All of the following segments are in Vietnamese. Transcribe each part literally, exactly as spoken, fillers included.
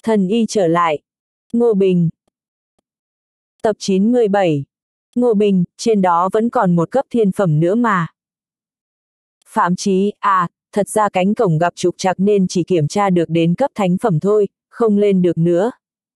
Thần y trở lại. Ngô Bình. Tập chín mươi bảy. Ngô Bình, trên đó vẫn còn một cấp thiên phẩm nữa mà. Phạm Chí, à, thật ra cánh cổng gặp trục trặc nên chỉ kiểm tra được đến cấp thánh phẩm thôi, không lên được nữa.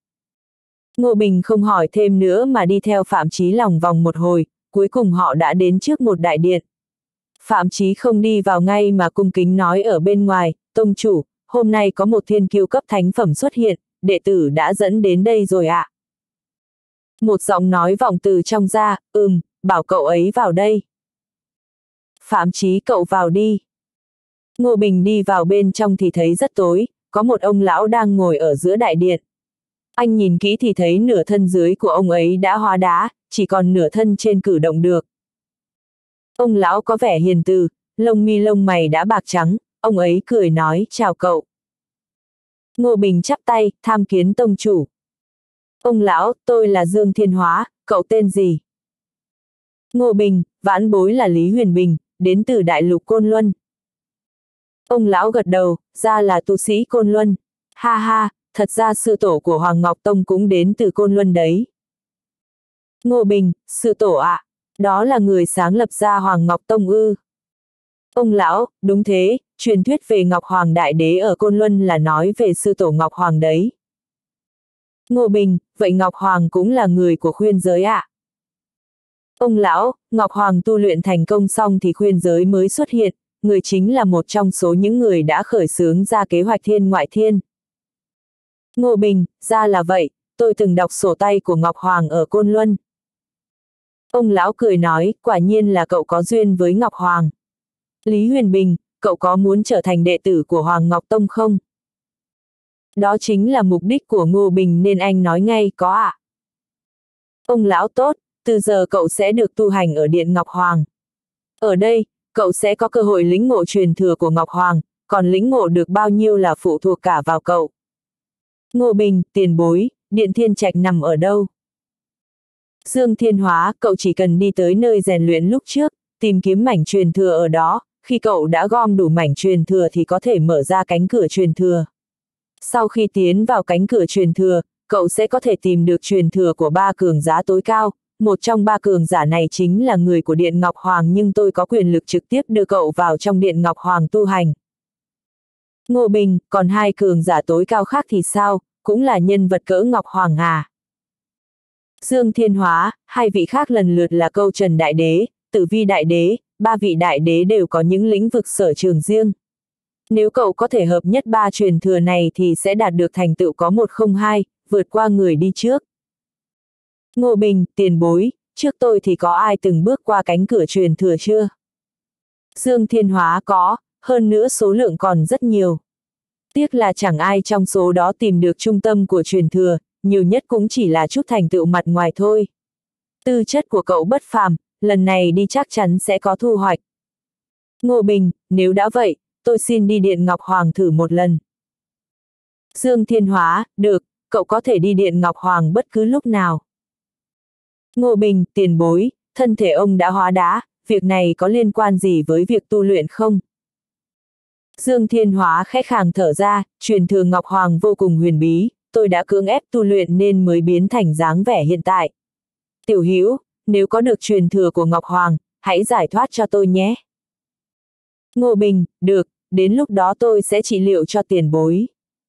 Ngô Bình không hỏi thêm nữa mà đi theo Phạm Chí lòng vòng một hồi, cuối cùng họ đã đến trước một đại điện. Phạm Chí không đi vào ngay mà cung kính nói ở bên ngoài, tông chủ, hôm nay có một thiên kiêu cấp thánh phẩm xuất hiện, đệ tử đã dẫn đến đây rồi ạ. À. Một giọng nói vọng từ trong ra, ừm, bảo cậu ấy vào đây. Phạm Chí, cậu vào đi. Ngô Bình đi vào bên trong thì thấy rất tối, có một ông lão đang ngồi ở giữa đại điện. Anh nhìn kỹ thì thấy nửa thân dưới của ông ấy đã hóa đá, chỉ còn nửa thân trên cử động được. Ông lão có vẻ hiền từ, lông mi lông mày đã bạc trắng, ông ấy cười nói, chào cậu. Ngô Bình chắp tay, tham kiến tông chủ. Ông lão, tôi là Dương Thiên Hóa, cậu tên gì? Ngô Bình, vãn bối là Lý Huyền Bình, đến từ đại lục Côn Luân. Ông lão gật đầu, ra là tu sĩ Côn Luân. Ha ha, thật ra sư tổ của Hoàng Ngọc Tông cũng đến từ Côn Luân đấy. Ngô Bình, sư tổ ạ, à, đó là người sáng lập ra Hoàng Ngọc Tông ư? Ông lão, đúng thế, truyền thuyết về Ngọc Hoàng Đại Đế ở Côn Luân là nói về sư tổ Ngọc Hoàng đấy. Ngô Bình, vậy Ngọc Hoàng cũng là người của khuyên giới ạ? À? Ông lão, Ngọc Hoàng tu luyện thành công xong thì khuyên giới mới xuất hiện, người chính là một trong số những người đã khởi xướng ra kế hoạch thiên ngoại thiên. Ngô Bình, ra là vậy, tôi từng đọc sổ tay của Ngọc Hoàng ở Côn Luân. Ông lão cười nói, quả nhiên là cậu có duyên với Ngọc Hoàng. Lý Huyền Bình, cậu có muốn trở thành đệ tử của Hoàng Ngọc Tông không? Đó chính là mục đích của Ngô Bình nên anh nói ngay, có ạ. À? Ông lão tốt, từ giờ cậu sẽ được tu hành ở Điện Ngọc Hoàng. Ở đây, cậu sẽ có cơ hội lĩnh ngộ truyền thừa của Ngọc Hoàng, còn lĩnh ngộ được bao nhiêu là phụ thuộc cả vào cậu. Ngô Bình, tiền bối, Điện Thiên Trạch nằm ở đâu? Dương Thiên Hóa, cậu chỉ cần đi tới nơi rèn luyện lúc trước, tìm kiếm mảnh truyền thừa ở đó, khi cậu đã gom đủ mảnh truyền thừa thì có thể mở ra cánh cửa truyền thừa. Sau khi tiến vào cánh cửa truyền thừa, cậu sẽ có thể tìm được truyền thừa của ba cường giả tối cao, một trong ba cường giả này chính là người của Điện Ngọc Hoàng nhưng tôi có quyền lực trực tiếp đưa cậu vào trong Điện Ngọc Hoàng tu hành. Ngô Bình, còn hai cường giả tối cao khác thì sao, cũng là nhân vật cỡ Ngọc Hoàng à? Dương Thiên Hóa, hai vị khác lần lượt là Câu Trần Đại Đế, Tử Vi Đại Đế, ba vị đại đế đều có những lĩnh vực sở trường riêng. Nếu cậu có thể hợp nhất ba truyền thừa này thì sẽ đạt được thành tựu có một không hai, vượt qua người đi trước. Ngô Bình, tiền bối, trước tôi thì có ai từng bước qua cánh cửa truyền thừa chưa? Dương Thiên Hóa có, hơn nữa số lượng còn rất nhiều. Tiếc là chẳng ai trong số đó tìm được trung tâm của truyền thừa, nhiều nhất cũng chỉ là chút thành tựu mặt ngoài thôi. Tư chất của cậu bất phàm, lần này đi chắc chắn sẽ có thu hoạch. Ngô Bình, nếu đã vậy, tôi xin đi Điện Ngọc Hoàng thử một lần. Dương Thiên Hóa, được, cậu có thể đi Điện Ngọc Hoàng bất cứ lúc nào. Ngô Bình, tiền bối, thân thể ông đã hóa đá, việc này có liên quan gì với việc tu luyện không? Dương Thiên Hóa khẽ khàng thở ra, truyền thừa Ngọc Hoàng vô cùng huyền bí, tôi đã cưỡng ép tu luyện nên mới biến thành dáng vẻ hiện tại. Tiểu Hữu, nếu có được truyền thừa của Ngọc Hoàng, hãy giải thoát cho tôi nhé. Ngô Bình, được, đến lúc đó tôi sẽ trị liệu cho tiền bối.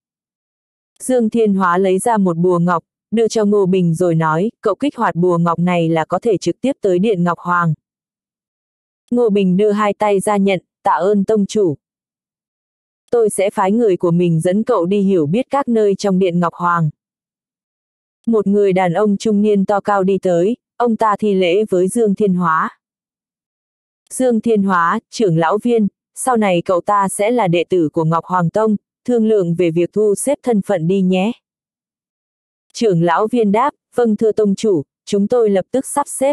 Dương Thiên Hóa lấy ra một bùa ngọc, đưa cho Ngô Bình rồi nói, cậu kích hoạt bùa ngọc này là có thể trực tiếp tới Điện Ngọc Hoàng. Ngô Bình đưa hai tay ra nhận, tạ ơn tông chủ. Tôi sẽ phái người của mình dẫn cậu đi hiểu biết các nơi trong Điện Ngọc Hoàng. Một người đàn ông trung niên to cao đi tới, ông ta thi lễ với Dương Thiên Hóa. Dương Thiên Hóa, trưởng lão Viên, sau này cậu ta sẽ là đệ tử của Ngọc Hoàng Tông, thương lượng về việc thu xếp thân phận đi nhé. Trưởng lão Viên đáp, vâng thưa tông chủ, chúng tôi lập tức sắp xếp.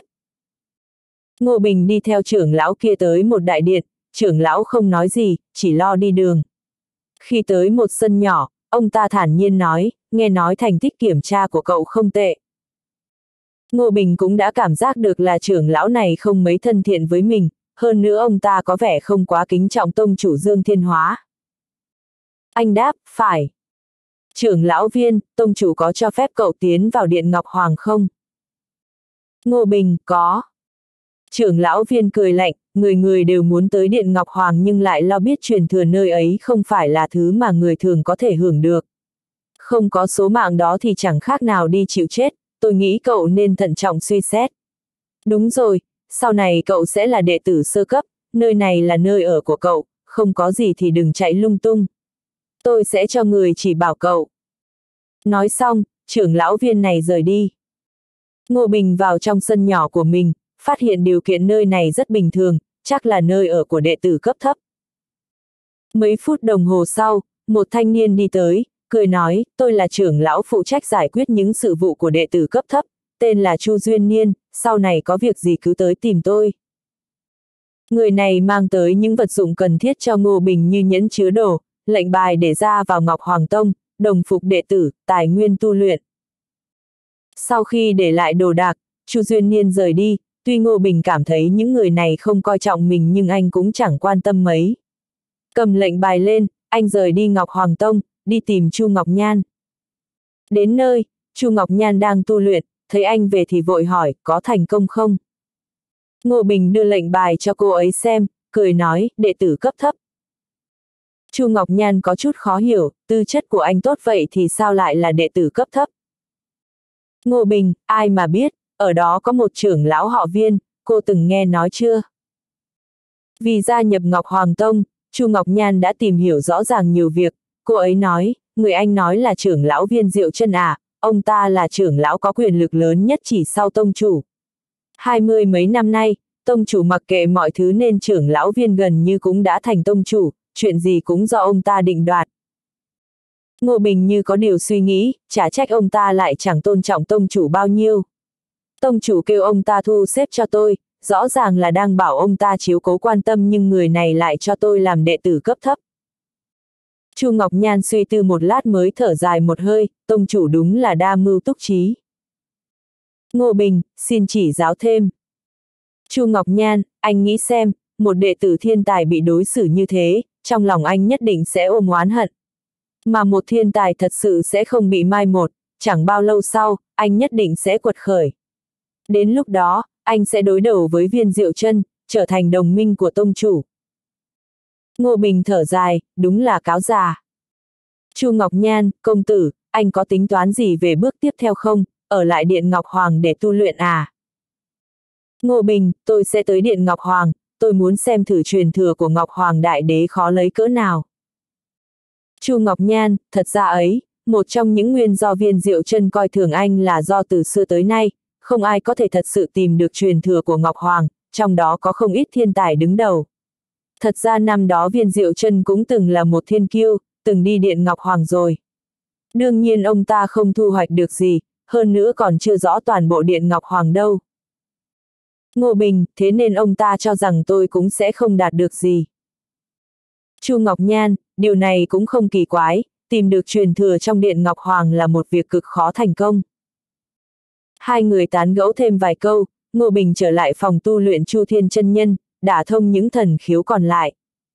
Ngô Bình đi theo trưởng lão kia tới một đại điện, trưởng lão không nói gì, chỉ lo đi đường. Khi tới một sân nhỏ, ông ta thản nhiên nói, nghe nói thành tích kiểm tra của cậu không tệ. Ngô Bình cũng đã cảm giác được là trưởng lão này không mấy thân thiện với mình, hơn nữa ông ta có vẻ không quá kính trọng tông chủ Dương Thiên Hóa. Anh đáp, phải. Trưởng lão Viên, tông chủ có cho phép cậu tiến vào Điện Ngọc Hoàng không? Ngô Bình, có. Trưởng lão Viên cười lạnh, người người đều muốn tới Điện Ngọc Hoàng nhưng lại lo biết truyền thừa nơi ấy không phải là thứ mà người thường có thể hưởng được. Không có số mạng đó thì chẳng khác nào đi chịu chết, tôi nghĩ cậu nên thận trọng suy xét. Đúng rồi, sau này cậu sẽ là đệ tử sơ cấp, nơi này là nơi ở của cậu, không có gì thì đừng chạy lung tung. Tôi sẽ cho người chỉ bảo cậu. Nói xong, trưởng lão Viên này rời đi. Ngô Bình vào trong sân nhỏ của mình, phát hiện điều kiện nơi này rất bình thường, chắc là nơi ở của đệ tử cấp thấp. Mấy phút đồng hồ sau, một thanh niên đi tới, cười nói, tôi là trưởng lão phụ trách giải quyết những sự vụ của đệ tử cấp thấp, tên là Chu Duyên Niên, sau này có việc gì cứ tới tìm tôi. Người này mang tới những vật dụng cần thiết cho Ngô Bình như nhẫn chứa đồ, lệnh bài để ra vào Ngọc Hoàng Tông, đồng phục đệ tử, tài nguyên tu luyện. Sau khi để lại đồ đạc, Chu Duyên Niên rời đi, tuy Ngô Bình cảm thấy những người này không coi trọng mình nhưng anh cũng chẳng quan tâm mấy. Cầm lệnh bài lên, anh rời đi Ngọc Hoàng Tông, đi tìm Chu Ngọc Nhan. Đến nơi, Chu Ngọc Nhan đang tu luyện, thấy anh về thì vội hỏi, có thành công không? Ngô Bình đưa lệnh bài cho cô ấy xem, cười nói, đệ tử cấp thấp. Chu Ngọc Nhan có chút khó hiểu, tư chất của anh tốt vậy thì sao lại là đệ tử cấp thấp? Ngô Bình, ai mà biết, ở đó có một trưởng lão họ Viên, cô từng nghe nói chưa? Vì gia nhập Ngọc Hoàng Tông, Chu Ngọc Nhan đã tìm hiểu rõ ràng nhiều việc, cô ấy nói, người anh nói là trưởng lão Viên Diệu Chân à, ông ta là trưởng lão có quyền lực lớn nhất chỉ sau tông chủ. Hai mươi mấy năm nay, tông chủ mặc kệ mọi thứ nên trưởng lão Viên gần như cũng đã thành tông chủ, chuyện gì cũng do ông ta định đoạt. Ngô Bình như có điều suy nghĩ, chả trách ông ta lại chẳng tôn trọng tông chủ bao nhiêu. Tông chủ kêu ông ta thu xếp cho tôi, rõ ràng là đang bảo ông ta chiếu cố quan tâm nhưng người này lại cho tôi làm đệ tử cấp thấp. Chu Ngọc Nhan suy tư một lát mới thở dài một hơi, tông chủ đúng là đa mưu túc trí. Ngô Bình, xin chỉ giáo thêm. Chu Ngọc Nhan, anh nghĩ xem, một đệ tử thiên tài bị đối xử như thế, trong lòng anh nhất định sẽ ôm oán hận. Mà một thiên tài thật sự sẽ không bị mai một, chẳng bao lâu sau, anh nhất định sẽ quật khởi. Đến lúc đó, anh sẽ đối đầu với Viên Diệu Chân, trở thành đồng minh của tông chủ. Ngô Bình thở dài, đúng là cáo già. Chu Ngọc Nhan, công tử, anh có tính toán gì về bước tiếp theo không, ở lại Điện Ngọc Hoàng để tu luyện à? Ngô Bình, tôi sẽ tới Điện Ngọc Hoàng, tôi muốn xem thử truyền thừa của Ngọc Hoàng Đại Đế khó lấy cỡ nào. Chu Ngọc Nhan, thật ra ấy, một trong những nguyên do Viên Diệu Chân coi thường anh là do từ xưa tới nay, không ai có thể thật sự tìm được truyền thừa của Ngọc Hoàng, trong đó có không ít thiên tài đứng đầu. Thật ra năm đó Viên Diệu Chân cũng từng là một thiên kiêu, từng đi Điện Ngọc Hoàng rồi. Đương nhiên ông ta không thu hoạch được gì, hơn nữa còn chưa rõ toàn bộ Điện Ngọc Hoàng đâu. Ngô Bình, thế nên ông ta cho rằng tôi cũng sẽ không đạt được gì. Chu Ngọc Nhan, điều này cũng không kỳ quái, tìm được truyền thừa trong Điện Ngọc Hoàng là một việc cực khó thành công. Hai người tán gẫu thêm vài câu, Ngô Bình trở lại phòng tu luyện Chu Thiên Chân Nhân, đả thông những thần khiếu còn lại.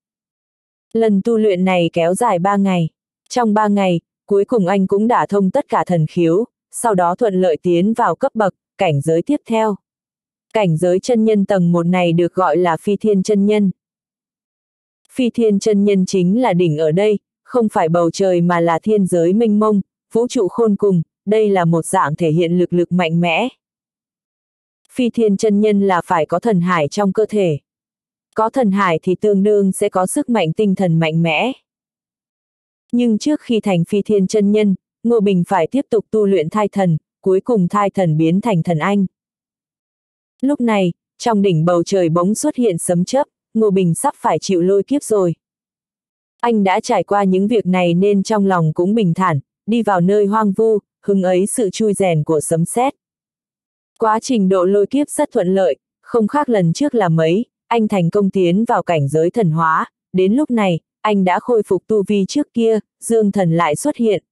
Lần tu luyện này kéo dài ba ngày. Trong ba ngày, cuối cùng anh cũng đả thông tất cả thần khiếu, sau đó thuận lợi tiến vào cấp bậc, cảnh giới tiếp theo. Cảnh giới chân nhân tầng một này được gọi là Phi Thiên Chân Nhân. Phi Thiên Chân Nhân chính là đỉnh ở đây, không phải bầu trời mà là thiên giới mênh mông, vũ trụ khôn cùng, đây là một dạng thể hiện lực lực mạnh mẽ. Phi Thiên Chân Nhân là phải có thần hải trong cơ thể. Có thần hải thì tương đương sẽ có sức mạnh tinh thần mạnh mẽ. Nhưng trước khi thành Phi Thiên Chân Nhân, Ngô Bình phải tiếp tục tu luyện thai thần, cuối cùng thai thần biến thành thần anh. Lúc này, trong đỉnh bầu trời bỗng xuất hiện sấm chớp, Ngô Bình sắp phải chịu lôi kiếp rồi. Anh đã trải qua những việc này nên trong lòng cũng bình thản, đi vào nơi hoang vu, hứng ấy sự chui rèn của sấm sét. Quá trình độ lôi kiếp rất thuận lợi, không khác lần trước là mấy, anh thành công tiến vào cảnh giới thần hóa, đến lúc này, anh đã khôi phục tu vi trước kia, Dương Thần lại xuất hiện.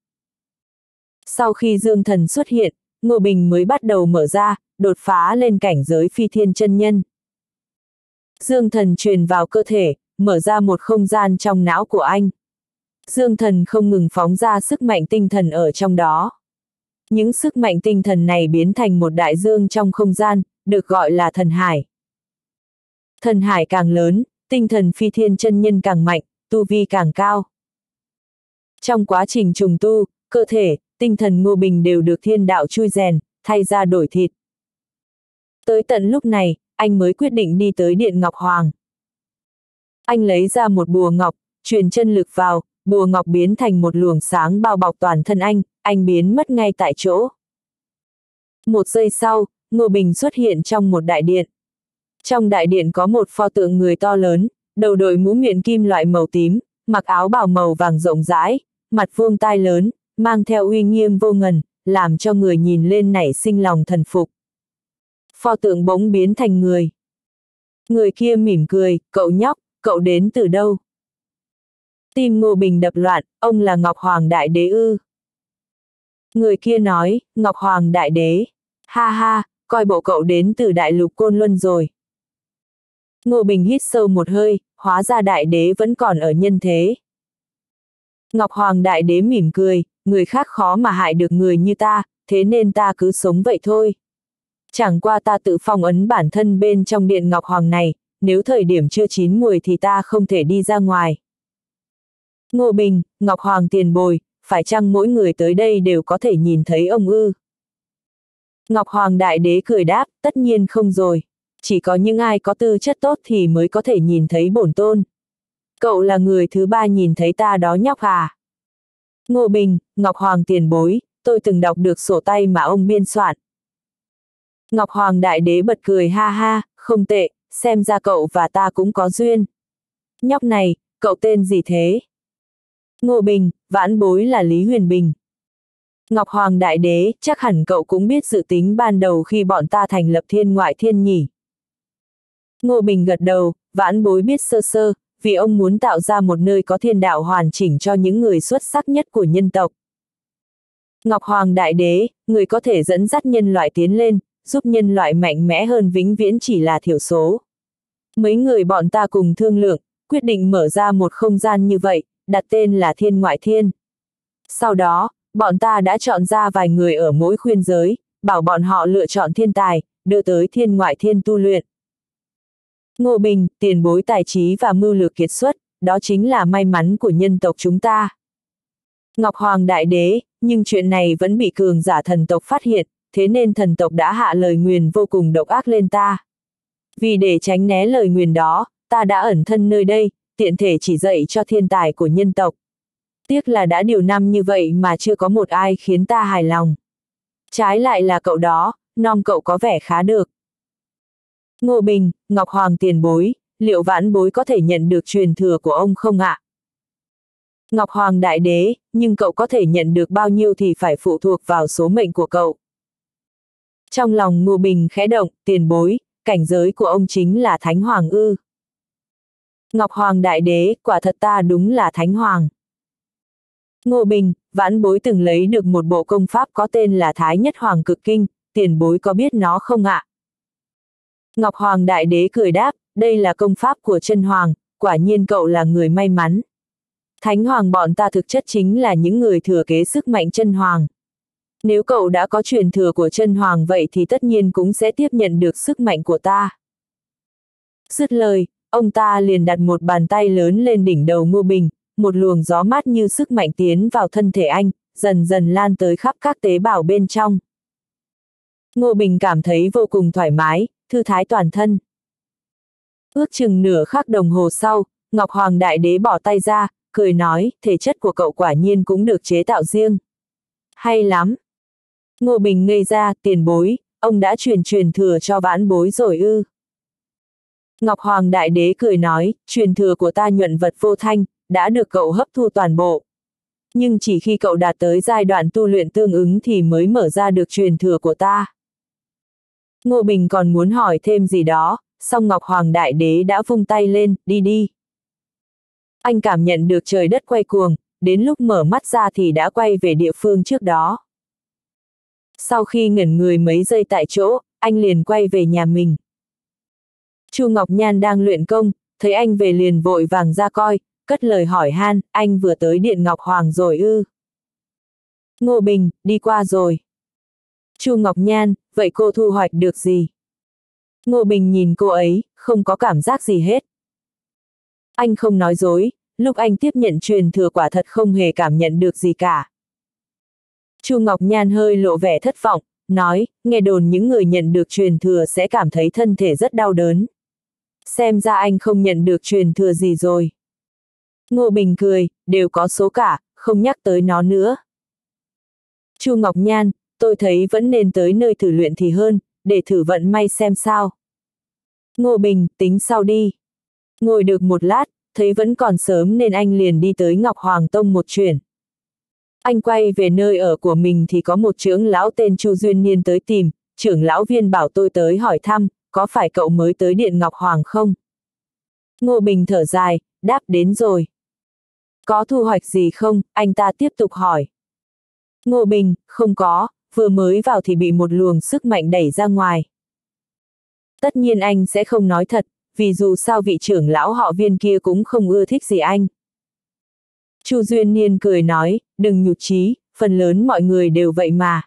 Sau khi Dương Thần xuất hiện, Ngô Bình mới bắt đầu mở ra, đột phá lên cảnh giới Phi Thiên Chân Nhân. Dương Thần truyền vào cơ thể, mở ra một không gian trong não của anh. Dương thần không ngừng phóng ra sức mạnh tinh thần ở trong đó. Những sức mạnh tinh thần này biến thành một đại dương trong không gian, được gọi là thần hải. Thần hải càng lớn, tinh thần phi thiên chân nhân càng mạnh, tu vi càng cao. Trong quá trình trùng tu, cơ thể, tinh thần Ngô Bình đều được thiên đạo chui rèn, thay ra đổi thịt. Tới tận lúc này, anh mới quyết định đi tới Điện Ngọc Hoàng. Anh lấy ra một bùa ngọc, truyền chân lực vào, bùa ngọc biến thành một luồng sáng bao bọc toàn thân anh, anh biến mất ngay tại chỗ. Một giây sau, Ngô Bình xuất hiện trong một đại điện. Trong đại điện có một pho tượng người to lớn, đầu đội mũ miệng kim loại màu tím, mặc áo bào màu vàng rộng rãi, mặt vuông tai lớn, mang theo uy nghiêm vô ngần, làm cho người nhìn lên nảy sinh lòng thần phục. Pho tượng bỗng biến thành người. Người kia mỉm cười, cậu nhóc, cậu đến từ đâu? Tim Ngô Bình đập loạn, ông là Ngọc Hoàng Đại Đế ư? Người kia nói, Ngọc Hoàng Đại Đế. Ha ha, coi bộ cậu đến từ Đại Lục Côn Luân rồi. Ngô Bình hít sâu một hơi, hóa ra Đại Đế vẫn còn ở nhân thế. Ngọc Hoàng Đại Đế mỉm cười, người khác khó mà hại được người như ta, thế nên ta cứ sống vậy thôi. Chẳng qua ta tự phong ấn bản thân bên trong Điện Ngọc Hoàng này, nếu thời điểm chưa chín muồi thì ta không thể đi ra ngoài. Ngô Bình, Ngọc Hoàng tiền bồi, phải chăng mỗi người tới đây đều có thể nhìn thấy ông ư? Ngọc Hoàng Đại Đế cười đáp, tất nhiên không rồi. Chỉ có những ai có tư chất tốt thì mới có thể nhìn thấy bổn tôn. Cậu là người thứ ba nhìn thấy ta đó nhóc à? Ngô Bình, Ngọc Hoàng tiền bối, tôi từng đọc được sổ tay mà ông biên soạn. Ngọc Hoàng Đại Đế bật cười ha ha, không tệ, xem ra cậu và ta cũng có duyên. Nhóc này, cậu tên gì thế? Ngô Bình, vãn bối là Lý Huyền Bình. Ngọc Hoàng Đại Đế, chắc hẳn cậu cũng biết dự tính ban đầu khi bọn ta thành lập Thiên Ngoại Thiên nhỉ? Ngô Bình gật đầu, vãn bối biết sơ sơ, vì ông muốn tạo ra một nơi có thiên đạo hoàn chỉnh cho những người xuất sắc nhất của nhân tộc. Ngọc Hoàng Đại Đế, người có thể dẫn dắt nhân loại tiến lên, giúp nhân loại mạnh mẽ hơn vĩnh viễn chỉ là thiểu số. Mấy người bọn ta cùng thương lượng, quyết định mở ra một không gian như vậy, đặt tên là Thiên Ngoại Thiên. Sau đó, bọn ta đã chọn ra vài người ở mỗi khuyên giới, bảo bọn họ lựa chọn thiên tài, đưa tới Thiên Ngoại Thiên tu luyện. Ngô Bình, tiền bối tài trí và mưu lược kiệt xuất, đó chính là may mắn của nhân tộc chúng ta. Ngọc Hoàng Đại Đế, nhưng chuyện này vẫn bị cường giả thần tộc phát hiện, thế nên thần tộc đã hạ lời nguyền vô cùng độc ác lên ta. Vì để tránh né lời nguyền đó, ta đã ẩn thân nơi đây, tiện thể chỉ dạy cho thiên tài của nhân tộc. Tiếc là đã nhiều năm như vậy mà chưa có một ai khiến ta hài lòng. Trái lại là cậu đó, nom cậu có vẻ khá được. Ngô Bình, Ngọc Hoàng tiền bối, liệu vãn bối có thể nhận được truyền thừa của ông không ạ? Ngọc Hoàng Đại Đế, nhưng cậu có thể nhận được bao nhiêu thì phải phụ thuộc vào số mệnh của cậu. Trong lòng Ngô Bình khẽ động, tiền bối, cảnh giới của ông chính là Thánh Hoàng ư? Ngọc Hoàng Đại Đế, quả thật ta đúng là Thánh Hoàng. Ngô Bình, vãn bối từng lấy được một bộ công pháp có tên là Thái Nhất Hoàng Cực Kinh, tiền bối có biết nó không ạ? Ngọc Hoàng Đại Đế cười đáp, đây là công pháp của chân hoàng, quả nhiên cậu là người may mắn. Thánh Hoàng bọn ta thực chất chính là những người thừa kế sức mạnh chân hoàng. Nếu cậu đã có truyền thừa của chân hoàng vậy thì tất nhiên cũng sẽ tiếp nhận được sức mạnh của ta. Dứt lời, ông ta liền đặt một bàn tay lớn lên đỉnh đầu Ngô Bình, một luồng gió mát như sức mạnh tiến vào thân thể anh, dần dần lan tới khắp các tế bào bên trong. Ngô Bình cảm thấy vô cùng thoải mái, thư thái toàn thân. Ước chừng nửa khắc đồng hồ sau, Ngọc Hoàng Đại Đế bỏ tay ra, cười nói, thể chất của cậu quả nhiên cũng được chế tạo riêng. Hay lắm. Ngô Bình ngây ra, tiền bối, ông đã truyền truyền thừa cho vãn bối rồi ư? Ngọc Hoàng Đại Đế cười nói, truyền thừa của ta nhuận vật vô thanh, đã được cậu hấp thu toàn bộ. Nhưng chỉ khi cậu đạt tới giai đoạn tu luyện tương ứng thì mới mở ra được truyền thừa của ta. Ngô Bình còn muốn hỏi thêm gì đó, song Ngọc Hoàng Đại Đế đã vung tay lên, đi đi. Anh cảm nhận được trời đất quay cuồng, đến lúc mở mắt ra thì đã quay về địa phương trước đó. Sau khi ngẩn người mấy giây tại chỗ, anh liền quay về nhà mình. Chu Ngọc Nhan đang luyện công, thấy anh về liền vội vàng ra coi, cất lời hỏi han, anh vừa tới Điện Ngọc Hoàng rồi ư? Ngô Bình, đi qua rồi. Chu Ngọc Nhan, vậy cô thu hoạch được gì? Ngô Bình nhìn cô ấy, không có cảm giác gì hết. Anh không nói dối, lúc anh tiếp nhận truyền thừa quả thật không hề cảm nhận được gì cả. Chu Ngọc Nhan hơi lộ vẻ thất vọng, nói, nghe đồn những người nhận được truyền thừa sẽ cảm thấy thân thể rất đau đớn. Xem ra anh không nhận được truyền thừa gì rồi. Ngô Bình cười, đều có số cả, không nhắc tới nó nữa. Chu Ngọc Nhan, tôi thấy vẫn nên tới nơi thử luyện thì hơn, để thử vận may xem sao. Ngô Bình, tính sau đi. Ngồi được một lát, thấy vẫn còn sớm nên anh liền đi tới Ngọc Hoàng Tông một chuyến. Anh quay về nơi ở của mình thì có một trưởng lão tên Chu Duyên Niên tới tìm, trưởng lão Viên bảo tôi tới hỏi thăm, có phải cậu mới tới Điện Ngọc Hoàng không? Ngô Bình thở dài, đáp đến rồi. Có thu hoạch gì không? Anh ta tiếp tục hỏi. Ngô Bình, không có, vừa mới vào thì bị một luồng sức mạnh đẩy ra ngoài. Tất nhiên anh sẽ không nói thật, vì dù sao vị trưởng lão họ Viên kia cũng không ưa thích gì anh. Chu Duyên Niên cười nói, đừng nhụt chí, phần lớn mọi người đều vậy mà.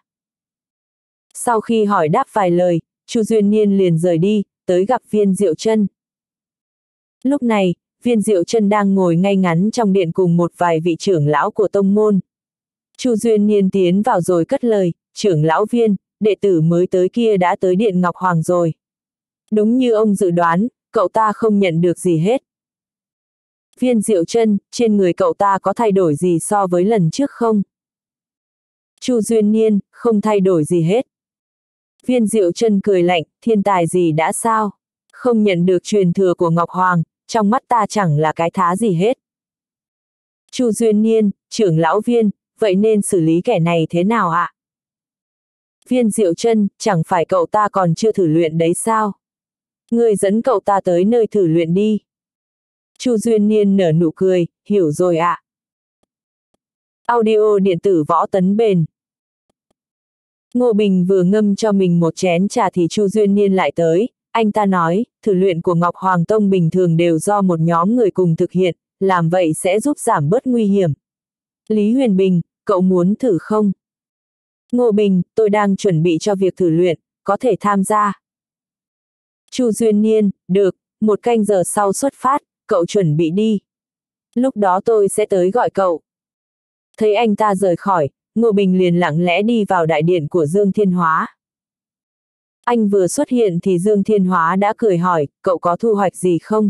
Sau khi hỏi đáp vài lời, Chu Duyên Niên liền rời đi, tới gặp Viên Diệu Trân. Lúc này, Viên Diệu Trân đang ngồi ngay ngắn trong điện cùng một vài vị trưởng lão của tông môn. Chu Duyên Niên tiến vào rồi cất lời, trưởng lão Viên, đệ tử mới tới kia đã tới Điện Ngọc Hoàng rồi. Đúng như ông dự đoán, cậu ta không nhận được gì hết. Viên Diệu Trân, trên người cậu ta có thay đổi gì so với lần trước không? Chu Duyên Niên, không thay đổi gì hết. Viên Diệu Trân cười lạnh, thiên tài gì đã sao? Không nhận được truyền thừa của Ngọc Hoàng, trong mắt ta chẳng là cái thá gì hết. Chu Duyên Niên, trưởng lão Viên, vậy nên xử lý kẻ này thế nào ạ? Viên Diệu Trân, chẳng phải cậu ta còn chưa thử luyện đấy sao? Người dẫn cậu ta tới nơi thử luyện đi. Chu Duyên Niên nở nụ cười, hiểu rồi ạ. Audio điện tử Võ Tấn Bền. Ngô Bình vừa ngâm cho mình một chén trà thì Chu Duyên Niên lại tới, anh ta nói, thử luyện của Ngọc Hoàng Tông bình thường đều do một nhóm người cùng thực hiện, làm vậy sẽ giúp giảm bớt nguy hiểm. Lý Huyền Bình, cậu muốn thử không? Ngô Bình, tôi đang chuẩn bị cho việc thử luyện, có thể tham gia. Chu Duyên Niên, được, một canh giờ sau xuất phát, cậu chuẩn bị đi. Lúc đó tôi sẽ tới gọi cậu. Thấy anh ta rời khỏi, Ngô Bình liền lặng lẽ đi vào đại điện của Dương Thiên Hóa. Anh vừa xuất hiện thì Dương Thiên Hóa đã cười hỏi, cậu có thu hoạch gì không?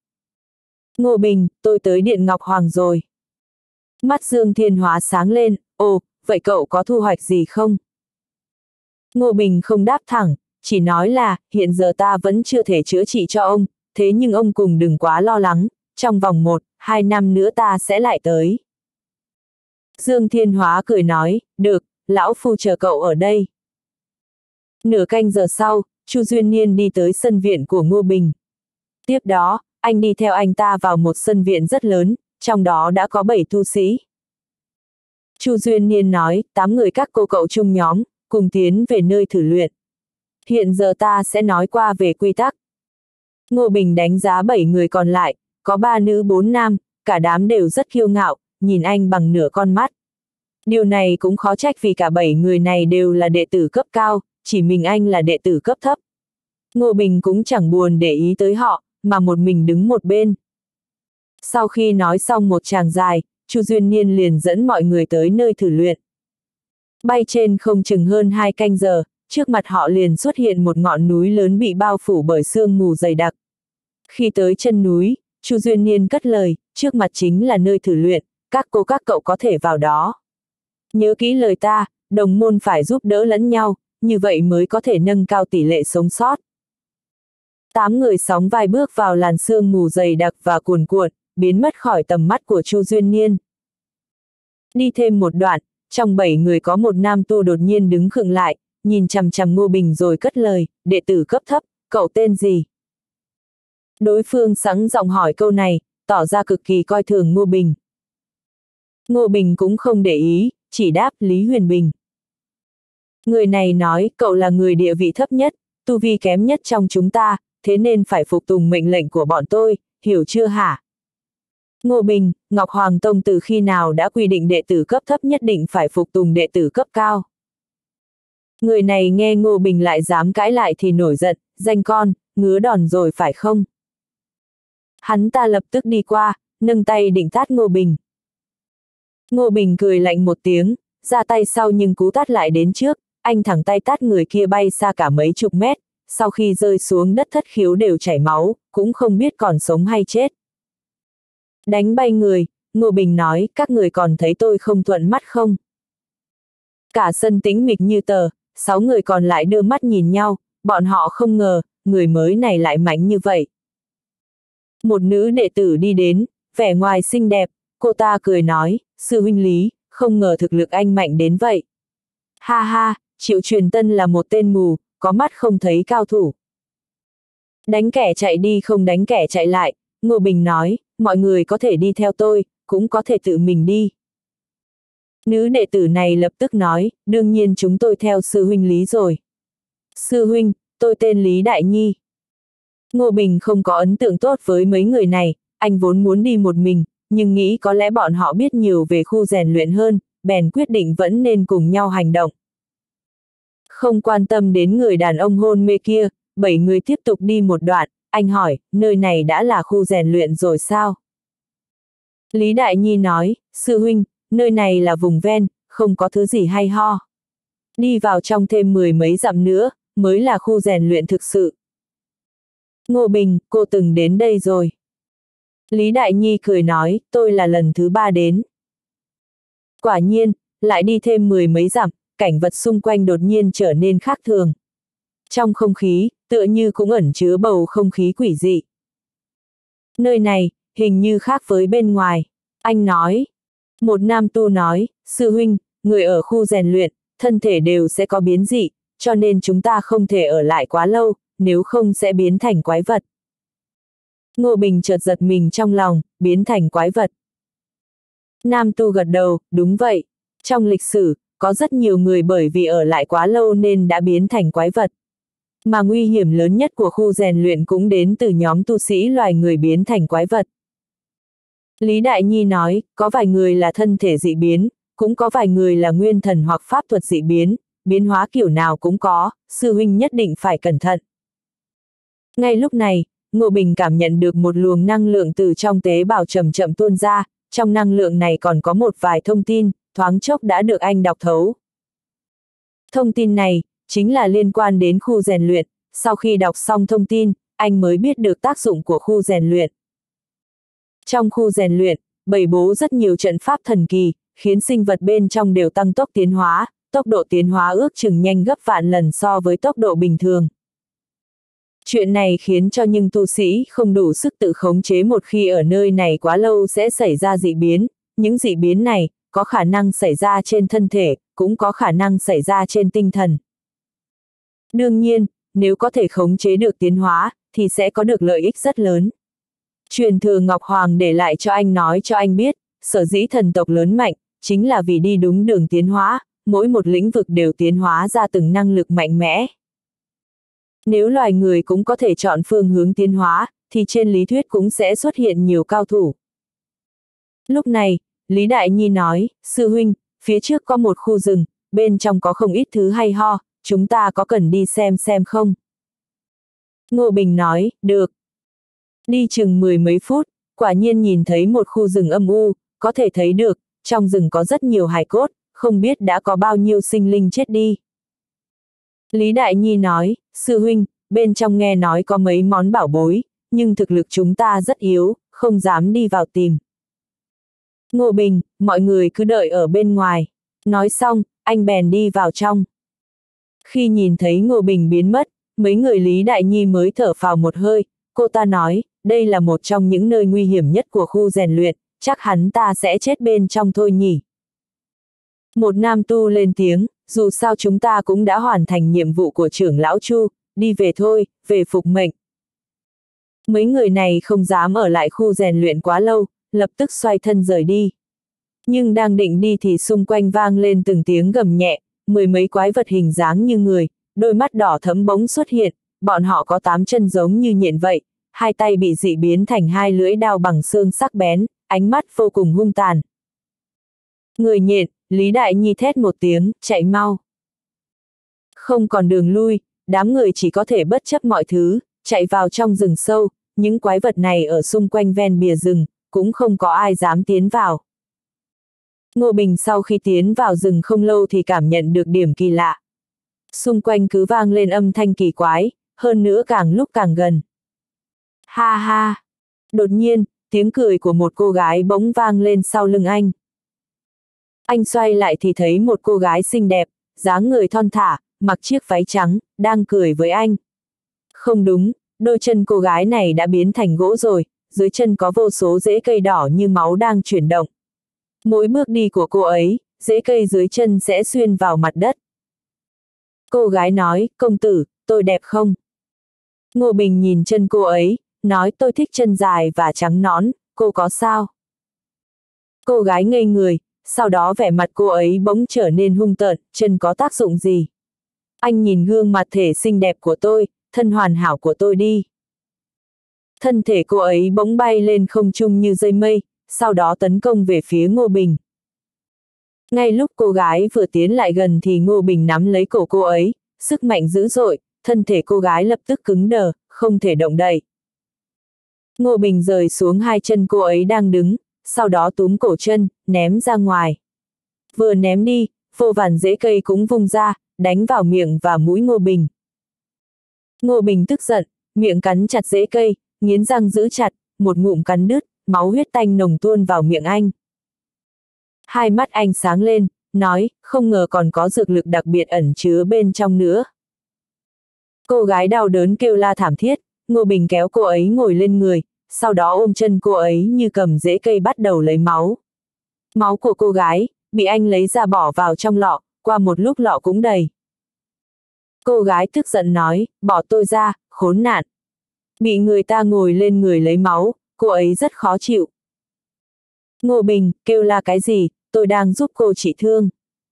Ngô Bình, tôi tới Điện Ngọc Hoàng rồi. Mắt Dương Thiên Hóa sáng lên, ồ, vậy cậu có thu hoạch gì không? Ngô Bình không đáp thẳng, chỉ nói là, hiện giờ ta vẫn chưa thể chữa trị cho ông, thế nhưng ông cùng đừng quá lo lắng, trong vòng một, hai năm nữa ta sẽ lại tới. Dương Thiên Hóa cười nói, được, lão phu chờ cậu ở đây. Nửa canh giờ sau, Chu Duyên Niên đi tới sân viện của Ngô Bình. Tiếp đó, anh đi theo anh ta vào một sân viện rất lớn, trong đó đã có bảy tu sĩ. Chu Duyên Niên nói, tám người các cô cậu chung nhóm, cùng tiến về nơi thử luyện. Hiện giờ ta sẽ nói qua về quy tắc. Ngô Bình đánh giá bảy người còn lại, có ba nữ bốn nam, cả đám đều rất kiêu ngạo, nhìn anh bằng nửa con mắt. Điều này cũng khó trách vì cả bảy người này đều là đệ tử cấp cao, chỉ mình anh là đệ tử cấp thấp. Ngô Bình cũng chẳng buồn để ý tới họ, mà một mình đứng một bên. Sau khi nói xong một tràng dài, Chu Duyên Niên liền dẫn mọi người tới nơi thử luyện. Bay trên không chừng hơn hai canh giờ, trước mặt họ liền xuất hiện một ngọn núi lớn bị bao phủ bởi sương mù dày đặc. Khi tới chân núi, Chu Duyên Niên cất lời, trước mặt chính là nơi thử luyện, các cô các cậu có thể vào đó. Nhớ kỹ lời ta, đồng môn phải giúp đỡ lẫn nhau, như vậy mới có thể nâng cao tỷ lệ sống sót. Tám người sóng vai bước vào làn sương mù dày đặc và cuồn cuộn, biến mất khỏi tầm mắt của Chu Duyên Niên. Đi thêm một đoạn, trong bảy người có một nam tu đột nhiên đứng khựng lại, nhìn chằm chằm Ngô Bình rồi cất lời, đệ tử cấp thấp, cậu tên gì? Đối phương sẵn giọng hỏi câu này, tỏ ra cực kỳ coi thường Ngô Bình. Ngô Bình cũng không để ý, chỉ đáp Lý Huyền Bình. Người này nói, cậu là người địa vị thấp nhất, tu vi kém nhất trong chúng ta, thế nên phải phục tùng mệnh lệnh của bọn tôi, hiểu chưa hả? Ngô Bình, Ngọc Hoàng Tông từ khi nào đã quy định đệ tử cấp thấp nhất định phải phục tùng đệ tử cấp cao? Người này nghe Ngô Bình lại dám cãi lại thì nổi giận, danh con, ngứa đòn rồi phải không? Hắn ta lập tức đi qua, nâng tay định tát Ngô Bình. Ngô Bình cười lạnh một tiếng, ra tay sau nhưng cú tát lại đến trước, anh thẳng tay tát người kia bay xa cả mấy chục mét, sau khi rơi xuống đất thất khiếu đều chảy máu, cũng không biết còn sống hay chết. Đánh bay người, Ngô Bình nói, các người còn thấy tôi không thuận mắt không? Cả sân tĩnh mịch như tờ, sáu người còn lại đưa mắt nhìn nhau, bọn họ không ngờ, người mới này lại mạnh như vậy. Một nữ đệ tử đi đến, vẻ ngoài xinh đẹp, cô ta cười nói, sư huynh Lý, không ngờ thực lực anh mạnh đến vậy. Ha ha, Triệu Truyền Tân là một tên mù, có mắt không thấy cao thủ. Đánh kẻ chạy đi không đánh kẻ chạy lại, Ngô Bình nói, mọi người có thể đi theo tôi, cũng có thể tự mình đi. Nữ đệ tử này lập tức nói, đương nhiên chúng tôi theo sư huynh Lý rồi. Sư huynh, tôi tên Lý Đại Nhi. Ngô Bình không có ấn tượng tốt với mấy người này, anh vốn muốn đi một mình, nhưng nghĩ có lẽ bọn họ biết nhiều về khu rèn luyện hơn, bèn quyết định vẫn nên cùng nhau hành động. Không quan tâm đến người đàn ông hôn mê kia, bảy người tiếp tục đi một đoạn, anh hỏi, nơi này đã là khu rèn luyện rồi sao? Lý Đại Nhi nói, sư huynh, nơi này là vùng ven, không có thứ gì hay ho. Đi vào trong thêm mười mấy dặm nữa, mới là khu rèn luyện thực sự. Ngô Bình, cô từng đến đây rồi. Lý Đại Nhi cười nói, tôi là lần thứ ba đến. Quả nhiên, lại đi thêm mười mấy dặm, cảnh vật xung quanh đột nhiên trở nên khác thường. Trong không khí, tựa như cũng ẩn chứa bầu không khí quỷ dị. Nơi này, hình như khác với bên ngoài. Anh nói. Một nam tu nói, sư huynh, người ở khu rèn luyện, thân thể đều sẽ có biến dị, cho nên chúng ta không thể ở lại quá lâu, nếu không sẽ biến thành quái vật. Ngô Bình chợt giật mình trong lòng, biến thành quái vật. Nam tu gật đầu, đúng vậy. Trong lịch sử, có rất nhiều người bởi vì ở lại quá lâu nên đã biến thành quái vật. Mà nguy hiểm lớn nhất của khu rèn luyện cũng đến từ nhóm tu sĩ loài người biến thành quái vật. Lý Đại Nhi nói, có vài người là thân thể dị biến, cũng có vài người là nguyên thần hoặc pháp thuật dị biến, biến hóa kiểu nào cũng có, sư huynh nhất định phải cẩn thận. Ngay lúc này, Ngô Bình cảm nhận được một luồng năng lượng từ trong tế bào chậm chậm tuôn ra, trong năng lượng này còn có một vài thông tin, thoáng chốc đã được anh đọc thấu. Thông tin này, chính là liên quan đến khu rèn luyện, sau khi đọc xong thông tin, anh mới biết được tác dụng của khu rèn luyện. Trong khu rèn luyện, bày bố rất nhiều trận pháp thần kỳ, khiến sinh vật bên trong đều tăng tốc tiến hóa, tốc độ tiến hóa ước chừng nhanh gấp vạn lần so với tốc độ bình thường. Chuyện này khiến cho những tu sĩ không đủ sức tự khống chế một khi ở nơi này quá lâu sẽ xảy ra dị biến, những dị biến này có khả năng xảy ra trên thân thể, cũng có khả năng xảy ra trên tinh thần. Đương nhiên, nếu có thể khống chế được tiến hóa, thì sẽ có được lợi ích rất lớn. Truyền thừa Ngọc Hoàng để lại cho anh nói cho anh biết, sở dĩ thần tộc lớn mạnh, chính là vì đi đúng đường tiến hóa, mỗi một lĩnh vực đều tiến hóa ra từng năng lực mạnh mẽ. Nếu loài người cũng có thể chọn phương hướng tiến hóa, thì trên lý thuyết cũng sẽ xuất hiện nhiều cao thủ. Lúc này, Lý Đại Nhi nói, sư huynh, phía trước có một khu rừng, bên trong có không ít thứ hay ho, chúng ta có cần đi xem xem không? Ngô Bình nói, được. Đi chừng mười mấy phút, quả nhiên nhìn thấy một khu rừng âm u, có thể thấy được, trong rừng có rất nhiều hài cốt, không biết đã có bao nhiêu sinh linh chết đi. Lý Đại Nhi nói, sư huynh, bên trong nghe nói có mấy món bảo bối, nhưng thực lực chúng ta rất yếu, không dám đi vào tìm. Ngô Bình, mọi người cứ đợi ở bên ngoài. Nói xong, anh bèn đi vào trong. Khi nhìn thấy Ngô Bình biến mất, mấy người Lý Đại Nhi mới thở phào một hơi, cô ta nói, đây là một trong những nơi nguy hiểm nhất của khu rèn luyện, chắc hắn ta sẽ chết bên trong thôi nhỉ. Một nam tu lên tiếng, dù sao chúng ta cũng đã hoàn thành nhiệm vụ của trưởng lão Chu, đi về thôi, về phục mệnh. Mấy người này không dám ở lại khu rèn luyện quá lâu, lập tức xoay thân rời đi. Nhưng đang định đi thì xung quanh vang lên từng tiếng gầm nhẹ, mười mấy quái vật hình dáng như người, đôi mắt đỏ thẫm bỗng xuất hiện, bọn họ có tám chân giống như nhện vậy, hai tay bị dị biến thành hai lưỡi đao bằng xương sắc bén, ánh mắt vô cùng hung tàn. Người nhện, Lý Đại Nhi thét một tiếng, chạy mau. Không còn đường lui, đám người chỉ có thể bất chấp mọi thứ, chạy vào trong rừng sâu, những quái vật này ở xung quanh ven bìa rừng, cũng không có ai dám tiến vào. Ngô Bình sau khi tiến vào rừng không lâu thì cảm nhận được điểm kỳ lạ. Xung quanh cứ vang lên âm thanh kỳ quái, hơn nữa càng lúc càng gần. Ha ha! Đột nhiên, tiếng cười của một cô gái bỗng vang lên sau lưng anh. Anh xoay lại thì thấy một cô gái xinh đẹp, dáng người thon thả, mặc chiếc váy trắng, đang cười với anh. Không đúng, đôi chân cô gái này đã biến thành gỗ rồi, dưới chân có vô số rễ cây đỏ như máu đang chuyển động. Mỗi bước đi của cô ấy, rễ cây dưới chân sẽ xuyên vào mặt đất. Cô gái nói, công tử, tôi đẹp không? Ngô Bình nhìn chân cô ấy, nói tôi thích chân dài và trắng nõn, cô có sao? Cô gái ngây người, sau đó vẻ mặt cô ấy bỗng trở nên hung tợn, chân có tác dụng gì? Anh nhìn gương mặt thể xinh đẹp của tôi, thân hoàn hảo của tôi đi. Thân thể cô ấy bỗng bay lên không trung như dây mây, sau đó tấn công về phía Ngô Bình. Ngay lúc cô gái vừa tiến lại gần thì Ngô Bình nắm lấy cổ cô ấy, sức mạnh dữ dội, thân thể cô gái lập tức cứng đờ, không thể động đậy. Ngô Bình rời xuống hai chân cô ấy đang đứng, sau đó túm cổ chân, ném ra ngoài. Vừa ném đi, vô vàn rễ cây cũng vung ra, đánh vào miệng và mũi Ngô Bình. Ngô Bình tức giận, miệng cắn chặt rễ cây, nghiến răng giữ chặt, một ngụm cắn đứt, máu huyết tanh nồng tuôn vào miệng anh. Hai mắt anh sáng lên, nói, không ngờ còn có dược lực đặc biệt ẩn chứa bên trong nữa. Cô gái đau đớn kêu la thảm thiết, Ngô Bình kéo cô ấy ngồi lên người, sau đó ôm chân cô ấy như cầm rễ cây bắt đầu lấy máu. Máu của cô gái, bị anh lấy ra bỏ vào trong lọ, qua một lúc lọ cũng đầy. Cô gái tức giận nói, bỏ tôi ra, khốn nạn. Bị người ta ngồi lên người lấy máu, cô ấy rất khó chịu. Ngô Bình, kêu la cái gì, tôi đang giúp cô trị thương.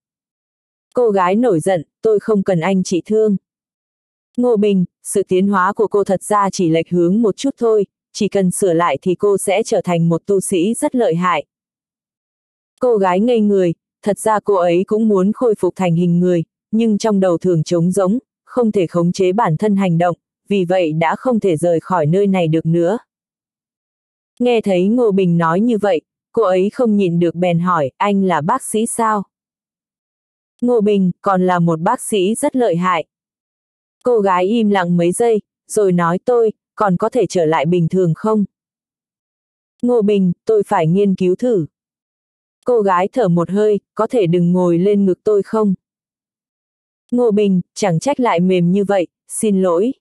Cô gái nổi giận, tôi không cần anh trị thương. Ngô Bình, sự tiến hóa của cô thật ra chỉ lệch hướng một chút thôi, chỉ cần sửa lại thì cô sẽ trở thành một tu sĩ rất lợi hại. Cô gái ngây người, thật ra cô ấy cũng muốn khôi phục thành hình người, nhưng trong đầu thường trống rỗng, không thể khống chế bản thân hành động, vì vậy đã không thể rời khỏi nơi này được nữa. Nghe thấy Ngô Bình nói như vậy, cô ấy không nhịn được bèn hỏi, anh là bác sĩ sao? Ngô Bình, còn là một bác sĩ rất lợi hại. Cô gái im lặng mấy giây, rồi nói tôi, còn có thể trở lại bình thường không? Ngô Bình, tôi phải nghiên cứu thử. Cô gái thở một hơi, có thể đừng ngồi lên ngực tôi không? Ngô Bình, chẳng trách lại mềm như vậy, xin lỗi.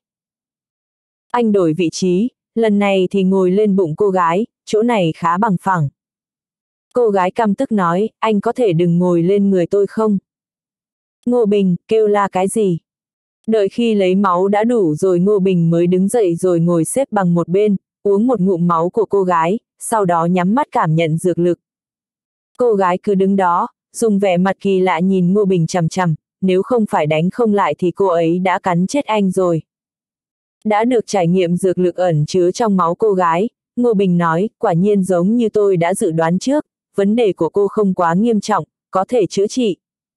Anh đổi vị trí, lần này thì ngồi lên bụng cô gái, chỗ này khá bằng phẳng. Cô gái căm tức nói, anh có thể đừng ngồi lên người tôi không? Ngô Bình, kêu la cái gì? Đợi khi lấy máu đã đủ rồi Ngô Bình mới đứng dậy rồi ngồi xếp bằng một bên, uống một ngụm máu của cô gái, sau đó nhắm mắt cảm nhận dược lực. Cô gái cứ đứng đó, dùng vẻ mặt kỳ lạ nhìn Ngô Bình chằm chằm, nếu không phải đánh không lại thì cô ấy đã cắn chết anh rồi. Đã được trải nghiệm dược lực ẩn chứa trong máu cô gái, Ngô Bình nói, quả nhiên giống như tôi đã dự đoán trước, vấn đề của cô không quá nghiêm trọng, có thể chữa trị.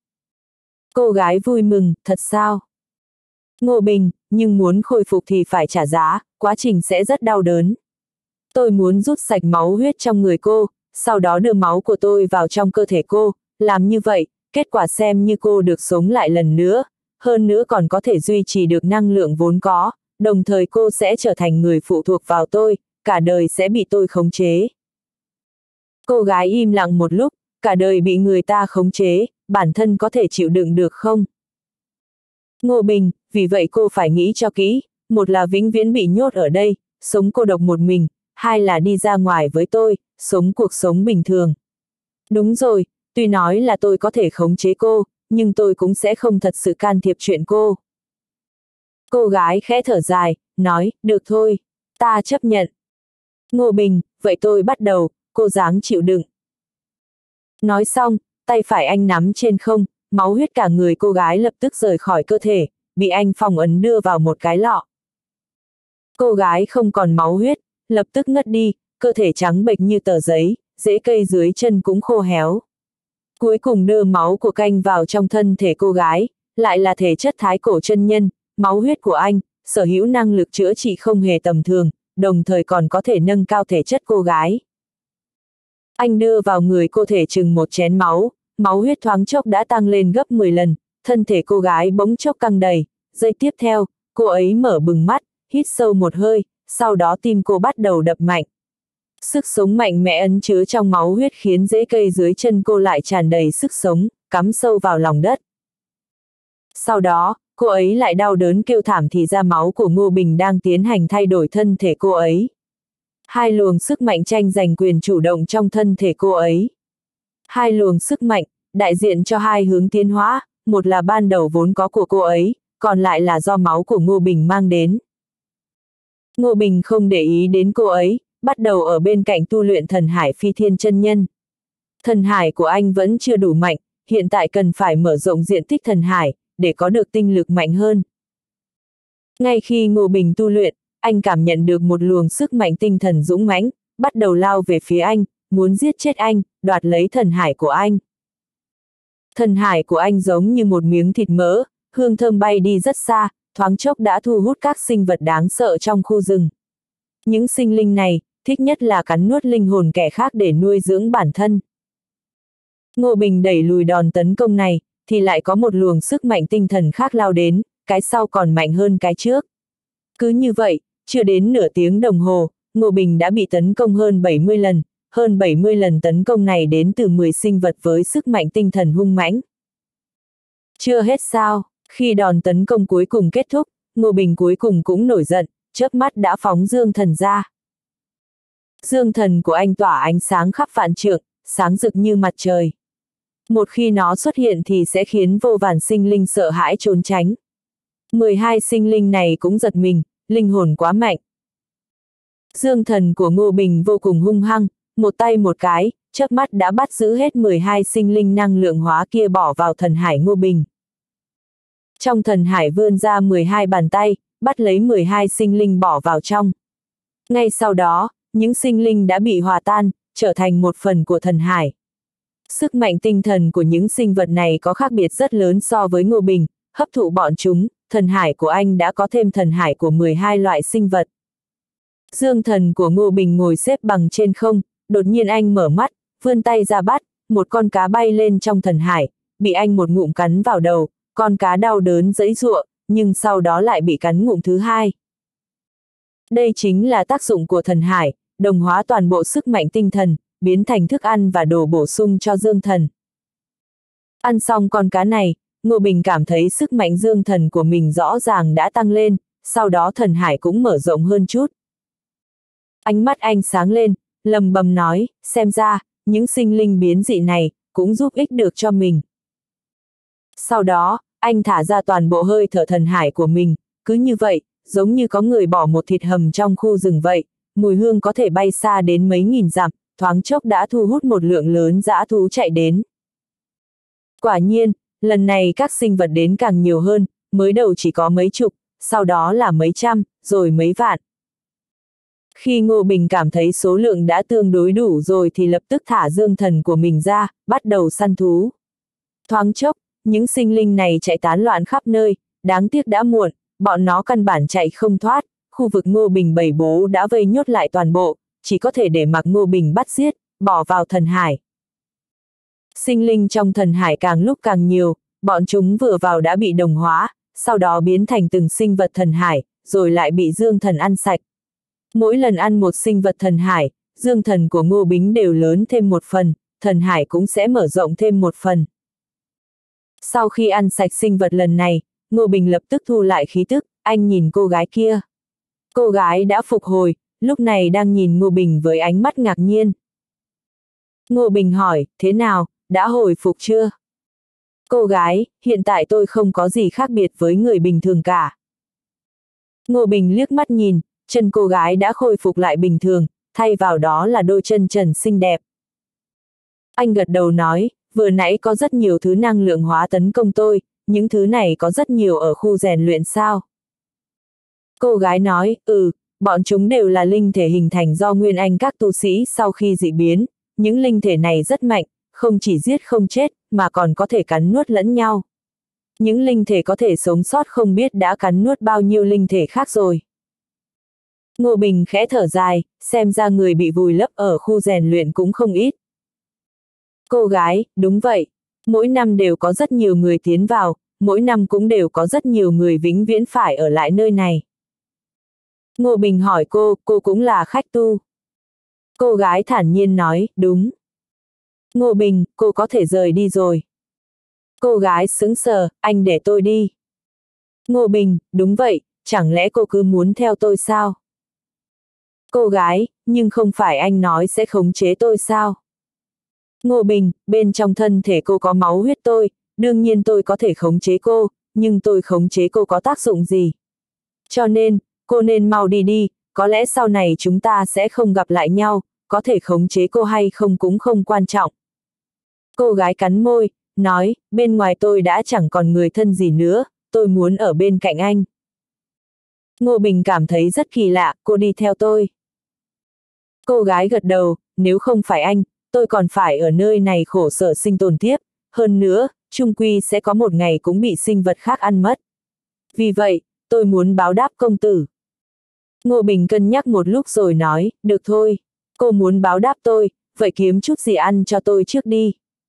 Cô gái vui mừng, thật sao? Ngô Bình, nhưng muốn khôi phục thì phải trả giá, quá trình sẽ rất đau đớn. Tôi muốn rút sạch máu huyết trong người cô, sau đó đưa máu của tôi vào trong cơ thể cô, làm như vậy, kết quả xem như cô được sống lại lần nữa, hơn nữa còn có thể duy trì được năng lượng vốn có, đồng thời cô sẽ trở thành người phụ thuộc vào tôi, cả đời sẽ bị tôi khống chế. Cô gái im lặng một lúc, cả đời bị người ta khống chế, bản thân có thể chịu đựng được không? Ngô Bình, vì vậy cô phải nghĩ cho kỹ, một là vĩnh viễn bị nhốt ở đây, sống cô độc một mình, hai là đi ra ngoài với tôi, sống cuộc sống bình thường. Đúng rồi, tuy nói là tôi có thể khống chế cô, nhưng tôi cũng sẽ không thật sự can thiệp chuyện cô. Cô gái khẽ thở dài, nói, được thôi, ta chấp nhận. Ngô Bình, vậy tôi bắt đầu, cô ráng chịu đựng. Nói xong, tay phải anh nắm trên không, máu huyết cả người cô gái lập tức rời khỏi cơ thể, bị anh phong ấn đưa vào một cái lọ. Cô gái không còn máu huyết, lập tức ngất đi, cơ thể trắng bệch như tờ giấy, rễ cây dưới chân cũng khô héo. Cuối cùng đưa máu của canh vào trong thân thể cô gái, lại là thể chất thái cổ chân nhân, máu huyết của anh, sở hữu năng lực chữa trị không hề tầm thường, đồng thời còn có thể nâng cao thể chất cô gái. Anh đưa vào người cô thể chừng một chén máu, máu huyết thoáng chốc đã tăng lên gấp mười lần, thân thể cô gái bỗng chốc căng đầy, giây tiếp theo, cô ấy mở bừng mắt, hít sâu một hơi, sau đó tim cô bắt đầu đập mạnh. Sức sống mạnh mẽ ấn chứa trong máu huyết khiến rễ cây dưới chân cô lại tràn đầy sức sống, cắm sâu vào lòng đất. Sau đó, cô ấy lại đau đớn kêu thảm thì ra máu của Ngô Bình đang tiến hành thay đổi thân thể cô ấy. Hai luồng sức mạnh tranh giành quyền chủ động trong thân thể cô ấy. Hai luồng sức mạnh, đại diện cho hai hướng tiến hóa, một là ban đầu vốn có của cô ấy, còn lại là do máu của Ngô Bình mang đến. Ngô Bình không để ý đến cô ấy, bắt đầu ở bên cạnh tu luyện thần hải phi thiên chân nhân. Thần hải của anh vẫn chưa đủ mạnh, hiện tại cần phải mở rộng diện tích thần hải, để có được tinh lực mạnh hơn. Ngay khi Ngô Bình tu luyện, anh cảm nhận được một luồng sức mạnh tinh thần dũng mãnh, bắt đầu lao về phía anh, muốn giết chết anh, đoạt lấy thần hải của anh. Thần hải của anh giống như một miếng thịt mỡ, hương thơm bay đi rất xa, thoáng chốc đã thu hút các sinh vật đáng sợ trong khu rừng. Những sinh linh này, thích nhất là cắn nuốt linh hồn kẻ khác để nuôi dưỡng bản thân. Ngô Bình đẩy lùi đòn tấn công này, thì lại có một luồng sức mạnh tinh thần khác lao đến, cái sau còn mạnh hơn cái trước. Cứ như vậy, chưa đến nửa tiếng đồng hồ, Ngô Bình đã bị tấn công hơn bảy mươi lần, hơn bảy mươi lần tấn công này đến từ mười sinh vật với sức mạnh tinh thần hung mãnh. Chưa hết sao, khi đòn tấn công cuối cùng kết thúc, Ngô Bình cuối cùng cũng nổi giận, chớp mắt đã phóng dương thần ra. Dương thần của anh tỏa ánh sáng khắp vạn trượng, sáng rực như mặt trời. Một khi nó xuất hiện thì sẽ khiến vô vàn sinh linh sợ hãi trốn tránh. mười hai sinh linh này cũng giật mình, linh hồn quá mạnh. Dương thần của Ngô Bình vô cùng hung hăng, một tay một cái, chớp mắt đã bắt giữ hết mười hai sinh linh năng lượng hóa kia bỏ vào thần hải Ngô Bình. Trong thần hải vươn ra mười hai bàn tay, bắt lấy mười hai sinh linh bỏ vào trong. Ngay sau đó, những sinh linh đã bị hòa tan, trở thành một phần của thần hải. Sức mạnh tinh thần của những sinh vật này có khác biệt rất lớn so với Ngô Bình, hấp thụ bọn chúng, thần hải của anh đã có thêm thần hải của mười hai loại sinh vật. Dương thần của Ngô Bình ngồi xếp bằng trên không, đột nhiên anh mở mắt, vươn tay ra bắt, một con cá bay lên trong thần hải, bị anh một ngụm cắn vào đầu, con cá đau đớn giãy giụa, nhưng sau đó lại bị cắn ngụm thứ hai. Đây chính là tác dụng của thần hải, đồng hóa toàn bộ sức mạnh tinh thần, biến thành thức ăn và đồ bổ sung cho dương thần. Ăn xong con cá này, Ngô Bình cảm thấy sức mạnh dương thần của mình rõ ràng đã tăng lên, sau đó thần hải cũng mở rộng hơn chút. Ánh mắt anh sáng lên, lầm bầm nói, xem ra, những sinh linh biến dị này, cũng giúp ích được cho mình. Sau đó, anh thả ra toàn bộ hơi thở thần hải của mình, cứ như vậy, giống như có người bỏ một thịt hầm trong khu rừng vậy, mùi hương có thể bay xa đến mấy nghìn dặm, thoáng chốc đã thu hút một lượng lớn dã thú chạy đến. Quả nhiên, lần này các sinh vật đến càng nhiều hơn, mới đầu chỉ có mấy chục, sau đó là mấy trăm, rồi mấy vạn. Khi Ngô Bình cảm thấy số lượng đã tương đối đủ rồi thì lập tức thả dương thần của mình ra, bắt đầu săn thú. Thoáng chốc, những sinh linh này chạy tán loạn khắp nơi, đáng tiếc đã muộn, bọn nó căn bản chạy không thoát, khu vực Ngô Bình bầy bố đã vây nhốt lại toàn bộ, chỉ có thể để mặc Ngô Bình bắt giết, bỏ vào thần hải. Sinh linh trong thần hải càng lúc càng nhiều, bọn chúng vừa vào đã bị đồng hóa, sau đó biến thành từng sinh vật thần hải, rồi lại bị dương thần ăn sạch. Mỗi lần ăn một sinh vật thần hải, dương thần của Ngô Bính đều lớn thêm một phần, thần hải cũng sẽ mở rộng thêm một phần. Sau khi ăn sạch sinh vật lần này, Ngô Bình lập tức thu lại khí tức, anh nhìn cô gái kia. Cô gái đã phục hồi, lúc này đang nhìn Ngô Bình với ánh mắt ngạc nhiên. Ngô Bình hỏi, thế nào, đã hồi phục chưa? Cô gái, hiện tại tôi không có gì khác biệt với người bình thường cả. Ngô Bình liếc mắt nhìn, chân cô gái đã khôi phục lại bình thường, thay vào đó là đôi chân trần xinh đẹp. Anh gật đầu nói, vừa nãy có rất nhiều thứ năng lượng hóa tấn công tôi, những thứ này có rất nhiều ở khu rèn luyện sao? Cô gái nói, ừ, bọn chúng đều là linh thể hình thành do nguyên anh các tu sĩ sau khi dị biến, những linh thể này rất mạnh, không chỉ giết không chết, mà còn có thể cắn nuốt lẫn nhau. Những linh thể có thể sống sót không biết đã cắn nuốt bao nhiêu linh thể khác rồi. Ngô Bình khẽ thở dài, xem ra người bị vùi lấp ở khu rèn luyện cũng không ít. Cô gái, đúng vậy. Mỗi năm đều có rất nhiều người tiến vào, mỗi năm cũng đều có rất nhiều người vĩnh viễn phải ở lại nơi này. Ngô Bình hỏi cô, cô cũng là khách tu. Cô gái thản nhiên nói, đúng. Ngô Bình, cô có thể rời đi rồi. Cô gái sững sờ, anh để tôi đi. Ngô Bình, đúng vậy, chẳng lẽ cô cứ muốn theo tôi sao? Cô gái, nhưng không phải anh nói sẽ khống chế tôi sao? Ngô Bình, bên trong thân thể cô có máu huyết tôi, đương nhiên tôi có thể khống chế cô, nhưng tôi khống chế cô có tác dụng gì? Cho nên, cô nên mau đi đi, có lẽ sau này chúng ta sẽ không gặp lại nhau, có thể khống chế cô hay không cũng không quan trọng. Cô gái cắn môi, nói, bên ngoài tôi đã chẳng còn người thân gì nữa, tôi muốn ở bên cạnh anh. Ngô Bình cảm thấy rất kỳ lạ, cô đi theo tôi. Cô gái gật đầu, nếu không phải anh, tôi còn phải ở nơi này khổ sở sinh tồn tiếp, hơn nữa, chung quy sẽ có một ngày cũng bị sinh vật khác ăn mất. Vì vậy, tôi muốn báo đáp công tử. Ngô Bình cân nhắc một lúc rồi nói, được thôi, cô muốn báo đáp tôi, vậy kiếm chút gì ăn cho tôi trước đi.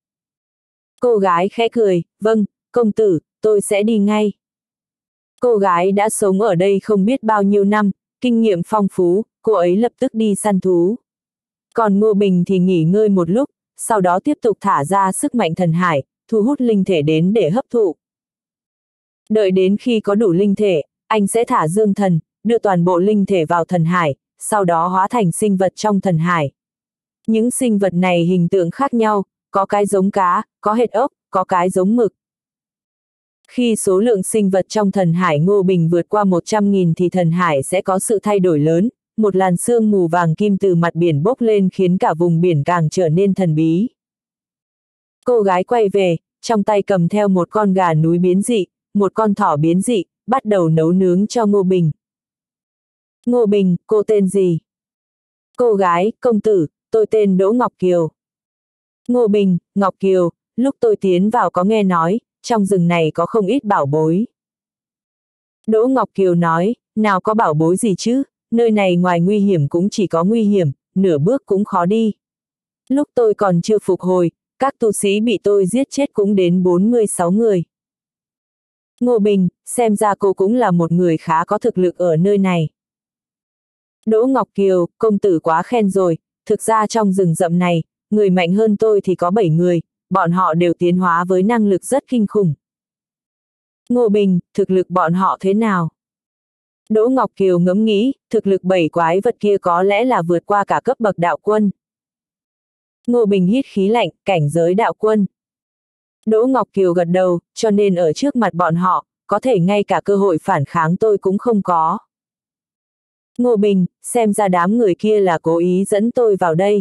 Cô gái khẽ cười, vâng, công tử, tôi sẽ đi ngay. Cô gái đã sống ở đây không biết bao nhiêu năm, kinh nghiệm phong phú, cô ấy lập tức đi săn thú. Còn Ngô Bình thì nghỉ ngơi một lúc, sau đó tiếp tục thả ra sức mạnh thần hải, thu hút linh thể đến để hấp thụ. Đợi đến khi có đủ linh thể, anh sẽ thả dương thần, đưa toàn bộ linh thể vào thần hải, sau đó hóa thành sinh vật trong thần hải. Những sinh vật này hình tượng khác nhau, có cái giống cá, có hệt ốc, có cái giống mực. Khi số lượng sinh vật trong thần hải Ngô Bình vượt qua một trăm nghìn thì thần hải sẽ có sự thay đổi lớn, một làn sương mù vàng kim từ mặt biển bốc lên khiến cả vùng biển càng trở nên thần bí. Cô gái quay về, trong tay cầm theo một con gà núi biến dị, một con thỏ biến dị, bắt đầu nấu nướng cho Ngô Bình. Ngô Bình, cô tên gì? Cô gái, công tử, tôi tên Đỗ Ngọc Kiều. Ngô Bình, Ngọc Kiều, lúc tôi tiến vào có nghe nói, trong rừng này có không ít bảo bối. Đỗ Ngọc Kiều nói, nào có bảo bối gì chứ, nơi này ngoài nguy hiểm cũng chỉ có nguy hiểm, nửa bước cũng khó đi. Lúc tôi còn chưa phục hồi, các tu sĩ bị tôi giết chết cũng đến bốn mươi sáu người. Ngô Bình, xem ra cô cũng là một người khá có thực lực ở nơi này. Đỗ Ngọc Kiều, công tử quá khen rồi, thực ra trong rừng rậm này, người mạnh hơn tôi thì có bảy người, bọn họ đều tiến hóa với năng lực rất kinh khủng. Ngô Bình, thực lực bọn họ thế nào? Đỗ Ngọc Kiều ngẫm nghĩ, thực lực bảy quái vật kia có lẽ là vượt qua cả cấp bậc đạo quân. Ngô Bình hít khí lạnh, cảnh giới đạo quân. Đỗ Ngọc Kiều gật đầu, cho nên ở trước mặt bọn họ, có thể ngay cả cơ hội phản kháng tôi cũng không có. Ngô Bình, xem ra đám người kia là cố ý dẫn tôi vào đây.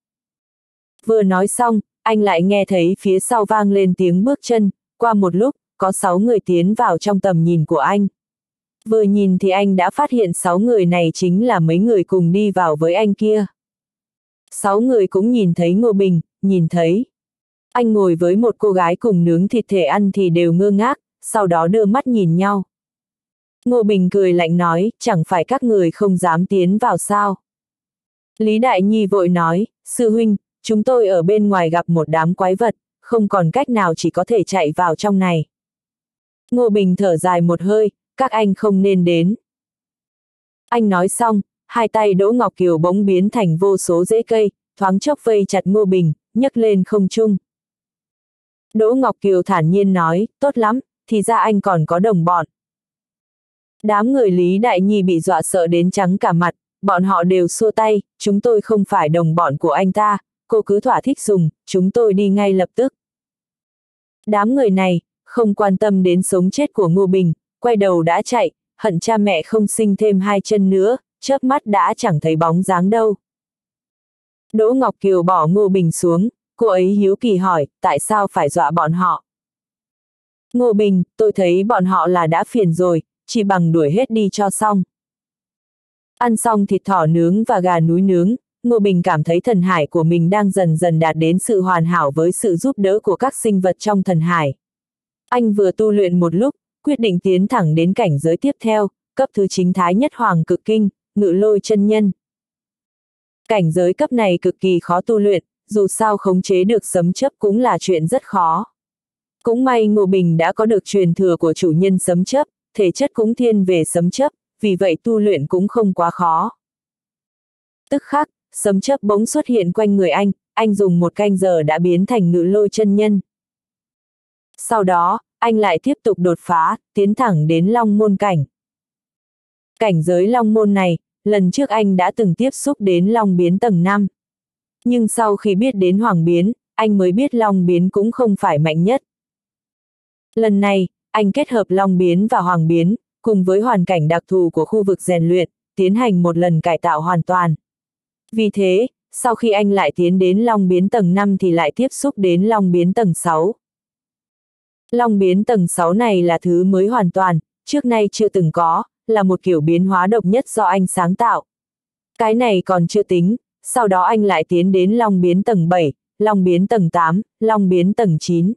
Vừa nói xong, anh lại nghe thấy phía sau vang lên tiếng bước chân, qua một lúc, có sáu người tiến vào trong tầm nhìn của anh. Vừa nhìn thì anh đã phát hiện sáu người này chính là mấy người cùng đi vào với anh kia. Sáu người cũng nhìn thấy Ngô Bình, nhìn thấy. Anh ngồi với một cô gái cùng nướng thịt thể ăn thì đều ngơ ngác, sau đó đưa mắt nhìn nhau. Ngô Bình cười lạnh nói, chẳng phải các người không dám tiến vào sao. Lý Đại Nhi vội nói, sư huynh, chúng tôi ở bên ngoài gặp một đám quái vật, không còn cách nào chỉ có thể chạy vào trong này. Ngô Bình thở dài một hơi, các anh không nên đến. Anh nói xong, hai tay Đỗ Ngọc Kiều bỗng biến thành vô số rễ cây, thoáng chốc vây chặt Ngô Bình, nhấc lên không trung. Đỗ Ngọc Kiều thản nhiên nói, tốt lắm, thì ra anh còn có đồng bọn. Đám người Lý Đại Nhi bị dọa sợ đến trắng cả mặt, bọn họ đều xua tay, chúng tôi không phải đồng bọn của anh ta, cô cứ thỏa thích dùng, chúng tôi đi ngay lập tức. Đám người này, không quan tâm đến sống chết của Ngô Bình, quay đầu đã chạy, hận cha mẹ không sinh thêm hai chân nữa, chớp mắt đã chẳng thấy bóng dáng đâu. Đỗ Ngọc Kiều bỏ Ngô Bình xuống, cô ấy hiếu kỳ hỏi, tại sao phải dọa bọn họ? Ngô Bình, tôi thấy bọn họ là đã phiền rồi, chỉ bằng đuổi hết đi cho xong. Ăn xong thịt thỏ nướng và gà núi nướng, Ngô Bình cảm thấy thần hải của mình đang dần dần đạt đến sự hoàn hảo với sự giúp đỡ của các sinh vật trong thần hải. Anh vừa tu luyện một lúc, quyết định tiến thẳng đến cảnh giới tiếp theo, cấp thứ chính Thái Nhất Hoàng Cực Kinh, Ngự Lôi Chân Nhân. Cảnh giới cấp này cực kỳ khó tu luyện, dù sao khống chế được sấm chớp cũng là chuyện rất khó. Cũng may Ngô Bình đã có được truyền thừa của chủ nhân sấm chớp, thể chất cũng thiên về sấm chớp, vì vậy tu luyện cũng không quá khó. Tức khắc, sấm chớp bỗng xuất hiện quanh người anh, anh dùng một canh giờ đã biến thành Ngự Lôi Chân Nhân. Sau đó, anh lại tiếp tục đột phá, tiến thẳng đến Long Môn cảnh. Cảnh giới Long Môn này, lần trước anh đã từng tiếp xúc đến Long Biến tầng năm. Nhưng sau khi biết đến Hoàng Biến, anh mới biết Long Biến cũng không phải mạnh nhất. Lần này, anh kết hợp Long Biến và Hoàng Biến, cùng với hoàn cảnh đặc thù của khu vực rèn luyện, tiến hành một lần cải tạo hoàn toàn. Vì thế, sau khi anh lại tiến đến Long Biến tầng năm thì lại tiếp xúc đến Long Biến tầng sáu. Long Biến tầng sáu này là thứ mới hoàn toàn, trước nay chưa từng có, là một kiểu biến hóa độc nhất do anh sáng tạo. Cái này còn chưa tính, sau đó anh lại tiến đến Long Biến tầng bảy, Long Biến tầng tám, Long Biến tầng chín.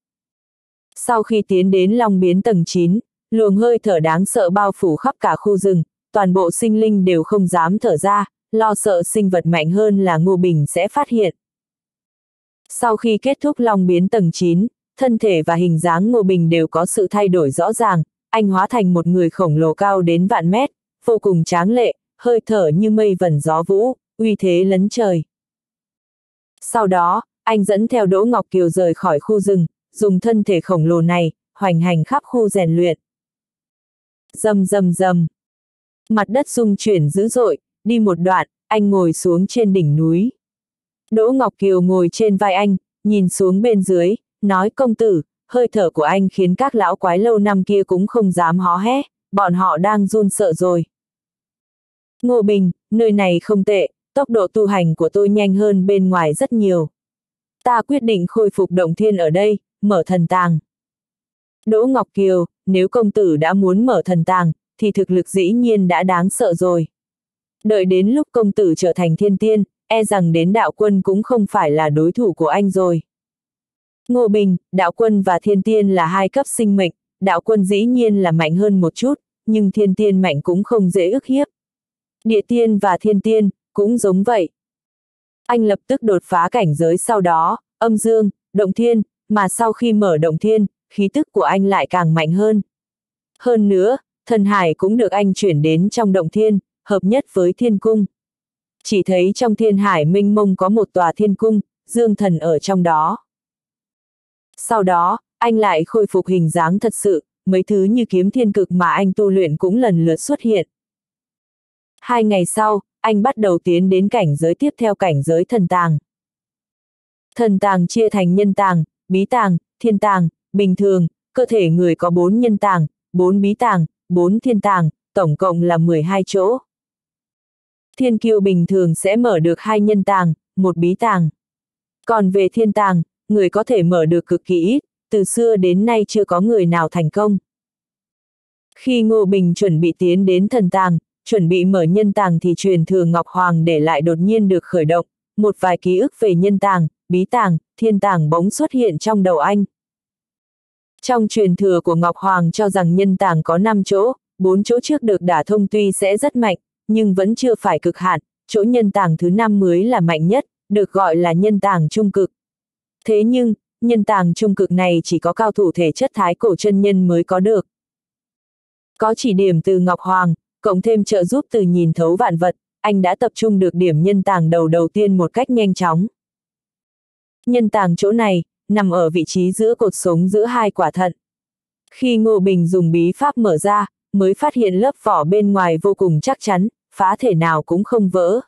Sau khi tiến đến Long Biến tầng chín, luồng hơi thở đáng sợ bao phủ khắp cả khu rừng, toàn bộ sinh linh đều không dám thở ra, lo sợ sinh vật mạnh hơn là Ngô Bình sẽ phát hiện. Sau khi kết thúc Long Biến tầng chín, thân thể và hình dáng Ngô Bình đều có sự thay đổi rõ ràng, anh hóa thành một người khổng lồ cao đến vạn mét, vô cùng tráng lệ, hơi thở như mây vần gió vũ, uy thế lấn trời. Sau đó, anh dẫn theo Đỗ Ngọc Kiều rời khỏi khu rừng, dùng thân thể khổng lồ này, hoành hành khắp khu rèn luyện. Rầm rầm rầm. Mặt đất rung chuyển dữ dội, đi một đoạn, anh ngồi xuống trên đỉnh núi. Đỗ Ngọc Kiều ngồi trên vai anh, nhìn xuống bên dưới, nói công tử, hơi thở của anh khiến các lão quái lâu năm kia cũng không dám hó hé, bọn họ đang run sợ rồi. Ngô Bình, nơi này không tệ, tốc độ tu hành của tôi nhanh hơn bên ngoài rất nhiều. Ta quyết định khôi phục động thiên ở đây, mở thần tàng. Đỗ Ngọc Kiều, nếu công tử đã muốn mở thần tàng, thì thực lực dĩ nhiên đã đáng sợ rồi. Đợi đến lúc công tử trở thành thiên tiên, e rằng đến đạo quân cũng không phải là đối thủ của anh rồi. Ngô Bình, đạo quân và thiên tiên là hai cấp sinh mệnh, đạo quân dĩ nhiên là mạnh hơn một chút, nhưng thiên tiên mạnh cũng không dễ ức hiếp. Địa tiên và thiên tiên, cũng giống vậy. Anh lập tức đột phá cảnh giới sau đó, âm dương, động thiên, mà sau khi mở động thiên, khí tức của anh lại càng mạnh hơn. Hơn nữa, thần hải cũng được anh chuyển đến trong động thiên, hợp nhất với thiên cung. Chỉ thấy trong thiên hải mênh mông có một tòa thiên cung, dương thần ở trong đó. Sau đó, anh lại khôi phục hình dáng thật sự, mấy thứ như kiếm thiên cực mà anh tu luyện cũng lần lượt xuất hiện. Hai ngày sau, anh bắt đầu tiến đến cảnh giới tiếp theo, cảnh giới thần tàng. Thần tàng chia thành nhân tàng, bí tàng, thiên tàng, bình thường, cơ thể người có bốn nhân tàng, bốn bí tàng, bốn thiên tàng, tổng cộng là mười hai chỗ. Thiên kiêu bình thường sẽ mở được hai nhân tàng, một bí tàng. Còn về thiên tàng, người có thể mở được cực kỳ ít, từ xưa đến nay chưa có người nào thành công. Khi Ngô Bình chuẩn bị tiến đến thần tàng, chuẩn bị mở nhân tàng thì truyền thừa Ngọc Hoàng để lại đột nhiên được khởi động, một vài ký ức về nhân tàng, bí tàng, thiên tàng bỗng xuất hiện trong đầu anh. Trong truyền thừa của Ngọc Hoàng cho rằng nhân tàng có năm chỗ, bốn chỗ trước được đả thông tuy sẽ rất mạnh, nhưng vẫn chưa phải cực hạn, chỗ nhân tàng thứ năm mới là mạnh nhất, được gọi là nhân tàng trung cực. Thế nhưng, nhân tàng trung cực này chỉ có cao thủ thể chất thái cổ chân nhân mới có được. Có chỉ điểm từ Ngọc Hoàng, cộng thêm trợ giúp từ nhìn thấu vạn vật, anh đã tập trung được điểm nhân tàng đầu đầu tiên một cách nhanh chóng. Nhân tàng chỗ này, nằm ở vị trí giữa cột sống giữa hai quả thận. Khi Ngô Bình dùng bí pháp mở ra, mới phát hiện lớp vỏ bên ngoài vô cùng chắc chắn, phá thể nào cũng không vỡ.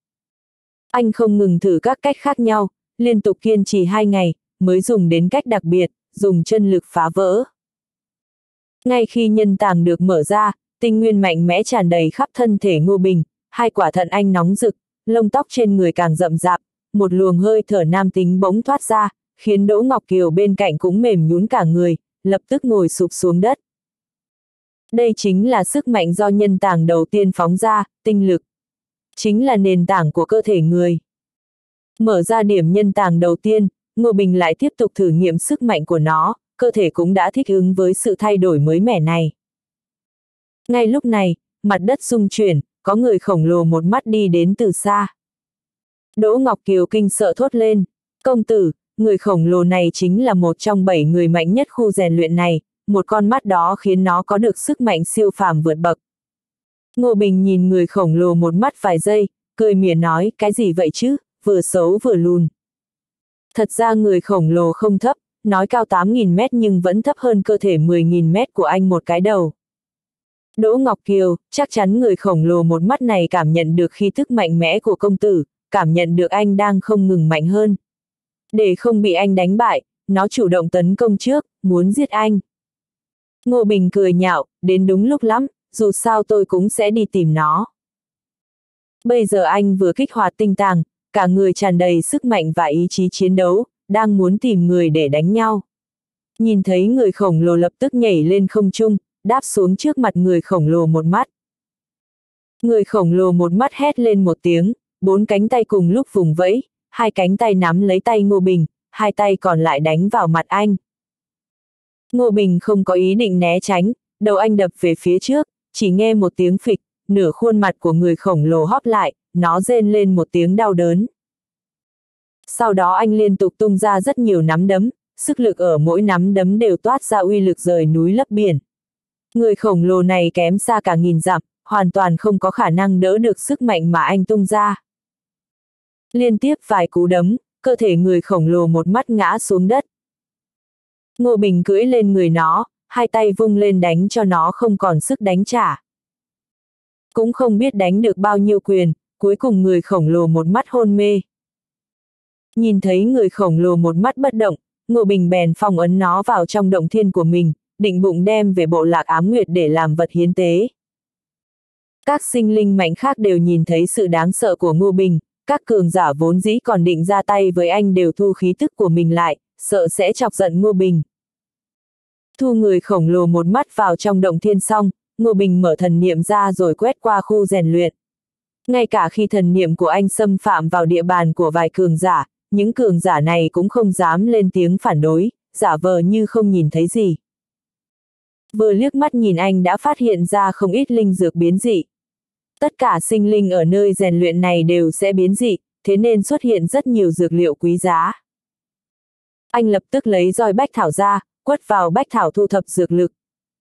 Anh không ngừng thử các cách khác nhau, liên tục kiên trì hai ngày, mới dùng đến cách đặc biệt, dùng chân lực phá vỡ. Ngay khi nhân tàng được mở ra, tinh nguyên mạnh mẽ tràn đầy khắp thân thể Ngô Bình, hai quả thận anh nóng rực, lông tóc trên người càng rậm rạp, một luồng hơi thở nam tính bỗng thoát ra, khiến Đỗ Ngọc Kiều bên cạnh cũng mềm nhũn cả người, lập tức ngồi sụp xuống đất. Đây chính là sức mạnh do nhân tàng đầu tiên phóng ra, tinh lực. chính là nền tảng của cơ thể người. Mở ra điểm nhân tảng đầu tiên, Ngô Bình lại tiếp tục thử nghiệm sức mạnh của nó, cơ thể cũng đã thích ứng với sự thay đổi mới mẻ này. Ngay lúc này, mặt đất rung chuyển, có người khổng lồ một mắt đi đến từ xa. Đỗ Ngọc Kiều kinh sợ thốt lên, công tử, người khổng lồ này chính là một trong bảy người mạnh nhất khu rèn luyện này, một con mắt đó khiến nó có được sức mạnh siêu phàm vượt bậc. Ngô Bình nhìn người khổng lồ một mắt vài giây, cười mỉa nói, cái gì vậy chứ, vừa xấu vừa lùn. Thật ra người khổng lồ không thấp, nói cao tám nghìn mét nhưng vẫn thấp hơn cơ thể mười nghìn mét của anh một cái đầu. Đỗ Ngọc Kiều, chắc chắn người khổng lồ một mắt này cảm nhận được khí thức mạnh mẽ của công tử, cảm nhận được anh đang không ngừng mạnh hơn. Để không bị anh đánh bại, nó chủ động tấn công trước, muốn giết anh. Ngô Bình cười nhạo, đến đúng lúc lắm, dù sao tôi cũng sẽ đi tìm nó. Bây giờ anh vừa kích hoạt tinh tàng, cả người tràn đầy sức mạnh và ý chí chiến đấu, đang muốn tìm người để đánh nhau. Nhìn thấy người khổng lồ lập tức nhảy lên không trung, đáp xuống trước mặt người khổng lồ một mắt. Người khổng lồ một mắt hét lên một tiếng, bốn cánh tay cùng lúc vùng vẫy, hai cánh tay nắm lấy tay Ngô Bình, hai tay còn lại đánh vào mặt anh. Ngô Bình không có ý định né tránh, đầu anh đập về phía trước, chỉ nghe một tiếng phịch, nửa khuôn mặt của người khổng lồ hóp lại, nó rên lên một tiếng đau đớn. Sau đó anh liên tục tung ra rất nhiều nắm đấm, sức lực ở mỗi nắm đấm đều toát ra uy lực rời núi lấp biển. Người khổng lồ này kém xa cả nghìn dặm, hoàn toàn không có khả năng đỡ được sức mạnh mà anh tung ra. Liên tiếp vài cú đấm, cơ thể người khổng lồ một mắt ngã xuống đất. Ngô Bình cưỡi lên người nó, hai tay vung lên đánh cho nó không còn sức đánh trả. Cũng không biết đánh được bao nhiêu quyền, cuối cùng người khổng lồ một mắt hôn mê. Nhìn thấy người khổng lồ một mắt bất động, Ngô Bình bèn phong ấn nó vào trong động thiên của mình, định bụng đem về bộ lạc Ám Nguyệt để làm vật hiến tế. Các sinh linh mạnh khác đều nhìn thấy sự đáng sợ của Ngô Bình, các cường giả vốn dĩ còn định ra tay với anh đều thu khí tức của mình lại, sợ sẽ chọc giận Ngô Bình. Thu người khổng lồ một mắt vào trong động thiên xong, Ngô Bình mở thần niệm ra rồi quét qua khu rèn luyện. Ngay cả khi thần niệm của anh xâm phạm vào địa bàn của vài cường giả, những cường giả này cũng không dám lên tiếng phản đối, giả vờ như không nhìn thấy gì. Vừa liếc mắt nhìn anh đã phát hiện ra không ít linh dược biến dị. Tất cả sinh linh ở nơi rèn luyện này đều sẽ biến dị, thế nên xuất hiện rất nhiều dược liệu quý giá. Anh lập tức lấy roi bách thảo ra, quất vào bách thảo thu thập dược lực.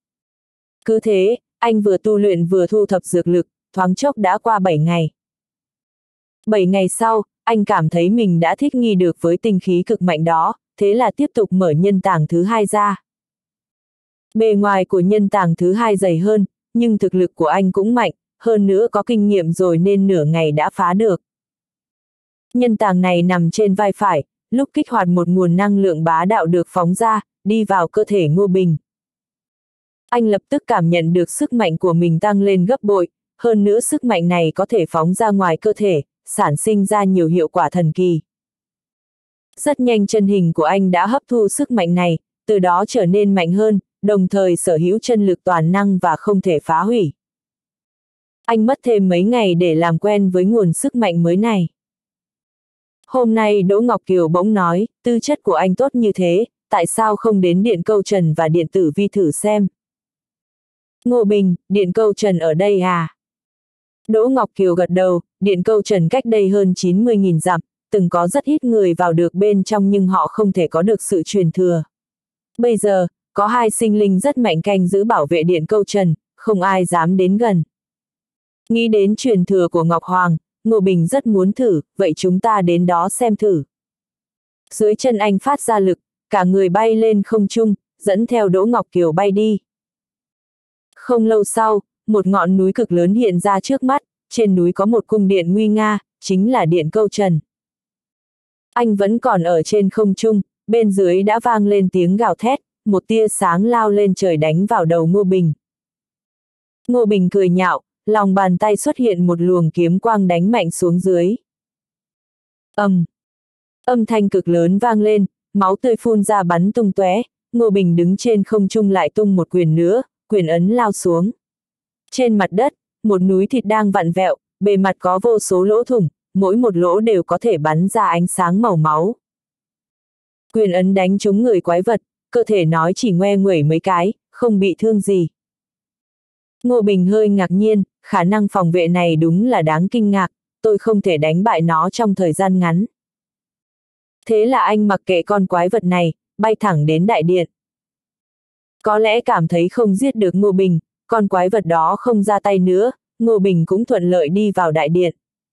Cứ thế, anh vừa tu luyện vừa thu thập dược lực, thoáng chốc đã qua bảy ngày. bảy ngày sau, anh cảm thấy mình đã thích nghi được với tinh khí cực mạnh đó, thế là tiếp tục mở nhân tảng thứ hai ra. Bề ngoài của nhân tảng thứ hai dày hơn, nhưng thực lực của anh cũng mạnh, hơn nữa có kinh nghiệm rồi nên nửa ngày đã phá được. Nhân tảng này nằm trên vai phải, lúc kích hoạt một nguồn năng lượng bá đạo được phóng ra, đi vào cơ thể Ngô Bình. Anh lập tức cảm nhận được sức mạnh của mình tăng lên gấp bội, hơn nữa sức mạnh này có thể phóng ra ngoài cơ thể, sản sinh ra nhiều hiệu quả thần kỳ. Rất nhanh chân hình của anh đã hấp thu sức mạnh này, từ đó trở nên mạnh hơn, đồng thời sở hữu chân lực toàn năng và không thể phá hủy. Anh mất thêm mấy ngày để làm quen với nguồn sức mạnh mới này. Hôm nay Đỗ Ngọc Kiều bỗng nói, tư chất của anh tốt như thế, tại sao không đến Điện Câu Trần và Điện Tử Vi thử xem? Ngô Bình, Điện Câu Trần ở đây à? Đỗ Ngọc Kiều gật đầu, Điện Câu Trần cách đây hơn chín mươi nghìn dặm, từng có rất ít người vào được bên trong nhưng họ không thể có được sự truyền thừa. Bây giờ, có hai sinh linh rất mạnh canh giữ bảo vệ Điện Câu Trần, không ai dám đến gần. Nghĩ đến truyền thừa của Ngọc Hoàng, Ngô Bình rất muốn thử, vậy chúng ta đến đó xem thử. Dưới chân anh phát ra lực, cả người bay lên không trung, dẫn theo Đỗ Ngọc Kiều bay đi. Không lâu sau, một ngọn núi cực lớn hiện ra trước mắt, trên núi có một cung điện nguy nga, chính là Điện Câu Trần. Anh vẫn còn ở trên không trung, bên dưới đã vang lên tiếng gào thét, một tia sáng lao lên trời đánh vào đầu Ngô Bình. Ngô Bình cười nhạo, lòng bàn tay xuất hiện một luồng kiếm quang đánh mạnh xuống dưới. Ầm. Um. Âm thanh cực lớn vang lên, máu tươi phun ra bắn tung tóe, Ngô Bình đứng trên không trung lại tung một quyền nữa, quyền ấn lao xuống. Trên mặt đất, một núi thịt đang vặn vẹo, bề mặt có vô số lỗ thủng, mỗi một lỗ đều có thể bắn ra ánh sáng màu máu. Quyền ấn đánh trúng người quái vật, cơ thể nói chỉ ngoe nguẩy mấy cái, không bị thương gì. Ngô Bình hơi ngạc nhiên, khả năng phòng vệ này đúng là đáng kinh ngạc, tôi không thể đánh bại nó trong thời gian ngắn. Thế là anh mặc kệ con quái vật này, bay thẳng đến đại điện. Có lẽ cảm thấy không giết được Ngô Bình, con quái vật đó không ra tay nữa, Ngô Bình cũng thuận lợi đi vào đại điện.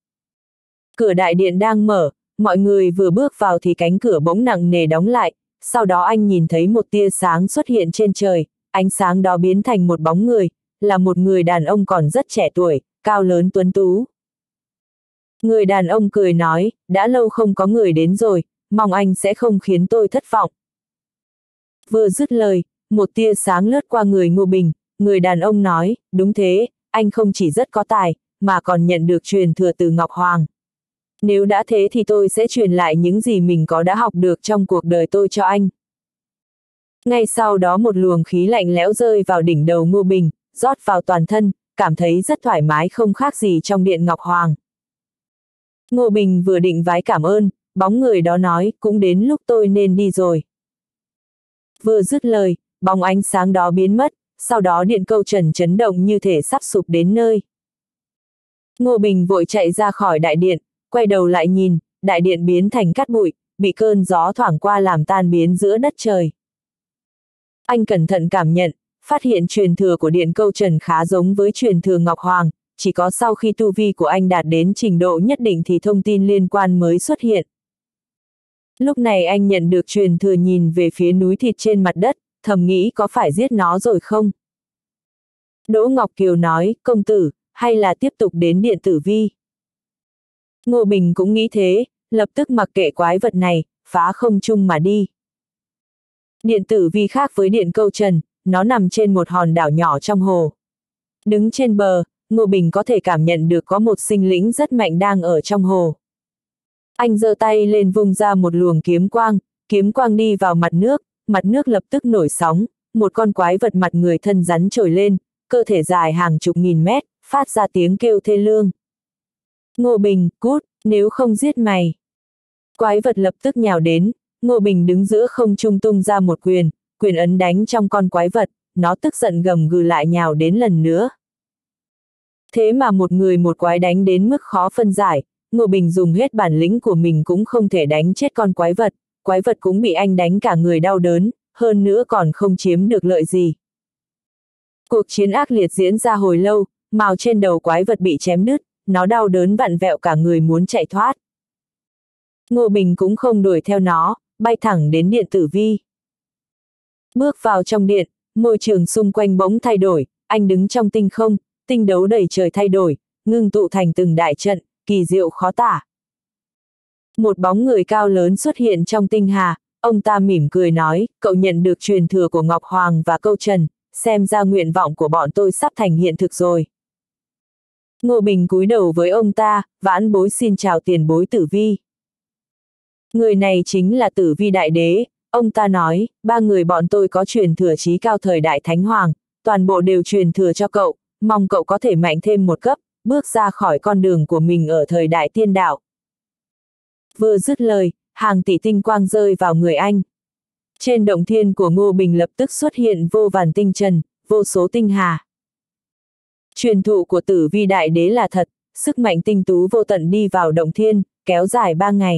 Cửa đại điện đang mở, mọi người vừa bước vào thì cánh cửa bỗng nặng nề đóng lại, sau đó anh nhìn thấy một tia sáng xuất hiện trên trời, ánh sáng đó biến thành một bóng người, là một người đàn ông còn rất trẻ tuổi, cao lớn tuấn tú. Người đàn ông cười nói, đã lâu không có người đến rồi, mong anh sẽ không khiến tôi thất vọng. Vừa dứt lời, một tia sáng lướt qua người Ngô Bình, người đàn ông nói, đúng thế, anh không chỉ rất có tài, mà còn nhận được truyền thừa từ Ngọc Hoàng. Nếu đã thế thì tôi sẽ truyền lại những gì mình có đã học được trong cuộc đời tôi cho anh. Ngay sau đó một luồng khí lạnh lẽo rơi vào đỉnh đầu Ngô Bình, rót vào toàn thân, cảm thấy rất thoải mái không khác gì trong điện Ngọc Hoàng. Ngô Bình vừa định vái cảm ơn, bóng người đó nói, cũng đến lúc tôi nên đi rồi. Vừa dứt lời, bóng ánh sáng đó biến mất, sau đó điện câu trần chấn động như thể sắp sụp đến nơi. Ngô Bình vội chạy ra khỏi đại điện, quay đầu lại nhìn, đại điện biến thành cát bụi, bị cơn gió thoảng qua làm tan biến giữa đất trời. Anh cẩn thận cảm nhận, phát hiện truyền thừa của điện câu trần khá giống với truyền thừa Ngọc Hoàng, chỉ có sau khi tu vi của anh đạt đến trình độ nhất định thì thông tin liên quan mới xuất hiện. Lúc này anh nhận được truyền thừa nhìn về phía núi thịt trên mặt đất, thầm nghĩ có phải giết nó rồi không? Đỗ Ngọc Kiều nói, công tử, hay là tiếp tục đến điện tử vi? Ngô Bình cũng nghĩ thế, lập tức mặc kệ quái vật này, phá không trung mà đi. Điện tử vi khác với điện câu trần, nó nằm trên một hòn đảo nhỏ trong hồ. Đứng trên bờ, Ngô Bình có thể cảm nhận được có một sinh linh rất mạnh đang ở trong hồ. Anh giơ tay lên vung ra một luồng kiếm quang, kiếm quang đi vào mặt nước, mặt nước lập tức nổi sóng, một con quái vật mặt người thân rắn trồi lên, cơ thể dài hàng chục nghìn mét, phát ra tiếng kêu thê lương. Ngô Bình, cút, nếu không giết mày. Quái vật lập tức nhào đến, Ngô Bình đứng giữa không trung tung ra một quyền, quyền ấn đánh trong con quái vật, nó tức giận gầm gừ lại nhào đến lần nữa. Thế mà một người một quái đánh đến mức khó phân giải, Ngô Bình dùng hết bản lĩnh của mình cũng không thể đánh chết con quái vật, quái vật cũng bị anh đánh cả người đau đớn, hơn nữa còn không chiếm được lợi gì. Cuộc chiến ác liệt diễn ra hồi lâu, mào trên đầu quái vật bị chém đứt, nó đau đớn vặn vẹo cả người muốn chạy thoát. Ngô Bình cũng không đuổi theo nó, bay thẳng đến điện tử vi. Bước vào trong điện, môi trường xung quanh bỗng thay đổi, anh đứng trong tinh không, tinh đấu đầy trời thay đổi, ngưng tụ thành từng đại trận, kỳ diệu khó tả. Một bóng người cao lớn xuất hiện trong tinh hà, ông ta mỉm cười nói, cậu nhận được truyền thừa của Ngọc Hoàng và câu trần, xem ra nguyện vọng của bọn tôi sắp thành hiện thực rồi. Ngô Bình cúi đầu với ông ta, vãn bối xin chào tiền bối Tử Vi. Người này chính là Tử Vi Đại Đế, ông ta nói, ba người bọn tôi có truyền thừa chí cao thời đại Thánh Hoàng, toàn bộ đều truyền thừa cho cậu, mong cậu có thể mạnh thêm một cấp, bước ra khỏi con đường của mình ở thời đại tiên đạo. Vừa dứt lời, hàng tỷ tinh quang rơi vào người anh. Trên động thiên của Ngô Bình lập tức xuất hiện vô vàn tinh trần, vô số tinh hà. Truyền thụ của Tử Vi Đại Đế là thật, sức mạnh tinh tú vô tận đi vào động thiên, kéo dài ba ngày.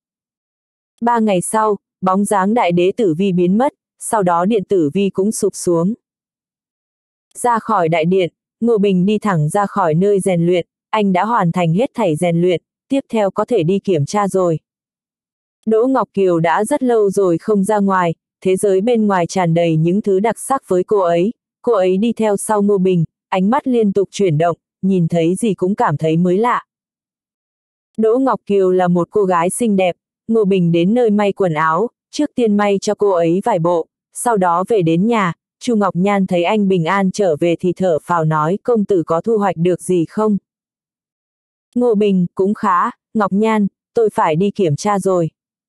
Ba ngày sau, bóng dáng Đại Đế Tử Vi biến mất, sau đó điện Tử Vi cũng sụp xuống. Ra khỏi đại điện, Ngô Bình đi thẳng ra khỏi nơi rèn luyện, anh đã hoàn thành hết thảy rèn luyện, tiếp theo có thể đi kiểm tra rồi. Đỗ Ngọc Kiều đã rất lâu rồi không ra ngoài, thế giới bên ngoài tràn đầy những thứ đặc sắc với cô ấy, cô ấy đi theo sau Ngô Bình, ánh mắt liên tục chuyển động, nhìn thấy gì cũng cảm thấy mới lạ. Đỗ Ngọc Kiều là một cô gái xinh đẹp, Ngô Bình đến nơi may quần áo, trước tiên may cho cô ấy vài bộ, sau đó về đến nhà, Chu Ngọc Nhan thấy anh bình an trở về thì thở phào nói công tử có thu hoạch được gì không? Ngô Bình, cũng khá, Ngọc Nhan, tôi phải đi kiểm tra rồi.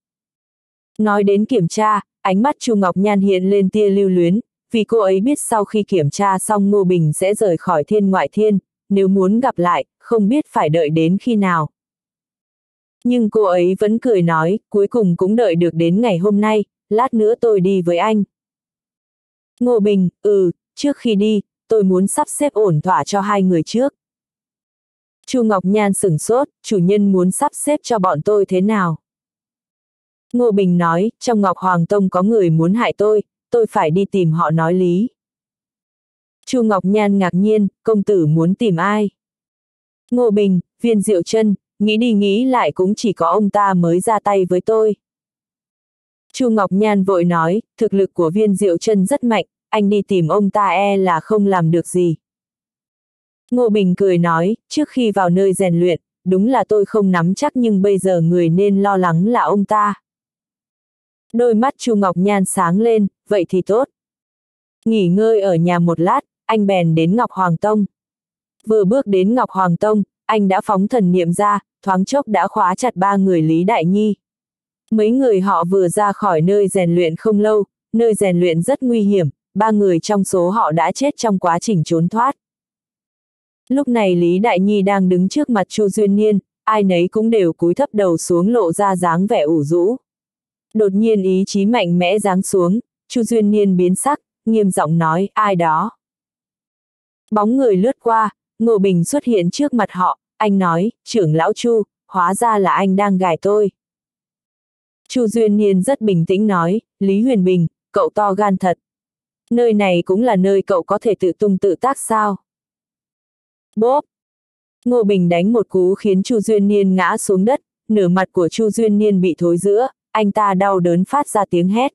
Nói đến kiểm tra, ánh mắt Chu Ngọc Nhan hiện lên tia lưu luyến, vì cô ấy biết sau khi kiểm tra xong Ngô Bình sẽ rời khỏi thiên ngoại thiên, nếu muốn gặp lại, không biết phải đợi đến khi nào. Nhưng cô ấy vẫn cười nói, cuối cùng cũng đợi được đến ngày hôm nay, lát nữa tôi đi với anh. Ngô Bình, ừ, trước khi đi, tôi muốn sắp xếp ổn thỏa cho hai người trước. Chu Ngọc Nhan sửng sốt, chủ nhân muốn sắp xếp cho bọn tôi thế nào? Ngô Bình nói, trong Ngọc Hoàng Tông có người muốn hại tôi, tôi phải đi tìm họ nói lý. Chu Ngọc Nhan ngạc nhiên, công tử muốn tìm ai? Ngô Bình, Viên Diệu Trân, nghĩ đi nghĩ lại cũng chỉ có ông ta mới ra tay với tôi. Chu Ngọc Nhan vội nói, thực lực của Viên Diệu Trân rất mạnh, anh đi tìm ông ta e là không làm được gì. Ngô Bình cười nói, trước khi vào nơi rèn luyện, đúng là tôi không nắm chắc nhưng bây giờ người nên lo lắng là ông ta. Đôi mắt Chu Ngọc Nhan sáng lên, vậy thì tốt. Nghỉ ngơi ở nhà một lát, anh bèn đến Ngọc Hoàng Tông. Vừa bước đến Ngọc Hoàng Tông, anh đã phóng thần niệm ra, thoáng chốc đã khóa chặt ba người Lý Đại Nhi. Mấy người họ vừa ra khỏi nơi rèn luyện không lâu, nơi rèn luyện rất nguy hiểm, ba người trong số họ đã chết trong quá trình trốn thoát. Lúc này Lý Đại Nhi đang đứng trước mặt Chu Duyên Niên, ai nấy cũng đều cúi thấp đầu xuống lộ ra dáng vẻ ủ rũ. Đột nhiên ý chí mạnh mẽ giáng xuống, Chu Duyên Niên biến sắc, nghiêm giọng nói, ai đó. Bóng người lướt qua, Ngô Bình xuất hiện trước mặt họ, anh nói, trưởng lão Chu, hóa ra là anh đang gài tôi. Chu Duyên Niên rất bình tĩnh nói, Lý Huyền Bình, cậu to gan thật. Nơi này cũng là nơi cậu có thể tự tung tự tác sao? Bốp! Ngô Bình đánh một cú khiến Chu Duyên Niên ngã xuống đất, nửa mặt của Chu Duyên Niên bị thối rữa, anh ta đau đớn phát ra tiếng hét.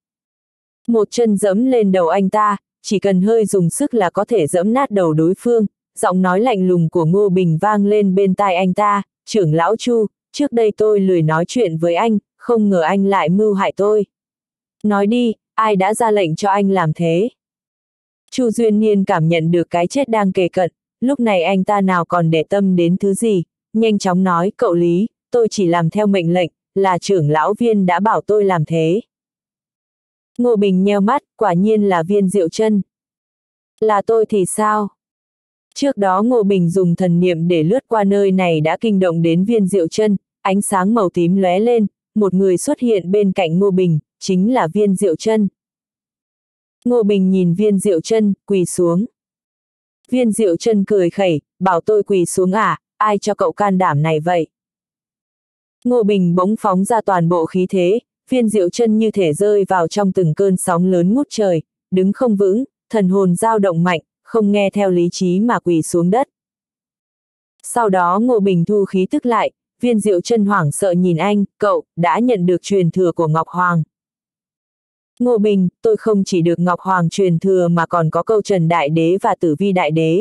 Một chân giẫm lên đầu anh ta, chỉ cần hơi dùng sức là có thể giẫm nát đầu đối phương, giọng nói lạnh lùng của Ngô Bình vang lên bên tai anh ta, trưởng lão Chu, trước đây tôi lười nói chuyện với anh, không ngờ anh lại mưu hại tôi. Nói đi, ai đã ra lệnh cho anh làm thế? Chu Duyên Niên cảm nhận được cái chết đang kề cận, lúc này anh ta nào còn để tâm đến thứ gì, nhanh chóng nói, cậu Lý, tôi chỉ làm theo mệnh lệnh, là trưởng lão Viên đã bảo tôi làm thế. Ngô Bình nheo mắt, quả nhiên là Viên Diệu Trân. Là tôi thì sao? Trước đó Ngô Bình dùng thần niệm để lướt qua nơi này đã kinh động đến Viên Diệu Trân, ánh sáng màu tím lóe lên, một người xuất hiện bên cạnh Ngô Bình, chính là Viên Diệu Trân. Ngô Bình nhìn Viên Diệu Trân, quỳ xuống. Viên Diệu Trân cười khẩy, bảo tôi quỳ xuống à, ai cho cậu can đảm này vậy? Ngô Bình bỗng phóng ra toàn bộ khí thế, Viên Diệu Trân như thể rơi vào trong từng cơn sóng lớn ngút trời, đứng không vững, thần hồn dao động mạnh, không nghe theo lý trí mà quỳ xuống đất. Sau đó Ngô Bình thu khí tức lại, Viên Diệu Trân hoảng sợ nhìn anh, cậu, đã nhận được truyền thừa của Ngọc Hoàng. Ngô Bình, tôi không chỉ được Ngọc Hoàng truyền thừa mà còn có câu Trần Đại Đế và Tử Vi Đại Đế.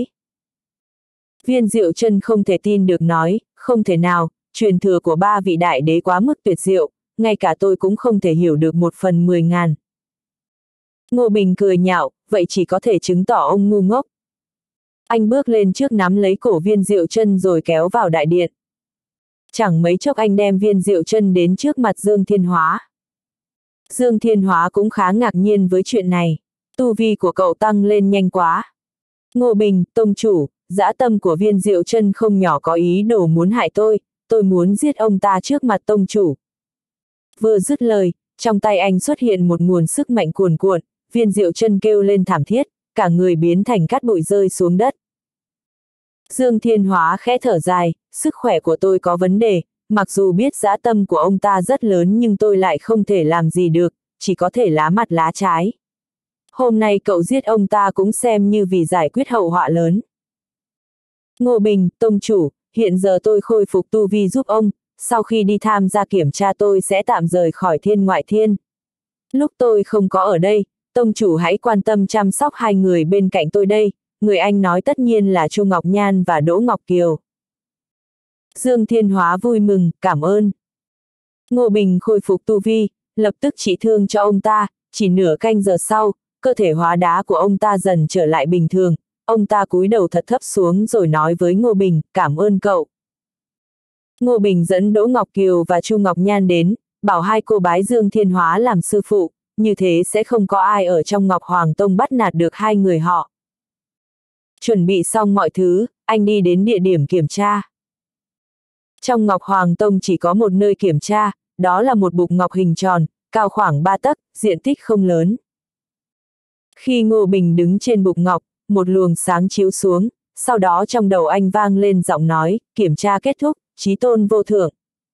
Viên Diệu Trân không thể tin được nói, không thể nào, truyền thừa của ba vị đại đế quá mức tuyệt diệu, ngay cả tôi cũng không thể hiểu được một phần mười ngàn. Ngô Bình cười nhạo, vậy chỉ có thể chứng tỏ ông ngu ngốc. Anh bước lên trước nắm lấy cổ Viên Diệu Trân rồi kéo vào đại điện. Chẳng mấy chốc anh đem Viên Diệu Trân đến trước mặt Dương Thiên Hóa. Dương Thiên Hóa cũng khá ngạc nhiên với chuyện này, tu vi của cậu tăng lên nhanh quá. Ngô Bình, tông chủ, dã tâm của Viên Diệu Trân không nhỏ, có ý đồ muốn hại tôi, tôi muốn giết ông ta trước mặt tông chủ. Vừa dứt lời, trong tay anh xuất hiện một nguồn sức mạnh cuồn cuộn, Viên Diệu Trân kêu lên thảm thiết, cả người biến thành cát bụi rơi xuống đất. Dương Thiên Hóa khẽ thở dài, sức khỏe của tôi có vấn đề, mặc dù biết dã tâm của ông ta rất lớn nhưng tôi lại không thể làm gì được, chỉ có thể lá mặt lá trái. Hôm nay cậu giết ông ta cũng xem như vì giải quyết hậu họa lớn. Ngô Bình, tông chủ, hiện giờ tôi khôi phục tu vi giúp ông, sau khi đi tham gia kiểm tra tôi sẽ tạm rời khỏi Thiên Ngoại Thiên. Lúc tôi không có ở đây, tông chủ hãy quan tâm chăm sóc hai người bên cạnh tôi đây, người anh nói tất nhiên là Chu Ngọc Nhan và Đỗ Ngọc Kiều. Dương Thiên Hóa vui mừng, cảm ơn. Ngô Bình khôi phục tu vi, lập tức trị thương cho ông ta, chỉ nửa canh giờ sau, cơ thể hóa đá của ông ta dần trở lại bình thường, ông ta cúi đầu thật thấp xuống rồi nói với Ngô Bình, cảm ơn cậu. Ngô Bình dẫn Đỗ Ngọc Kiều và Chu Ngọc Nhan đến, bảo hai cô bái Dương Thiên Hóa làm sư phụ, như thế sẽ không có ai ở trong Ngọc Hoàng Tông bắt nạt được hai người họ. Chuẩn bị xong mọi thứ, anh đi đến địa điểm kiểm tra. Trong Ngọc Hoàng Tông chỉ có một nơi kiểm tra, đó là một bục ngọc hình tròn, cao khoảng ba tấc, diện tích không lớn. Khi Ngô Bình đứng trên bục ngọc, một luồng sáng chiếu xuống, sau đó trong đầu anh vang lên giọng nói, kiểm tra kết thúc, chí tôn vô thượng.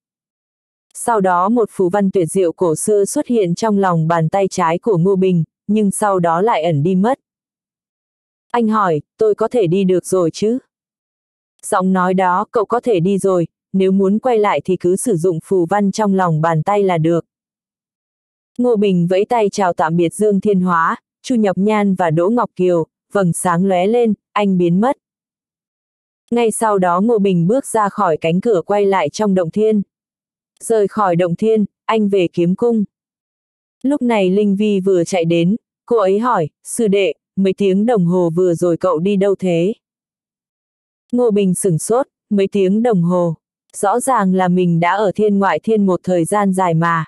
Sau đó một phù văn tuyệt diệu cổ xưa xuất hiện trong lòng bàn tay trái của Ngô Bình, nhưng sau đó lại ẩn đi mất. Anh hỏi, tôi có thể đi được rồi chứ? Giọng nói đó, cậu có thể đi rồi, nếu muốn quay lại thì cứ sử dụng phù văn trong lòng bàn tay là được. Ngô Bình vẫy tay chào tạm biệt Dương Thiên Hóa, Chu Nhập Nhan và Đỗ Ngọc Kiều, vầng sáng lóe lên, anh biến mất. Ngay sau đó Ngô Bình bước ra khỏi cánh cửa quay lại trong động thiên. Rời khỏi động thiên, anh về kiếm cung. Lúc này Linh Vi vừa chạy đến, cô ấy hỏi, sư đệ, mấy tiếng đồng hồ vừa rồi cậu đi đâu thế? Ngô Bình sửng sốt, mấy tiếng đồng hồ. Rõ ràng là mình đã ở thiên ngoại thiên một thời gian dài mà.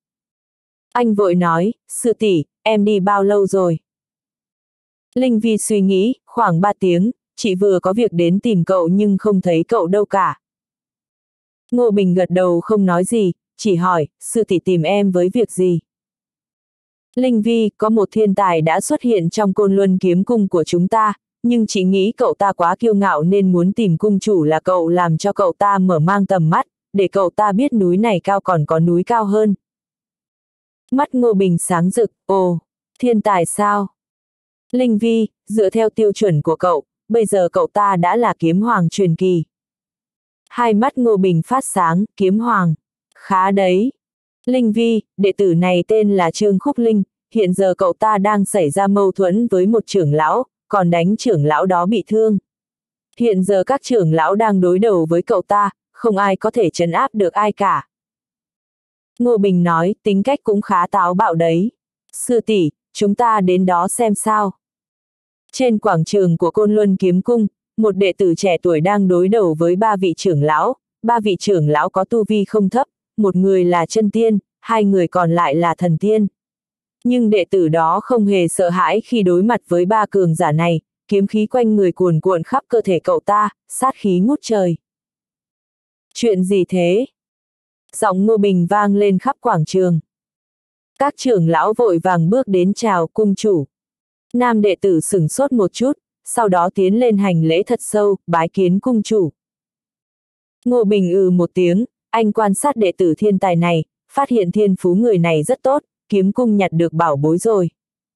Anh vội nói, sư tỷ, em đi bao lâu rồi? Linh Vi suy nghĩ, khoảng ba tiếng, chị vừa có việc đến tìm cậu nhưng không thấy cậu đâu cả. Ngô Bình gật đầu không nói gì, chỉ hỏi, sư tỷ tìm em với việc gì? Linh Vi, có một thiên tài đã xuất hiện trong Côn Luân kiếm cung của chúng ta, nhưng chị nghĩ cậu ta quá kiêu ngạo nên muốn tìm cung chủ là cậu làm cho cậu ta mở mang tầm mắt, để cậu ta biết núi này cao còn có núi cao hơn. Mắt Ngô Bình sáng rực, ồ, thiên tài sao? Linh Vi, dựa theo tiêu chuẩn của cậu, bây giờ cậu ta đã là kiếm hoàng truyền kỳ. Hai mắt Ngô Bình phát sáng, kiếm hoàng. Khá đấy. Linh Vi, đệ tử này tên là Trương Khúc Linh, hiện giờ cậu ta đang xảy ra mâu thuẫn với một trưởng lão, còn đánh trưởng lão đó bị thương. Hiện giờ các trưởng lão đang đối đầu với cậu ta, không ai có thể trấn áp được ai cả. Ngô Bình nói, tính cách cũng khá táo bạo đấy. Sư tỷ, chúng ta đến đó xem sao. Trên quảng trường của Côn Luân kiếm cung, một đệ tử trẻ tuổi đang đối đầu với ba vị trưởng lão, ba vị trưởng lão có tu vi không thấp, một người là chân tiên, hai người còn lại là thần tiên. Nhưng đệ tử đó không hề sợ hãi khi đối mặt với ba cường giả này, kiếm khí quanh người cuồn cuộn khắp cơ thể cậu ta, sát khí ngút trời. Chuyện gì thế? Giọng Ngô Bình vang lên khắp quảng trường. Các trưởng lão vội vàng bước đến chào cung chủ. Nam đệ tử sửng sốt một chút, sau đó tiến lên hành lễ thật sâu, bái kiến cung chủ. Ngô Bình ừ một tiếng, anh quan sát đệ tử thiên tài này, phát hiện thiên phú người này rất tốt, kiếm cung nhặt được bảo bối rồi.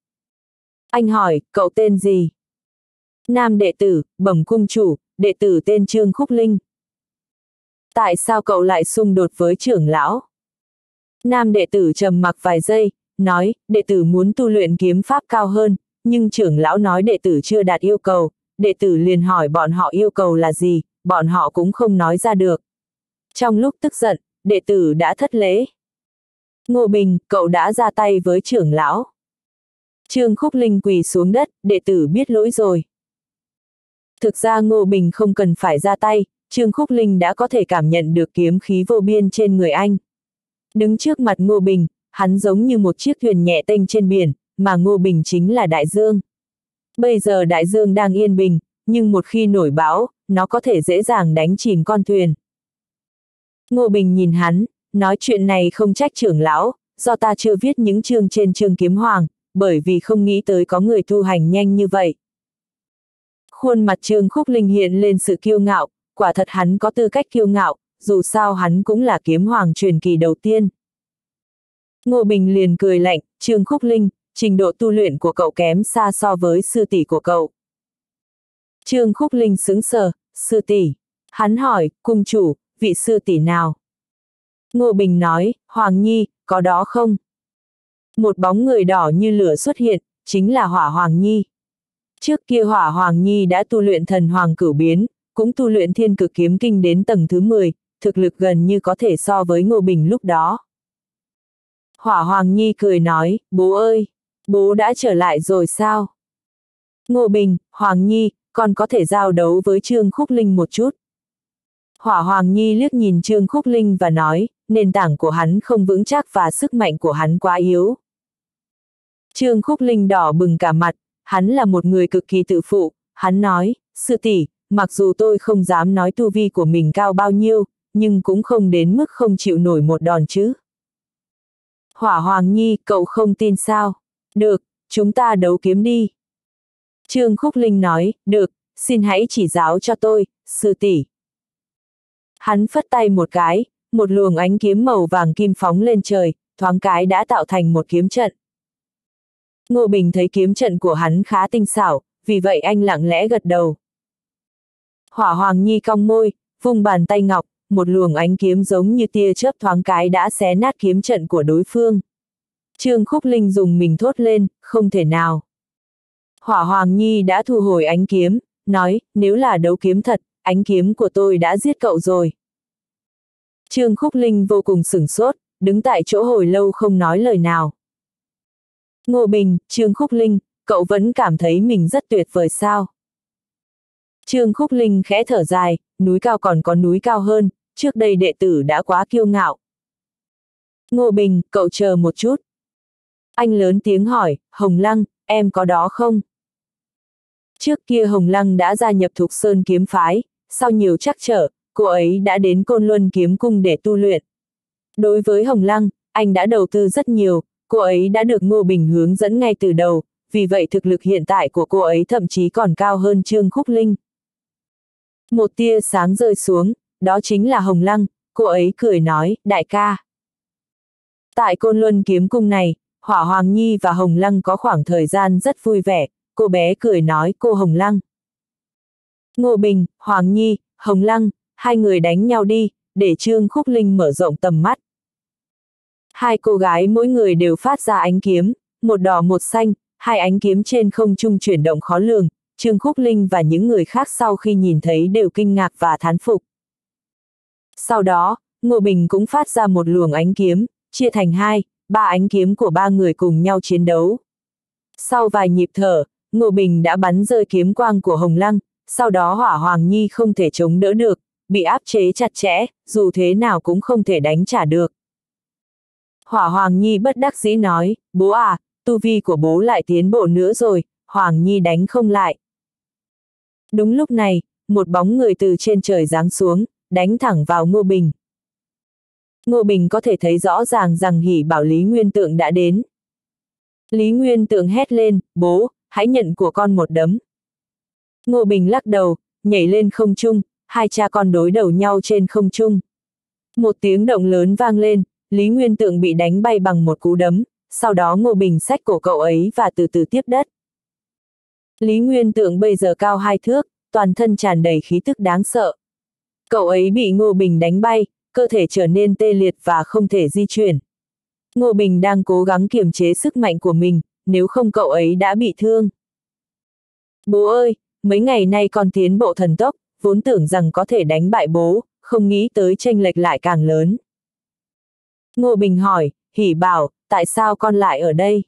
Anh hỏi, cậu tên gì? Nam đệ tử, bẩm cung chủ, đệ tử tên Trương Khúc Linh. Tại sao cậu lại xung đột với trưởng lão? Nam đệ tử trầm mặc vài giây, nói, đệ tử muốn tu luyện kiếm pháp cao hơn, nhưng trưởng lão nói đệ tử chưa đạt yêu cầu, đệ tử liền hỏi bọn họ yêu cầu là gì, bọn họ cũng không nói ra được. Trong lúc tức giận, đệ tử đã thất lễ. Ngô Bình, cậu đã ra tay với trưởng lão. Trương Khúc Linh quỳ xuống đất, đệ tử biết lỗi rồi. Thực ra Ngô Bình không cần phải ra tay, Trương Khúc Linh đã có thể cảm nhận được kiếm khí vô biên trên người anh. Đứng trước mặt Ngô Bình, hắn giống như một chiếc thuyền nhẹ tênh trên biển, mà Ngô Bình chính là đại dương. Bây giờ đại dương đang yên bình, nhưng một khi nổi bão, nó có thể dễ dàng đánh chìm con thuyền. Ngô Bình nhìn hắn, nói chuyện này không trách trưởng lão, do ta chưa viết những chương trên chương kiếm hoàng, bởi vì không nghĩ tới có người tu hành nhanh như vậy. Khuôn mặt Trương Khúc Linh hiện lên sự kiêu ngạo, quả thật hắn có tư cách kiêu ngạo, dù sao hắn cũng là kiếm hoàng truyền kỳ đầu tiên. Ngô Bình liền cười lạnh, Trương Khúc Linh, trình độ tu luyện của cậu kém xa so với sư tỷ của cậu. Trương Khúc Linh sững sờ, sư tỷ. Hắn hỏi, cung chủ, vị sư tỷ nào? Ngô Bình nói, Hoàng Nhi, có đó không? Một bóng người đỏ như lửa xuất hiện, chính là Hỏa Hoàng Nhi. Trước kia Hỏa Hoàng Nhi đã tu luyện thần hoàng cửu biến, cũng tu luyện thiên cực kiếm kinh đến tầng thứ mười, thực lực gần như có thể so với Ngô Bình lúc đó. Hỏa Hoàng Nhi cười nói, bố ơi, bố đã trở lại rồi sao? Ngô Bình, Hoàng Nhi, con có thể giao đấu với Trương Khúc Linh một chút. Hỏa Hoàng Nhi liếc nhìn Trương Khúc Linh và nói, nền tảng của hắn không vững chắc và sức mạnh của hắn quá yếu. Trương Khúc Linh đỏ bừng cả mặt, hắn là một người cực kỳ tự phụ, hắn nói, sư tỷ, mặc dù tôi không dám nói tu vi của mình cao bao nhiêu, nhưng cũng không đến mức không chịu nổi một đòn chứ. Hỏa Hoàng Nhi, cậu không tin sao? Được, chúng ta đấu kiếm đi. Trương Khúc Linh nói, được, xin hãy chỉ giáo cho tôi, sư tỷ. Hắn phất tay một cái, một luồng ánh kiếm màu vàng kim phóng lên trời, thoáng cái đã tạo thành một kiếm trận. Ngô Bình thấy kiếm trận của hắn khá tinh xảo, vì vậy anh lặng lẽ gật đầu. Hỏa Hoàng Nhi cong môi, vung bàn tay ngọc, một luồng ánh kiếm giống như tia chớp thoáng cái đã xé nát kiếm trận của đối phương. Trương Khúc Linh dùng mình thốt lên, không thể nào. Hỏa Hoàng Nhi đã thu hồi ánh kiếm, nói, nếu là đấu kiếm thật, ánh kiếm của tôi đã giết cậu rồi. Trương Khúc Linh vô cùng sửng sốt, đứng tại chỗ hồi lâu không nói lời nào. Ngô Bình, Trương Khúc Linh, cậu vẫn cảm thấy mình rất tuyệt vời sao? Trương Khúc Linh khẽ thở dài, núi cao còn có núi cao hơn, trước đây đệ tử đã quá kiêu ngạo. Ngô Bình, cậu chờ một chút. Anh lớn tiếng hỏi, Hồng Lăng, em có đó không? Trước kia Hồng Lăng đã gia nhập Thục Sơn kiếm phái, sau nhiều trắc trở, cô ấy đã đến Côn Luân kiếm cung để tu luyện. Đối với Hồng Lăng, anh đã đầu tư rất nhiều, cô ấy đã được Ngô Bình hướng dẫn ngay từ đầu, vì vậy thực lực hiện tại của cô ấy thậm chí còn cao hơn Trương Khúc Linh. Một tia sáng rơi xuống, đó chính là Hồng Lăng, cô ấy cười nói, đại ca. Tại Côn Luân kiếm cung này, Hỏa Hoàng Nhi và Hồng Lăng có khoảng thời gian rất vui vẻ, cô bé cười nói cô Hồng Lăng. Ngô Bình, Hoàng Nhi, Hồng Lăng, hai người đánh nhau đi, để Trương Khúc Linh mở rộng tầm mắt. Hai cô gái mỗi người đều phát ra ánh kiếm, một đỏ một xanh, hai ánh kiếm trên không trung chuyển động khó lường, Trương Khúc Linh và những người khác sau khi nhìn thấy đều kinh ngạc và thán phục. Sau đó, Ngô Bình cũng phát ra một luồng ánh kiếm, chia thành hai, ba ánh kiếm của ba người cùng nhau chiến đấu. Sau vài nhịp thở, Ngô Bình đã bắn rơi kiếm quang của Hồng Lăng, sau đó Hỏa Hoàng Nhi không thể chống đỡ được, bị áp chế chặt chẽ, dù thế nào cũng không thể đánh trả được. Hỏa Hoàng Nhi bất đắc dĩ nói, bố à, tu vi của bố lại tiến bộ nữa rồi, Hoàng Nhi đánh không lại. Đúng lúc này, một bóng người từ trên trời giáng xuống, đánh thẳng vào Ngô Bình. Ngô Bình có thể thấy rõ ràng rằng Hỉ Bảo Lý Nguyên Tượng đã đến. Lý Nguyên Tượng hét lên, bố, hãy nhận của con một đấm. Ngô Bình lắc đầu, nhảy lên không trung, hai cha con đối đầu nhau trên không trung. Một tiếng động lớn vang lên, Lý Nguyên Tượng bị đánh bay bằng một cú đấm, sau đó Ngô Bình xách cổ cậu ấy và từ từ tiếp đất. Lý Nguyên Tượng bây giờ cao hai thước, toàn thân tràn đầy khí tức đáng sợ. Cậu ấy bị Ngô Bình đánh bay, cơ thể trở nên tê liệt và không thể di chuyển. Ngô Bình đang cố gắng kiềm chế sức mạnh của mình, nếu không cậu ấy đã bị thương. Bố ơi, mấy ngày nay con tiến bộ thần tốc, vốn tưởng rằng có thể đánh bại bố, không nghĩ tới chênh lệch lại càng lớn. Ngô Bình hỏi, Hỉ Bảo, tại sao con lại ở đây?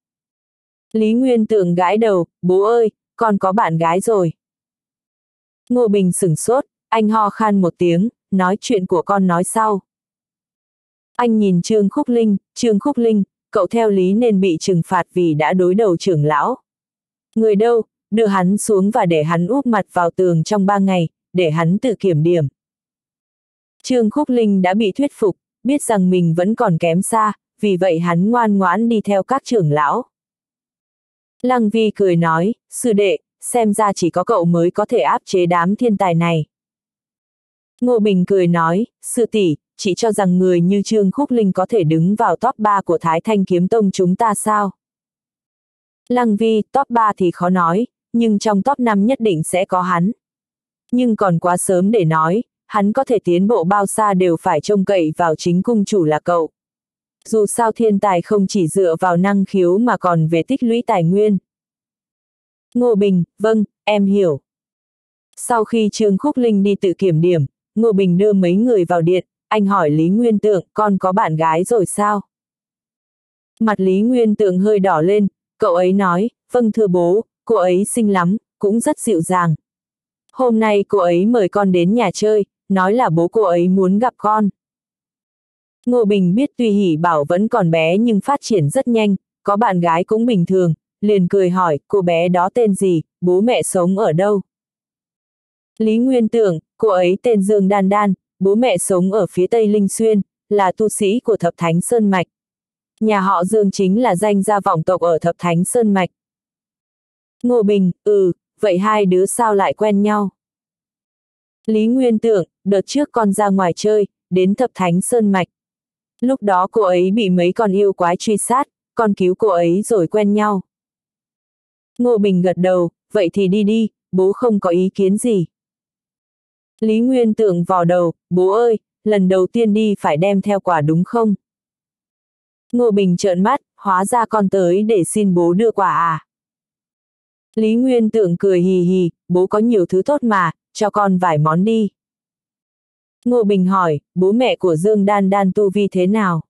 Lý Nguyên Tượng gãi đầu, bố ơi, con có bạn gái rồi. Ngô Bình sửng sốt, anh ho khan một tiếng, nói chuyện của con nói sau. Anh nhìn Trương Khúc Linh, Trương Khúc Linh, cậu theo lý nên bị trừng phạt vì đã đối đầu trưởng lão. Người đâu, đưa hắn xuống và để hắn úp mặt vào tường trong ba ngày, để hắn tự kiểm điểm. Trương Khúc Linh đã bị thuyết phục, biết rằng mình vẫn còn kém xa, vì vậy hắn ngoan ngoãn đi theo các trưởng lão. Lăng Vi cười nói, sư đệ, xem ra chỉ có cậu mới có thể áp chế đám thiên tài này. Ngô Bình cười nói, sư tỷ, chị cho rằng người như Trương Khúc Linh có thể đứng vào top ba của Thái Thanh Kiếm Tông chúng ta sao? Lăng Vi, top ba thì khó nói, nhưng trong top năm nhất định sẽ có hắn. Nhưng còn quá sớm để nói, hắn có thể tiến bộ bao xa đều phải trông cậy vào chính cung chủ là cậu. Dù sao thiên tài không chỉ dựa vào năng khiếu mà còn về tích lũy tài nguyên. Ngô Bình, vâng, em hiểu. Sau khi Trương Khúc Linh đi tự kiểm điểm, Ngô Bình đưa mấy người vào điện, anh hỏi Lý Nguyên Tượng, con có bạn gái rồi sao? Mặt Lý Nguyên Tượng hơi đỏ lên, cậu ấy nói, vâng thưa bố, cô ấy xinh lắm, cũng rất dịu dàng. Hôm nay cô ấy mời con đến nhà chơi, nói là bố cô ấy muốn gặp con. Ngô Bình biết tuy Hỉ Bảo vẫn còn bé nhưng phát triển rất nhanh, có bạn gái cũng bình thường, liền cười hỏi, cô bé đó tên gì, bố mẹ sống ở đâu? Lý Nguyên Tưởng, cô ấy tên Dương Đan Đan, bố mẹ sống ở phía Tây Linh Xuyên, là tu sĩ của Thập Thánh Sơn Mạch. Nhà họ Dương chính là danh gia vọng tộc ở Thập Thánh Sơn Mạch. Ngô Bình, ừ, vậy hai đứa sao lại quen nhau? Lý Nguyên Tưởng, đợt trước con ra ngoài chơi, đến Thập Thánh Sơn Mạch. Lúc đó cô ấy bị mấy con yêu quái truy sát, con cứu cô ấy rồi quen nhau. Ngô Bình gật đầu, vậy thì đi đi, bố không có ý kiến gì. Lý Nguyên Tưởng vò đầu, bố ơi, lần đầu tiên đi phải đem theo quà đúng không? Ngô Bình trợn mắt, hóa ra con tới để xin bố đưa quà à? Lý Nguyên Tưởng cười hì hì, bố có nhiều thứ tốt mà, cho con vài món đi. Ngô Bình hỏi, bố mẹ của Dương Đan Đan tu vi thế nào?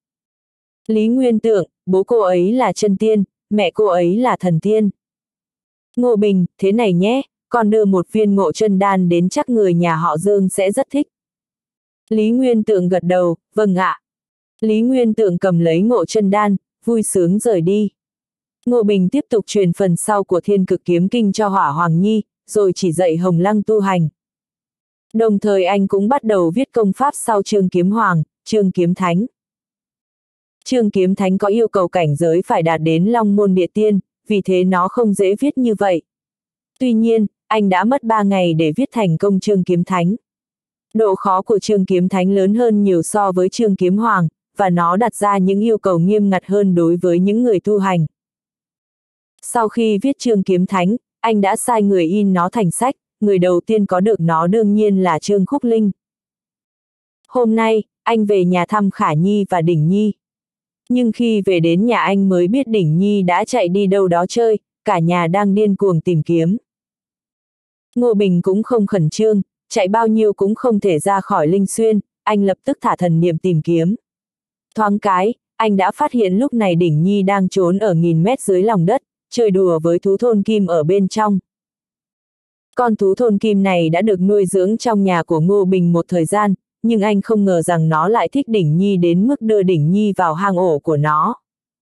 Lý Nguyên Tưởng, bố cô ấy là chân tiên, mẹ cô ấy là thần tiên. Ngô Bình, thế này nhé, con đưa một viên ngộ chân đan đến chắc người nhà họ Dương sẽ rất thích. Lý Nguyên Tưởng gật đầu, vâng ạ. Lý Nguyên Tưởng cầm lấy ngộ chân đan, vui sướng rời đi. Ngô Bình tiếp tục truyền phần sau của Thiên Cực Kiếm Kinh cho Hỏa Hoàng Nhi, rồi chỉ dạy Hồng Lăng tu hành. Đồng thời anh cũng bắt đầu viết công pháp sau Chương Kiếm Hoàng, Chương Kiếm Thánh. Chương Kiếm Thánh có yêu cầu cảnh giới phải đạt đến Long Môn Địa Tiên, vì thế nó không dễ viết như vậy. Tuy nhiên, anh đã mất ba ngày để viết thành công Chương Kiếm Thánh. Độ khó của Chương Kiếm Thánh lớn hơn nhiều so với Chương Kiếm Hoàng, và nó đặt ra những yêu cầu nghiêm ngặt hơn đối với những người tu hành. Sau khi viết Chương Kiếm Thánh, anh đã sai người in nó thành sách, người đầu tiên có được nó đương nhiên là Trương Khúc Linh. Hôm nay, anh về nhà thăm Khả Nhi và Đỉnh Nhi. Nhưng khi về đến nhà anh mới biết Đỉnh Nhi đã chạy đi đâu đó chơi, cả nhà đang điên cuồng tìm kiếm. Ngô Bình cũng không khẩn trương, chạy bao nhiêu cũng không thể ra khỏi Linh Xuyên, anh lập tức thả thần niệm tìm kiếm. Thoáng cái, anh đã phát hiện lúc này Đỉnh Nhi đang trốn ở nghìn mét dưới lòng đất, chơi đùa với thú thôn kim ở bên trong. Con thú thôn kim này đã được nuôi dưỡng trong nhà của Ngô Bình một thời gian, nhưng anh không ngờ rằng nó lại thích Đỉnh Nhi đến mức đưa Đỉnh Nhi vào hang ổ của nó.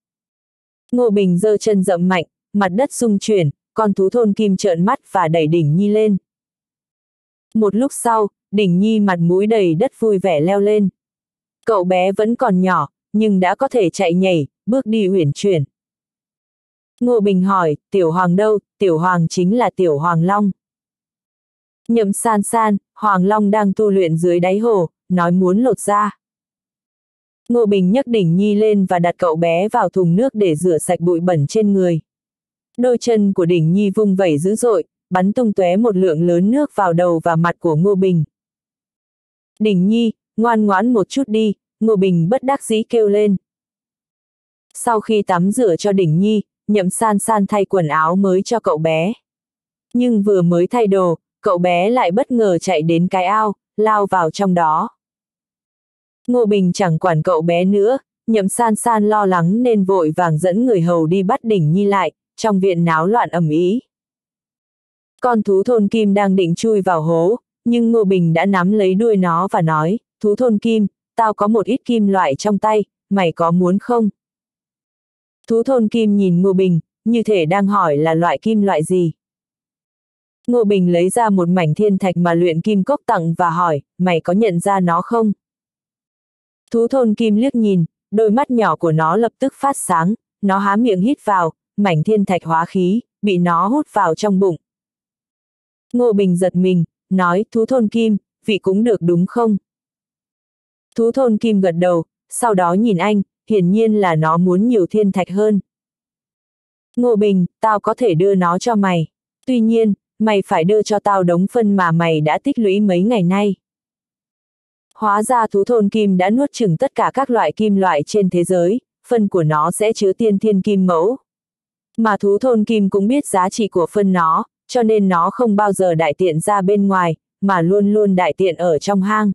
Ngô Bình giơ chân dậm mạnh, mặt đất rung chuyển, con thú thôn kim trợn mắt và đẩy Đỉnh Nhi lên. Một lúc sau, Đỉnh Nhi mặt mũi đầy đất vui vẻ leo lên. Cậu bé vẫn còn nhỏ, nhưng đã có thể chạy nhảy, bước đi uyển chuyển. Ngô Bình hỏi, Tiểu Hoàng đâu? Tiểu Hoàng chính là Tiểu Hoàng Long. Nhậm San San, Hoàng Long đang tu luyện dưới đáy hồ, nói muốn lột ra. Ngô Bình nhấc Đỉnh Nhi lên và đặt cậu bé vào thùng nước để rửa sạch bụi bẩn trên người. Đôi chân của Đỉnh Nhi vung vẩy dữ dội, bắn tung tóe một lượng lớn nước vào đầu và mặt của Ngô Bình. Đỉnh Nhi, ngoan ngoãn một chút đi, Ngô Bình bất đắc dĩ kêu lên. Sau khi tắm rửa cho Đỉnh Nhi, Nhậm San San thay quần áo mới cho cậu bé. Nhưng vừa mới thay đồ, cậu bé lại bất ngờ chạy đến cái ao, lao vào trong đó. Ngô Bình chẳng quản cậu bé nữa, Nhậm San San lo lắng nên vội vàng dẫn người hầu đi bắt Đỉnh Nhi lại, trong viện náo loạn ầm ĩ. Con thú thôn kim đang định chui vào hố, nhưng Ngô Bình đã nắm lấy đuôi nó và nói, thú thôn kim, tao có một ít kim loại trong tay, mày có muốn không? Thú thôn kim nhìn Ngô Bình, như thể đang hỏi là loại kim loại gì. Ngô Bình lấy ra một mảnh thiên thạch mà luyện kim cốc tặng và hỏi, mày có nhận ra nó không? Thú thôn kim liếc nhìn, đôi mắt nhỏ của nó lập tức phát sáng, nó há miệng hít vào, mảnh thiên thạch hóa khí, bị nó hút vào trong bụng. Ngô Bình giật mình, nói, thú thôn kim, vị cũng được đúng không? Thú thôn kim gật đầu, sau đó nhìn anh, hiển nhiên là nó muốn nhiều thiên thạch hơn. Ngô Bình, tao có thể đưa nó cho mày. Tuy nhiên, mày phải đưa cho tao đống phân mà mày đã tích lũy mấy ngày nay. Hóa ra thú thôn kim đã nuốt chửng tất cả các loại kim loại trên thế giới, phân của nó sẽ chứa tiên thiên kim mẫu. Mà thú thôn kim cũng biết giá trị của phân nó, cho nên nó không bao giờ đại tiện ra bên ngoài, mà luôn luôn đại tiện ở trong hang.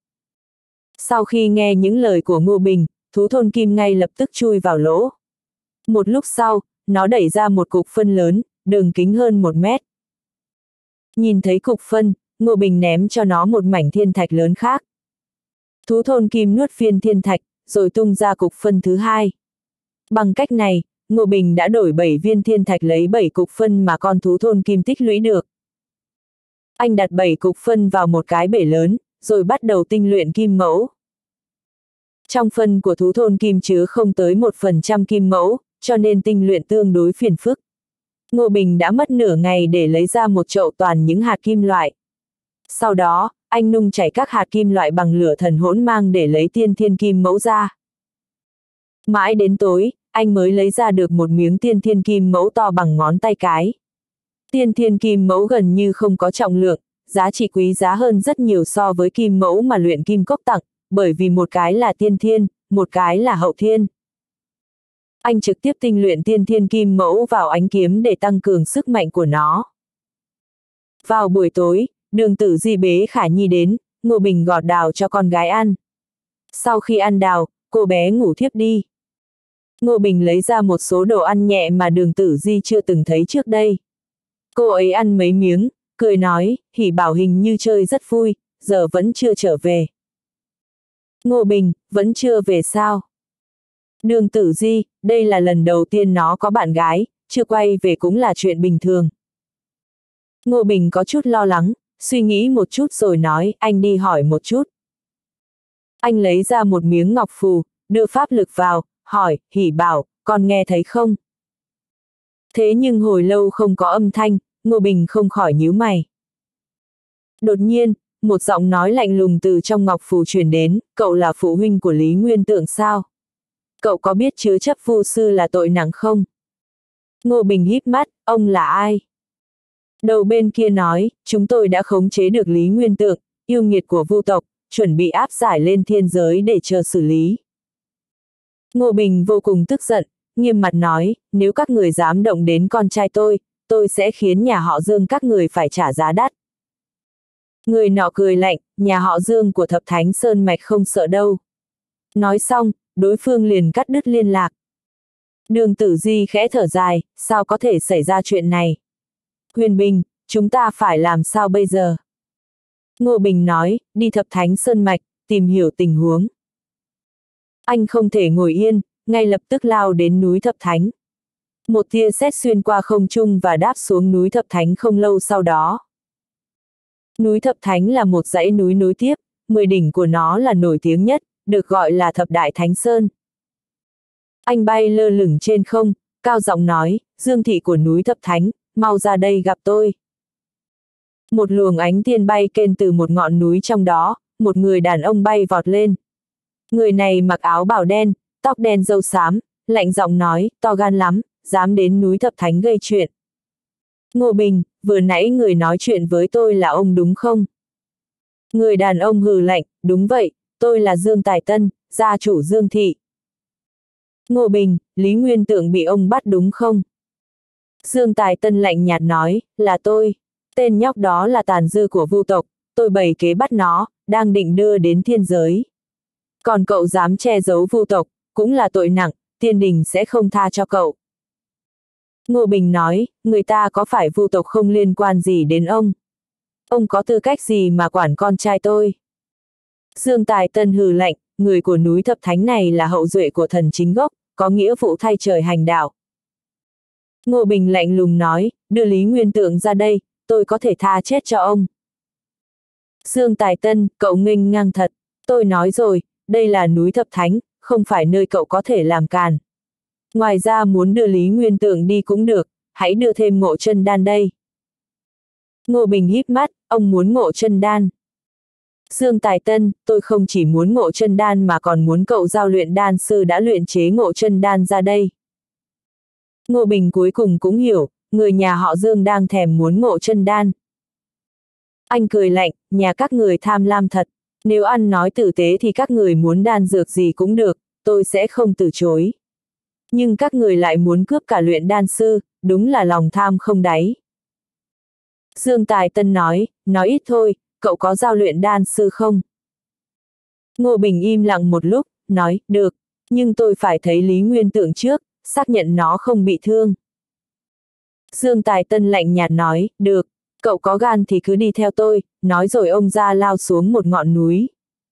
Sau khi nghe những lời của Ngô Bình, thú thôn kim ngay lập tức chui vào lỗ. Một lúc sau, nó đẩy ra một cục phân lớn, đường kính hơn một mét. Nhìn thấy cục phân, Ngô Bình ném cho nó một mảnh thiên thạch lớn khác. Thú thôn kim nuốt viên thiên thạch, rồi tung ra cục phân thứ hai. Bằng cách này, Ngô Bình đã đổi bảy viên thiên thạch lấy bảy cục phân mà con thú thôn kim tích lũy được. Anh đặt bảy cục phân vào một cái bể lớn, rồi bắt đầu tinh luyện kim mẫu. Trong phân của thú thôn kim chứa không tới một phần trăm kim mẫu, cho nên tinh luyện tương đối phiền phức. Ngô Bình đã mất nửa ngày để lấy ra một chậu toàn những hạt kim loại. Sau đó, anh nung chảy các hạt kim loại bằng lửa thần hỗn mang để lấy tiên thiên kim mẫu ra. Mãi đến tối, anh mới lấy ra được một miếng tiên thiên kim mẫu to bằng ngón tay cái. Tiên thiên kim mẫu gần như không có trọng lượng, giá trị quý giá hơn rất nhiều so với kim mẫu mà luyện kim cốc tặng, bởi vì một cái là tiên thiên, một cái là hậu thiên. Anh trực tiếp tinh luyện tiên thiên kim mẫu vào ánh kiếm để tăng cường sức mạnh của nó. Vào buổi tối, Đường Tử Di bế Khả Nhi đến, Ngô Bình gọt đào cho con gái ăn. Sau khi ăn đào, cô bé ngủ thiếp đi. Ngô Bình lấy ra một số đồ ăn nhẹ mà Đường Tử Di chưa từng thấy trước đây. Cô ấy ăn mấy miếng, cười nói, Hỉ Bảo hình như chơi rất vui, giờ vẫn chưa trở về. Ngô Bình, vẫn chưa về sao? Đường Tử Di, đây là lần đầu tiên nó có bạn gái, chưa quay về cũng là chuyện bình thường. Ngô Bình có chút lo lắng, suy nghĩ một chút rồi nói, anh đi hỏi một chút. Anh lấy ra một miếng ngọc phù, đưa pháp lực vào, hỏi, Hỉ Bảo, con nghe thấy không? Thế nhưng hồi lâu không có âm thanh, Ngô Bình không khỏi nhíu mày. Đột nhiên, một giọng nói lạnh lùng từ trong ngọc phù truyền đến, cậu là phụ huynh của Lý Nguyên Tượng sao? Cậu có biết chứa chấp vu sư là tội nặng không? Ngô Bình híp mắt, ông là ai? Đầu bên kia nói, chúng tôi đã khống chế được Lý Nguyên Tượng, yêu nghiệt của vu tộc, chuẩn bị áp giải lên thiên giới để chờ xử lý. Ngô Bình vô cùng tức giận, nghiêm mặt nói, nếu các người dám động đến con trai tôi, tôi sẽ khiến nhà họ Dương các người phải trả giá đắt. Người nọ cười lạnh, nhà họ Dương của Thập Thánh Sơn Mạch không sợ đâu. Nói xong, đối phương liền cắt đứt liên lạc. Đường Tử Di khẽ thở dài, sao có thể xảy ra chuyện này? Huyền Bình, chúng ta phải làm sao bây giờ? Ngô Bình nói, đi Thập Thánh Sơn Mạch, tìm hiểu tình huống. Anh không thể ngồi yên, ngay lập tức lao đến núi Thập Thánh. Một tia sét xuyên qua không trung và đáp xuống núi Thập Thánh không lâu sau đó. Núi Thập Thánh là một dãy núi nối tiếp, mười đỉnh của nó là nổi tiếng nhất, được gọi là Thập Đại Thánh Sơn. Anh bay lơ lửng trên không, cao giọng nói, Dương thị của núi Thập Thánh, mau ra đây gặp tôi. Một luồng ánh tiên bay kên từ một ngọn núi trong đó, một người đàn ông bay vọt lên. Người này mặc áo bào đen, tóc đen râu xám, lạnh giọng nói, to gan lắm, dám đến núi Thập Thánh gây chuyện. Ngô Bình, vừa nãy người nói chuyện với tôi là ông đúng không? Người đàn ông hừ lạnh, đúng vậy, tôi là Dương Tài Tân, gia chủ Dương thị. Ngô Bình, Lý Nguyên Tượng bị ông bắt đúng không? Dương Tài Tân lạnh nhạt nói, là tôi. Tên nhóc đó là tàn dư của vu tộc, tôi bày kế bắt nó, đang định đưa đến thiên giới. Còn cậu dám che giấu vu tộc, cũng là tội nặng, thiên đình sẽ không tha cho cậu. Ngô Bình nói, người ta có phải vu tộc không liên quan gì đến ông? Ông có tư cách gì mà quản con trai tôi? Dương Tài Tân hừ lạnh, người của núi Thập Thánh này là hậu duệ của thần chính gốc, có nghĩa vụ thay trời hành đạo. Ngô Bình lạnh lùng nói, đưa Lý Nguyên Tượng ra đây, tôi có thể tha chết cho ông. Dương Tài Tân, cậu nghênh ngang thật, tôi nói rồi, đây là núi Thập Thánh, không phải nơi cậu có thể làm càn. Ngoài ra muốn đưa Lý Nguyên Tượng đi cũng được, hãy đưa thêm Ngộ Chân Đan đây. Ngô Bình híp mắt, ông muốn Ngộ Chân Đan. Dương Tài Tân, tôi không chỉ muốn Ngộ Chân Đan mà còn muốn cậu giao luyện đan sư đã luyện chế Ngộ Chân Đan ra đây. Ngô Bình cuối cùng cũng hiểu, người nhà họ Dương đang thèm muốn Ngộ Chân Đan. Anh cười lạnh, nhà các người tham lam thật, nếu ăn nói tử tế thì các người muốn đan dược gì cũng được, tôi sẽ không từ chối. Nhưng các người lại muốn cướp cả luyện đan sư, đúng là lòng tham không đáy. Dương Tài Tân nói, nói ít thôi, cậu có giao luyện đan sư không? Ngô Bình im lặng một lúc, nói, được, nhưng tôi phải thấy Lý Nguyên Tượng trước, xác nhận nó không bị thương. Dương Tài Tân lạnh nhạt nói, được, cậu có gan thì cứ đi theo tôi, nói rồi ông ra lao xuống một ngọn núi.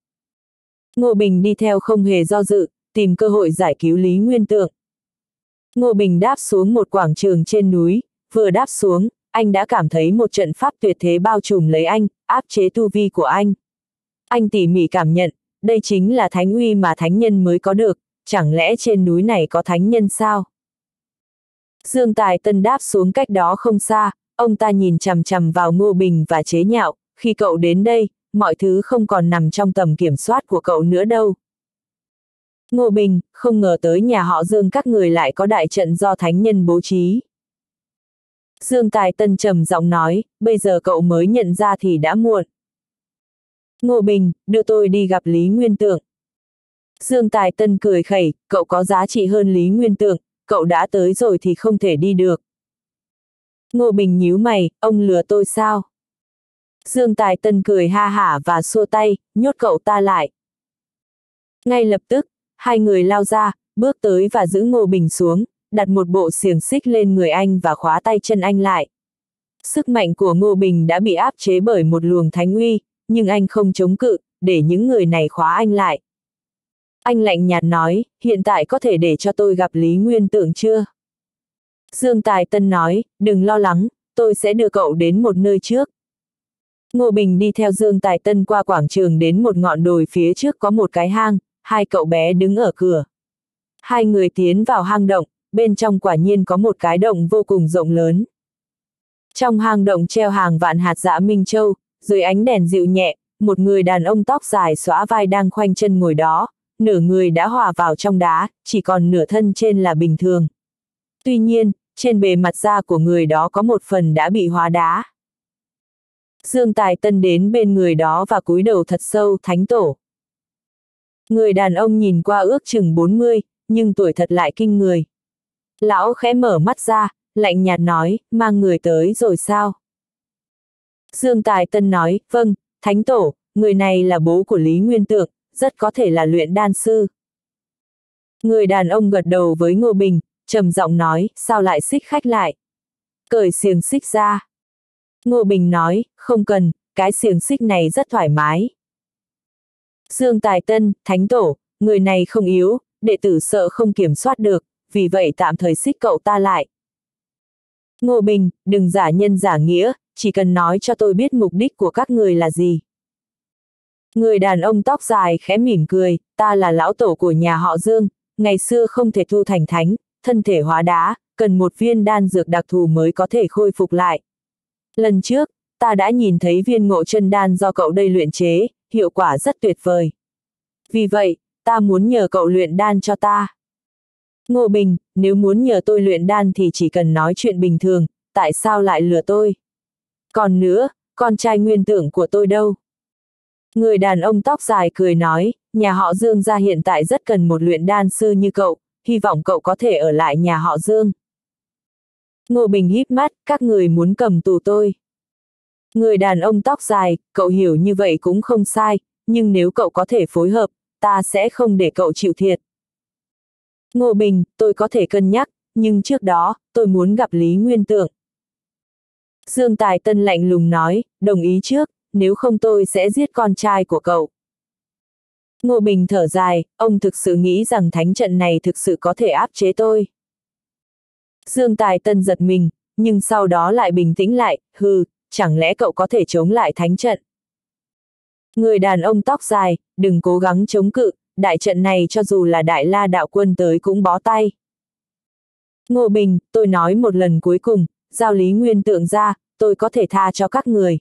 Ngô Bình đi theo không hề do dự, tìm cơ hội giải cứu Lý Nguyên Tượng. Ngô Bình đáp xuống một quảng trường trên núi, vừa đáp xuống, anh đã cảm thấy một trận pháp tuyệt thế bao trùm lấy anh, áp chế tu vi của anh. Anh tỉ mỉ cảm nhận, đây chính là thánh uy mà thánh nhân mới có được, chẳng lẽ trên núi này có thánh nhân sao? Dương Tài Tân đáp xuống cách đó không xa, ông ta nhìn chằm chằm vào Ngô Bình và chế nhạo, khi cậu đến đây, mọi thứ không còn nằm trong tầm kiểm soát của cậu nữa đâu. Ngô Bình, không ngờ tới nhà họ Dương các người lại có đại trận do thánh nhân bố trí. Dương Tài Tân trầm giọng nói, bây giờ cậu mới nhận ra thì đã muộn. Ngô Bình, đưa tôi đi gặp Lý Nguyên Tượng. Dương Tài Tân cười khẩy, cậu có giá trị hơn Lý Nguyên Tượng, cậu đã tới rồi thì không thể đi được. Ngô Bình nhíu mày, ông lừa tôi sao? Dương Tài Tân cười ha hả và xua tay, nhốt cậu ta lại. Ngay lập tức, hai người lao ra, bước tới và giữ Ngô Bình xuống, đặt một bộ xiềng xích lên người anh và khóa tay chân anh lại. Sức mạnh của Ngô Bình đã bị áp chế bởi một luồng thánh uy, nhưng anh không chống cự, để những người này khóa anh lại. Anh lạnh nhạt nói, hiện tại có thể để cho tôi gặp Lý Nguyên Tượng chưa? Dương Tài Tân nói, đừng lo lắng, tôi sẽ đưa cậu đến một nơi trước. Ngô Bình đi theo Dương Tài Tân qua quảng trường đến một ngọn đồi phía trước có một cái hang, hai cậu bé đứng ở cửa. Hai người tiến vào hang động, bên trong quả nhiên có một cái động vô cùng rộng lớn. Trong hang động treo hàng vạn hạt dã minh châu, dưới ánh đèn dịu nhẹ, một người đàn ông tóc dài xõa vai đang khoanh chân ngồi đó, nửa người đã hòa vào trong đá, chỉ còn nửa thân trên là bình thường. Tuy nhiên, trên bề mặt da của người đó có một phần đã bị hóa đá. Dương Tài Tân đến bên người đó và cúi đầu thật sâu, thánh tổ. Người đàn ông nhìn qua ước chừng bốn mươi, nhưng tuổi thật lại kinh người. Lão khẽ mở mắt ra, lạnh nhạt nói, mang người tới rồi sao? Dương Tài Tân nói, vâng, thánh tổ, người này là bố của Lý Nguyên Tượng, rất có thể là luyện đan sư. Người đàn ông gật đầu với Ngô Bình, trầm giọng nói, sao lại xích khách lại? Cởi xiềng xích ra. Ngô Bình nói, không cần, cái xiềng xích này rất thoải mái. Dương Tài Tân, thánh tổ, người này không yếu, đệ tử sợ không kiểm soát được, vì vậy tạm thời xích cậu ta lại. Ngô Bình, đừng giả nhân giả nghĩa, chỉ cần nói cho tôi biết mục đích của các người là gì. Người đàn ông tóc dài khẽ mỉm cười, ta là lão tổ của nhà họ Dương, ngày xưa không thể thu thành thánh, thân thể hóa đá, cần một viên đan dược đặc thù mới có thể khôi phục lại. Lần trước, ta đã nhìn thấy viên ngộ chân đan do cậu đây luyện chế, hiệu quả rất tuyệt vời. Vì vậy, ta muốn nhờ cậu luyện đan cho ta. Ngô Bình, nếu muốn nhờ tôi luyện đan thì chỉ cần nói chuyện bình thường, tại sao lại lừa tôi? Còn nữa, con trai Nguyên Tượng của tôi đâu? Người đàn ông tóc dài cười nói, nhà họ Dương gia hiện tại rất cần một luyện đan sư như cậu, hy vọng cậu có thể ở lại nhà họ Dương. Ngô Bình híp mắt, các người muốn cầm tù tôi. Người đàn ông tóc dài, cậu hiểu như vậy cũng không sai, nhưng nếu cậu có thể phối hợp, ta sẽ không để cậu chịu thiệt. Ngô Bình, tôi có thể cân nhắc, nhưng trước đó, tôi muốn gặp Lý Nguyên Tượng. Dương Tài Tân lạnh lùng nói, đồng ý trước, nếu không tôi sẽ giết con trai của cậu. Ngô Bình thở dài, ông thực sự nghĩ rằng thánh trận này thực sự có thể áp chế tôi. Dương Tài Tân giật mình, nhưng sau đó lại bình tĩnh lại, hừ, chẳng lẽ cậu có thể chống lại thánh trận? Người đàn ông tóc dài, đừng cố gắng chống cự, đại trận này cho dù là Đại La đạo quân tới cũng bó tay. Ngô Bình, tôi nói một lần cuối cùng, giao Lý Nguyên Tượng ra, tôi có thể tha cho các người.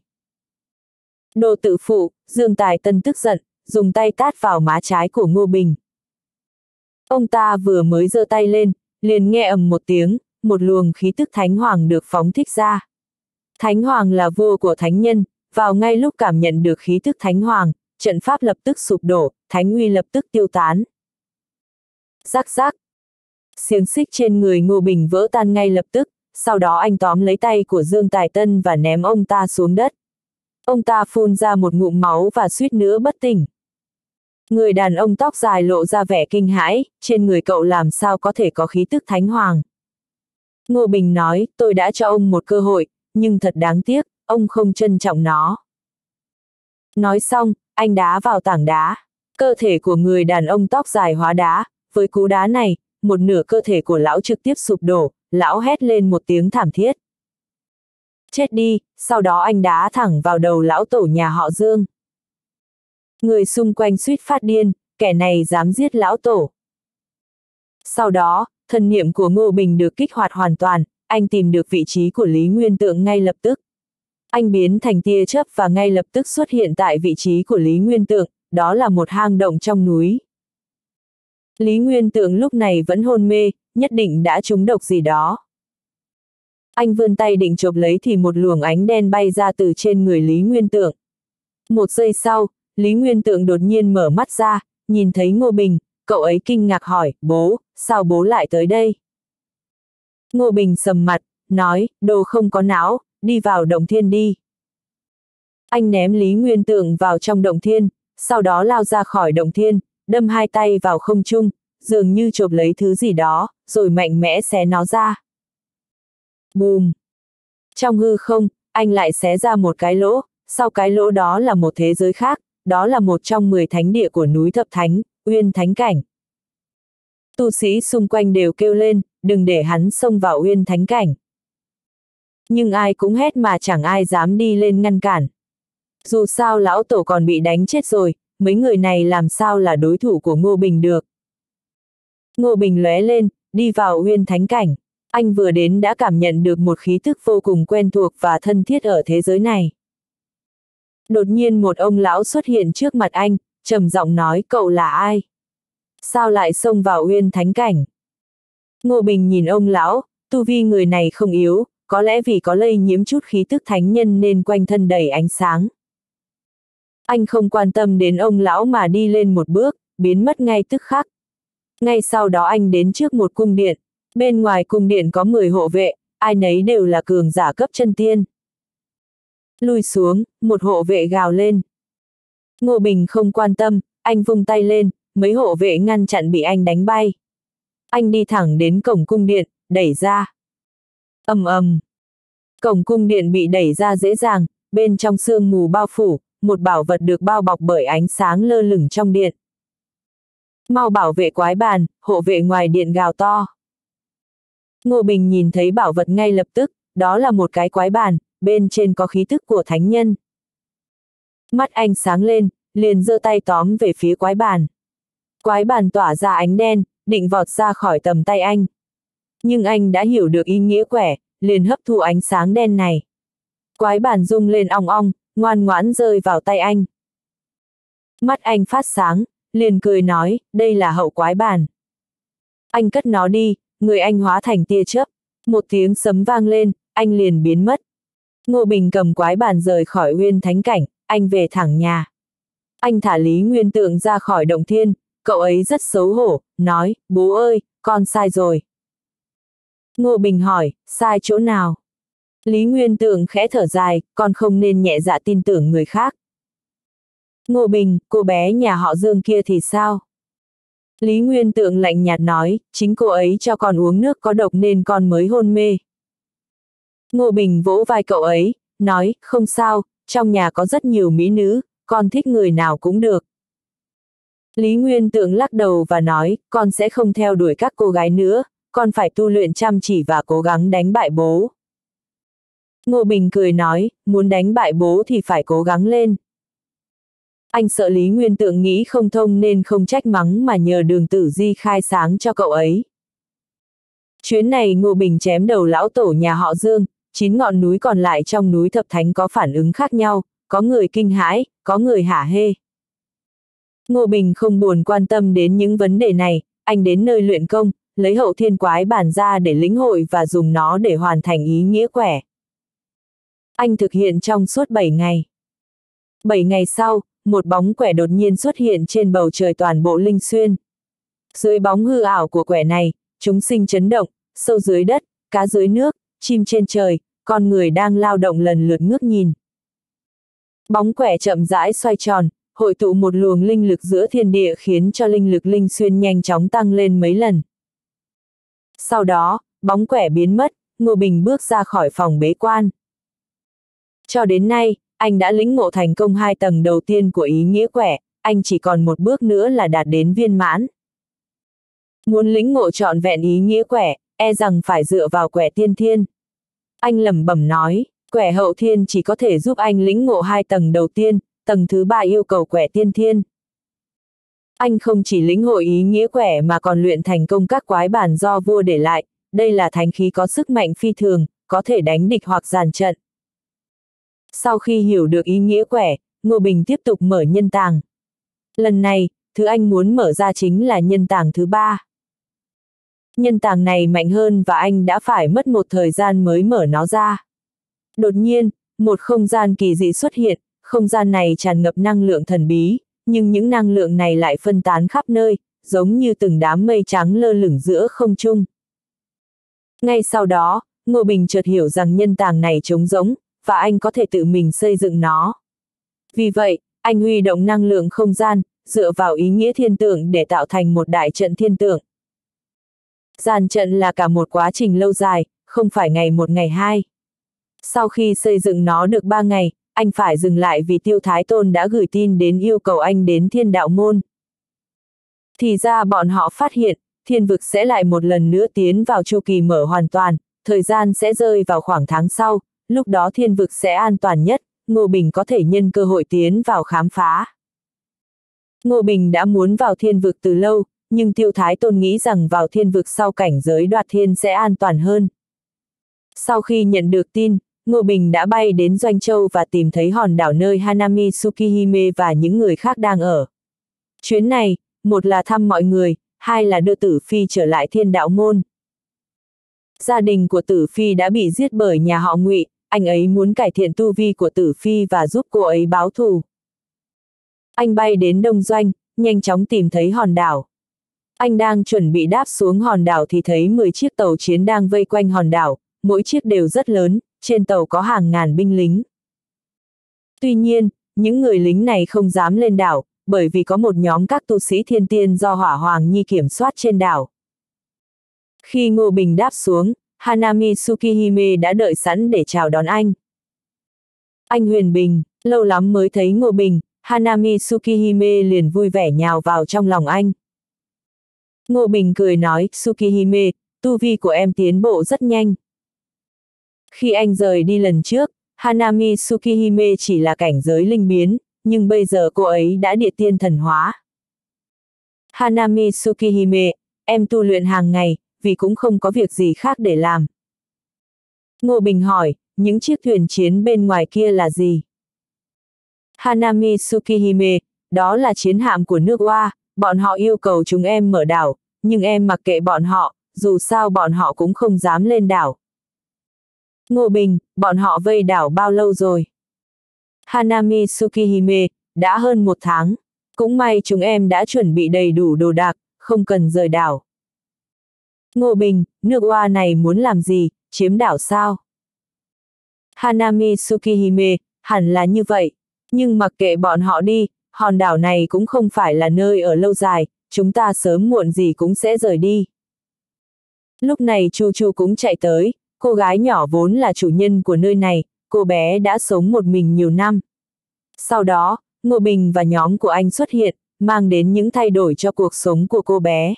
Đồ tự phụ, Dương Tài Tân tức giận, dùng tay tát vào má trái của Ngô Bình. Ông ta vừa mới giơ tay lên, liền nghe ầm một tiếng, một luồng khí tức Thánh Hoàng được phóng thích ra. Thánh Hoàng là vua của thánh nhân, vào ngay lúc cảm nhận được khí tức Thánh Hoàng, trận pháp lập tức sụp đổ, thánh uy lập tức tiêu tán. Rắc rắc. Xiềng xích trên người Ngô Bình vỡ tan ngay lập tức, sau đó anh tóm lấy tay của Dương Tài Tân và ném ông ta xuống đất. Ông ta phun ra một ngụm máu và suýt nữa bất tỉnh. Người đàn ông tóc dài lộ ra vẻ kinh hãi, trên người cậu làm sao có thể có khí tức Thánh Hoàng. Ngô Bình nói, tôi đã cho ông một cơ hội, nhưng thật đáng tiếc, ông không trân trọng nó. Nói xong, anh đá vào tảng đá. Cơ thể của người đàn ông tóc dài hóa đá, với cú đá này, một nửa cơ thể của lão trực tiếp sụp đổ, lão hét lên một tiếng thảm thiết. Chết đi, sau đó anh đá thẳng vào đầu lão tổ nhà họ Dương. Người xung quanh suýt phát điên, kẻ này dám giết lão tổ. Sau đó, thần niệm của Ngô Bình được kích hoạt hoàn toàn, anh tìm được vị trí của Lý Nguyên Tượng ngay lập tức. Anh biến thành tia chớp và ngay lập tức xuất hiện tại vị trí của Lý Nguyên Tượng, đó là một hang động trong núi. Lý Nguyên Tượng lúc này vẫn hôn mê, nhất định đã trúng độc gì đó. Anh vươn tay định chộp lấy thì một luồng ánh đen bay ra từ trên người Lý Nguyên Tượng. Một giây sau, Lý Nguyên Tượng đột nhiên mở mắt ra, nhìn thấy Ngô Bình, cậu ấy kinh ngạc hỏi, bố, sao bố lại tới đây? Ngô Bình sầm mặt, nói, đồ không có não, đi vào động thiên đi. Anh ném Lý Nguyên Tượng vào trong động thiên, sau đó lao ra khỏi động thiên, đâm hai tay vào không trung, dường như chộp lấy thứ gì đó, rồi mạnh mẽ xé nó ra. Bùm! Trong hư không, anh lại xé ra một cái lỗ, sau cái lỗ đó là một thế giới khác, đó là một trong mười thánh địa của núi Thập Thánh, Uyên Thánh Cảnh. Tu sĩ xung quanh đều kêu lên, đừng để hắn xông vào Uyên Thánh Cảnh. Nhưng ai cũng hét mà chẳng ai dám đi lên ngăn cản. Dù sao lão tổ còn bị đánh chết rồi, mấy người này làm sao là đối thủ của Ngô Bình được. Ngô Bình lóe lên, đi vào Uyên Thánh Cảnh. Anh vừa đến đã cảm nhận được một khí thức vô cùng quen thuộc và thân thiết ở thế giới này. Đột nhiên một ông lão xuất hiện trước mặt anh, trầm giọng nói, cậu là ai? Sao lại xông vào Uyên Thánh Cảnh? Ngô Bình nhìn ông lão, tu vi người này không yếu, có lẽ vì có lây nhiễm chút khí tức thánh nhân nên quanh thân đầy ánh sáng. Anh không quan tâm đến ông lão mà đi lên một bước, biến mất ngay tức khắc. Ngay sau đó anh đến trước một cung điện, bên ngoài cung điện có mười hộ vệ, ai nấy đều là cường giả cấp chân tiên. Lui xuống, một hộ vệ gào lên. Ngô Bình không quan tâm, anh vung tay lên, mấy hộ vệ ngăn chặn bị anh đánh bay. Anh đi thẳng đến cổng cung điện, đẩy ra. Ầm ầm. Cổng cung điện bị đẩy ra dễ dàng, bên trong sương mù bao phủ, một bảo vật được bao bọc bởi ánh sáng lơ lửng trong điện. Mau bảo vệ quái bàn, hộ vệ ngoài điện gào to. Ngô Bình nhìn thấy bảo vật ngay lập tức, đó là một cái quái bàn, bên trên có khí thức của thánh nhân. Mắt anh sáng lên, liền giơ tay tóm về phía quái bàn. Quái bàn tỏa ra ánh đen, định vọt ra khỏi tầm tay anh. Nhưng anh đã hiểu được ý nghĩa quẻ, liền hấp thụ ánh sáng đen này. Quái bàn rung lên ong ong, ngoan ngoãn rơi vào tay anh. Mắt anh phát sáng, liền cười nói, đây là hậu quái bàn. Anh cất nó đi, người anh hóa thành tia chớp. Một tiếng sấm vang lên, anh liền biến mất. Ngô Bình cầm quái bàn rời khỏi Uyên Thánh Cảnh, anh về thẳng nhà. Anh thả Lý Nguyên Tượng ra khỏi động thiên, cậu ấy rất xấu hổ, nói, bố ơi, con sai rồi. Ngô Bình hỏi, sai chỗ nào? Lý Nguyên Tượng khẽ thở dài, con không nên nhẹ dạ tin tưởng người khác. Ngô Bình, cô bé nhà họ Dương kia thì sao? Lý Nguyên Tượng lạnh nhạt nói, chính cô ấy cho con uống nước có độc nên con mới hôn mê. Ngô Bình vỗ vai cậu ấy, nói, không sao, trong nhà có rất nhiều mỹ nữ, con thích người nào cũng được. Lý Nguyên Tượng lắc đầu và nói, con sẽ không theo đuổi các cô gái nữa, con phải tu luyện chăm chỉ và cố gắng đánh bại bố. Ngô Bình cười nói, muốn đánh bại bố thì phải cố gắng lên. Anh sợ Lý Nguyên Tượng nghĩ không thông nên không trách mắng mà nhờ Đường Tử Di khai sáng cho cậu ấy. Chuyến này Ngô Bình chém đầu lão tổ nhà họ Dương, chín ngọn núi còn lại trong núi Thập Thánh có phản ứng khác nhau, có người kinh hãi, có người hả hê. Ngô Bình không buồn quan tâm đến những vấn đề này, anh đến nơi luyện công, lấy hậu thiên quái bản ra để lĩnh hội và dùng nó để hoàn thành ý nghĩa quẻ. Anh thực hiện trong suốt bảy ngày. bảy ngày sau, một bóng quẻ đột nhiên xuất hiện trên bầu trời toàn bộ Linh Xuyên. Dưới bóng hư ảo của quẻ này, chúng sinh chấn động, sâu dưới đất, cá dưới nước, chim trên trời, con người đang lao động lần lượt ngước nhìn. Bóng quẻ chậm rãi xoay tròn, hội tụ một luồng linh lực giữa thiên địa khiến cho linh lực Linh Xuyên nhanh chóng tăng lên mấy lần. Sau đó, bóng quẻ biến mất, Ngô Bình bước ra khỏi phòng bế quan. Cho đến nay, anh đã lĩnh ngộ thành công hai tầng đầu tiên của ý nghĩa quẻ, anh chỉ còn một bước nữa là đạt đến viên mãn. Muốn lĩnh ngộ trọn vẹn ý nghĩa quẻ, e rằng phải dựa vào quẻ tiên thiên. Anh lẩm bẩm nói, Quẻ hậu thiên chỉ có thể giúp anh lĩnh ngộ hai tầng đầu tiên, tầng thứ ba yêu cầu quẻ tiên thiên. Anh không chỉ lĩnh hội ý nghĩa quẻ mà còn luyện thành công các quái bản do vua để lại, đây là thánh khí có sức mạnh phi thường, có thể đánh địch hoặc dàn trận. Sau khi hiểu được ý nghĩa quẻ, Ngô Bình tiếp tục mở nhân tàng. Lần này, thứ anh muốn mở ra chính là nhân tàng thứ ba. Nhân tàng này mạnh hơn và anh đã phải mất một thời gian mới mở nó ra. Đột nhiên, một không gian kỳ dị xuất hiện, không gian này tràn ngập năng lượng thần bí, nhưng những năng lượng này lại phân tán khắp nơi, giống như từng đám mây trắng lơ lửng giữa không trung. Ngay sau đó, Ngô Bình chợt hiểu rằng nhân tàng này trống rỗng, và anh có thể tự mình xây dựng nó. Vì vậy, anh huy động năng lượng không gian, dựa vào ý nghĩa thiên tượng để tạo thành một đại trận thiên tượng. Dàn trận là cả một quá trình lâu dài, không phải ngày một ngày hai. Sau khi xây dựng nó được ba ngày, anh phải dừng lại vì Tiêu Thái Tôn đã gửi tin đến yêu cầu anh đến Thiên Đạo Môn. Thì ra bọn họ phát hiện, thiên vực sẽ lại một lần nữa tiến vào chu kỳ mở hoàn toàn, thời gian sẽ rơi vào khoảng tháng sau, lúc đó thiên vực sẽ an toàn nhất, Ngô Bình có thể nhân cơ hội tiến vào khám phá. Ngô Bình đã muốn vào thiên vực từ lâu, nhưng Tiêu Thái Tôn nghĩ rằng vào thiên vực sau cảnh giới đoạt thiên sẽ an toàn hơn. Sau khi nhận được tin, Ngô Bình đã bay đến Doanh Châu và tìm thấy hòn đảo nơi Hanami Tsukihime và những người khác đang ở. Chuyến này, một là thăm mọi người, hai là đưa Tử Phi trở lại Thiên Đạo Môn. Gia đình của Tử Phi đã bị giết bởi nhà họ Ngụy, anh ấy muốn cải thiện tu vi của Tử Phi và giúp cô ấy báo thù. Anh bay đến Đông Doanh, nhanh chóng tìm thấy hòn đảo. Anh đang chuẩn bị đáp xuống hòn đảo thì thấy mười chiếc tàu chiến đang vây quanh hòn đảo, mỗi chiếc đều rất lớn, trên tàu có hàng ngàn binh lính. Tuy nhiên, những người lính này không dám lên đảo, bởi vì có một nhóm các tu sĩ thiên tiên do Hỏa Hoàng Nhi kiểm soát trên đảo. Khi Ngô Bình đáp xuống, Hanami Tsukihime đã đợi sẵn để chào đón anh. Anh Huyền Bình, lâu lắm mới thấy Ngô Bình, Hanami Tsukihime liền vui vẻ nhào vào trong lòng anh. Ngô Bình cười nói, Tsukihime, tu vi của em tiến bộ rất nhanh. Khi anh rời đi lần trước, Hanami Tsukihime chỉ là cảnh giới linh biến, nhưng bây giờ cô ấy đã địa tiên thần hóa. Hanami Tsukihime, em tu luyện hàng ngày, vì cũng không có việc gì khác để làm. Ngô Bình hỏi, những chiếc thuyền chiến bên ngoài kia là gì? Hanami Tsukihime, đó là chiến hạm của nước Oa, bọn họ yêu cầu chúng em mở đảo, nhưng em mặc kệ bọn họ, dù sao bọn họ cũng không dám lên đảo. Ngô Bình, bọn họ vây đảo bao lâu rồi? Hanami Tsukihime, đã hơn một tháng. Cũng may chúng em đã chuẩn bị đầy đủ đồ đạc, không cần rời đảo. Ngô Bình, nước Oa này muốn làm gì, chiếm đảo sao? Hanami Tsukihime, hẳn là như vậy. Nhưng mặc kệ bọn họ đi, hòn đảo này cũng không phải là nơi ở lâu dài, chúng ta sớm muộn gì cũng sẽ rời đi. Lúc này Chu Chu cũng chạy tới, cô gái nhỏ vốn là chủ nhân của nơi này, cô bé đã sống một mình nhiều năm. Sau đó, Ngô Bình và nhóm của anh xuất hiện, mang đến những thay đổi cho cuộc sống của cô bé.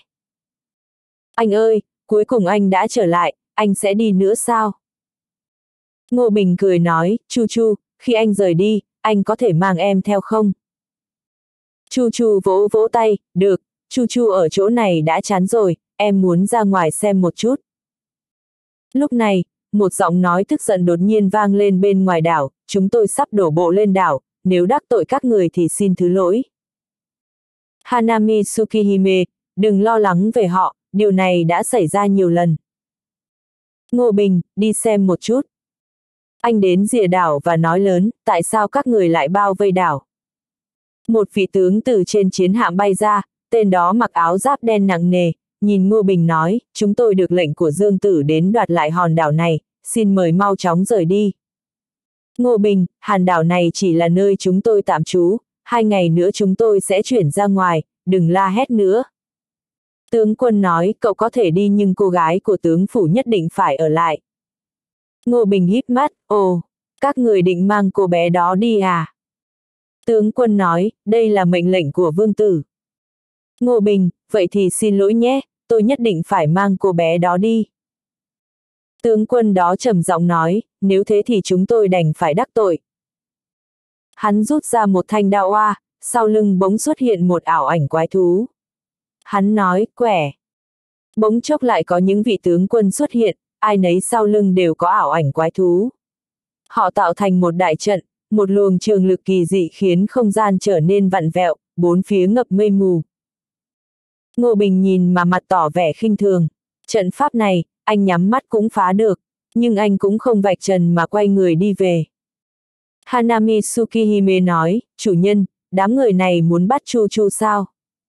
Anh ơi, cuối cùng anh đã trở lại, anh sẽ đi nữa sao? Ngô Bình cười nói, Chu Chu, khi anh rời đi, anh có thể mang em theo không? Chu Chu vỗ vỗ tay, được, Chu Chu ở chỗ này đã chán rồi, em muốn ra ngoài xem một chút. Lúc này, một giọng nói tức giận đột nhiên vang lên bên ngoài đảo, chúng tôi sắp đổ bộ lên đảo, nếu đắc tội các người thì xin thứ lỗi. Hanami Tsukihime, đừng lo lắng về họ, điều này đã xảy ra nhiều lần. Ngô Bình, đi xem một chút. Anh đến rìa đảo và nói lớn, tại sao các người lại bao vây đảo? Một vị tướng từ trên chiến hạm bay ra, tên đó mặc áo giáp đen nặng nề, nhìn Ngô Bình nói, chúng tôi được lệnh của Dương Tử đến đoạt lại hòn đảo này, xin mời mau chóng rời đi. Ngô Bình, hòn đảo này chỉ là nơi chúng tôi tạm trú, hai ngày nữa chúng tôi sẽ chuyển ra ngoài, đừng la hét nữa. Tướng quân nói, cậu có thể đi nhưng cô gái của tướng phủ nhất định phải ở lại. Ngô Bình híp mắt, ồ, các người định mang cô bé đó đi à? Tướng quân nói, đây là mệnh lệnh của vương tử. Ngô Bình, vậy thì xin lỗi nhé, tôi nhất định phải mang cô bé đó đi. Tướng quân đó trầm giọng nói, nếu thế thì chúng tôi đành phải đắc tội. Hắn rút ra một thanh đao oa, sau lưng bỗng xuất hiện một ảo ảnh quái thú. Hắn nói, quẻ. Bỗng chốc lại có những vị tướng quân xuất hiện, ai nấy sau lưng đều có ảo ảnh quái thú. Họ tạo thành một đại trận, một luồng trường lực kỳ dị khiến không gian trở nên vặn vẹo, bốn phía ngập mây mù. Ngô Bình nhìn mà mặt tỏ vẻ khinh thường. Trận pháp này, anh nhắm mắt cũng phá được, nhưng anh cũng không vạch trần mà quay người đi về. Hanami Tsukihime nói, chủ nhân, đám người này muốn bắt Chu Chu sao?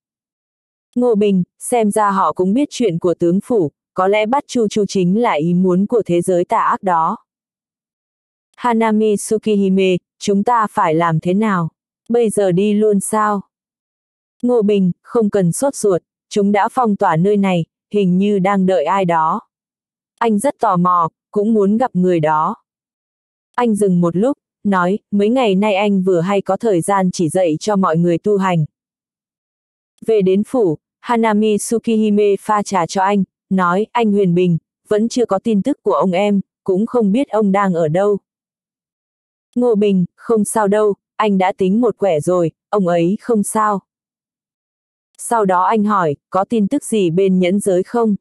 Ngô Bình, xem ra họ cũng biết chuyện của tướng phủ, có lẽ bắt Chu Chu chính là ý muốn của thế giới tà ác đó. Hanami Tsukihime, chúng ta phải làm thế nào? Bây giờ đi luôn sao? Ngô Bình, không cần sốt ruột, chúng đã phong tỏa nơi này, hình như đang đợi ai đó. Anh rất tò mò, cũng muốn gặp người đó. Anh dừng một lúc, nói, mấy ngày nay anh vừa hay có thời gian chỉ dạy cho mọi người tu hành. Về đến phủ, Hanami Tsukihime pha trà cho anh, nói, anh Huyền Bình, vẫn chưa có tin tức của ông em, cũng không biết ông đang ở đâu. Ngô Bình, không sao đâu, anh đã tính một quẻ rồi, ông ấy không sao. Sau đó anh hỏi, có tin tức gì bên nhẫn giới không?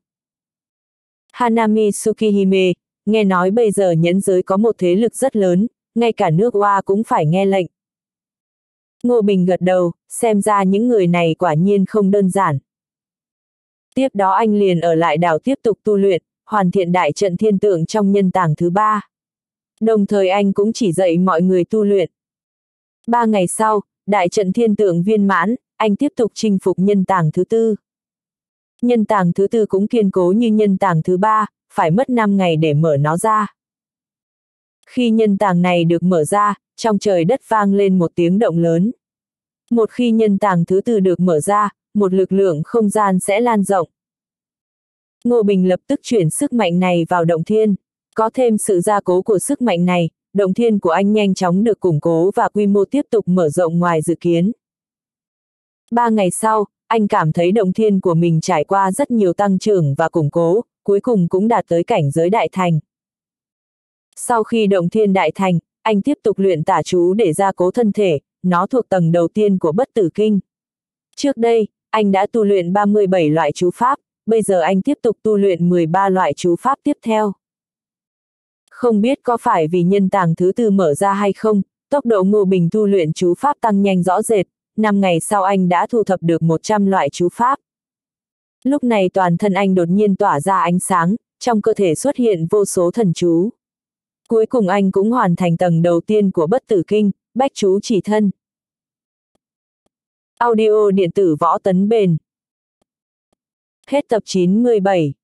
Hanami Tsukihime, nghe nói bây giờ nhẫn giới có một thế lực rất lớn, ngay cả nước Oa cũng phải nghe lệnh. Ngô Bình gật đầu, xem ra những người này quả nhiên không đơn giản. Tiếp đó anh liền ở lại đảo tiếp tục tu luyện, hoàn thiện đại trận thiên tượng trong nhân tàng thứ ba. Đồng thời anh cũng chỉ dạy mọi người tu luyện. Ba ngày sau, đại trận thiên tượng viên mãn, anh tiếp tục chinh phục nhân tàng thứ tư. Nhân tàng thứ tư cũng kiên cố như nhân tàng thứ ba, phải mất năm ngày để mở nó ra. Khi nhân tàng này được mở ra, trong trời đất vang lên một tiếng động lớn. Một khi nhân tàng thứ tư được mở ra, một lực lượng không gian sẽ lan rộng. Ngô Bình lập tức chuyển sức mạnh này vào động thiên. Có thêm sự gia cố của sức mạnh này, động thiên của anh nhanh chóng được củng cố và quy mô tiếp tục mở rộng ngoài dự kiến. Ba ngày sau, anh cảm thấy động thiên của mình trải qua rất nhiều tăng trưởng và củng cố, cuối cùng cũng đạt tới cảnh giới đại thành. Sau khi động thiên đại thành, anh tiếp tục luyện tả chú để gia cố thân thể, nó thuộc tầng đầu tiên của bất tử kinh. Trước đây, anh đã tu luyện ba mươi bảy loại chú pháp, bây giờ anh tiếp tục tu luyện mười ba loại chú pháp tiếp theo. Không biết có phải vì nhân tàng thứ tư mở ra hay không, tốc độ Ngô Bình tu luyện chú pháp tăng nhanh rõ rệt, năm ngày sau anh đã thu thập được một trăm loại chú pháp. Lúc này toàn thân anh đột nhiên tỏa ra ánh sáng, trong cơ thể xuất hiện vô số thần chú. Cuối cùng anh cũng hoàn thành tầng đầu tiên của bất tử kinh, bách chú chỉ thân. Audio điện tử Võ Tấn Bền. Hết tập chín mươi bảy.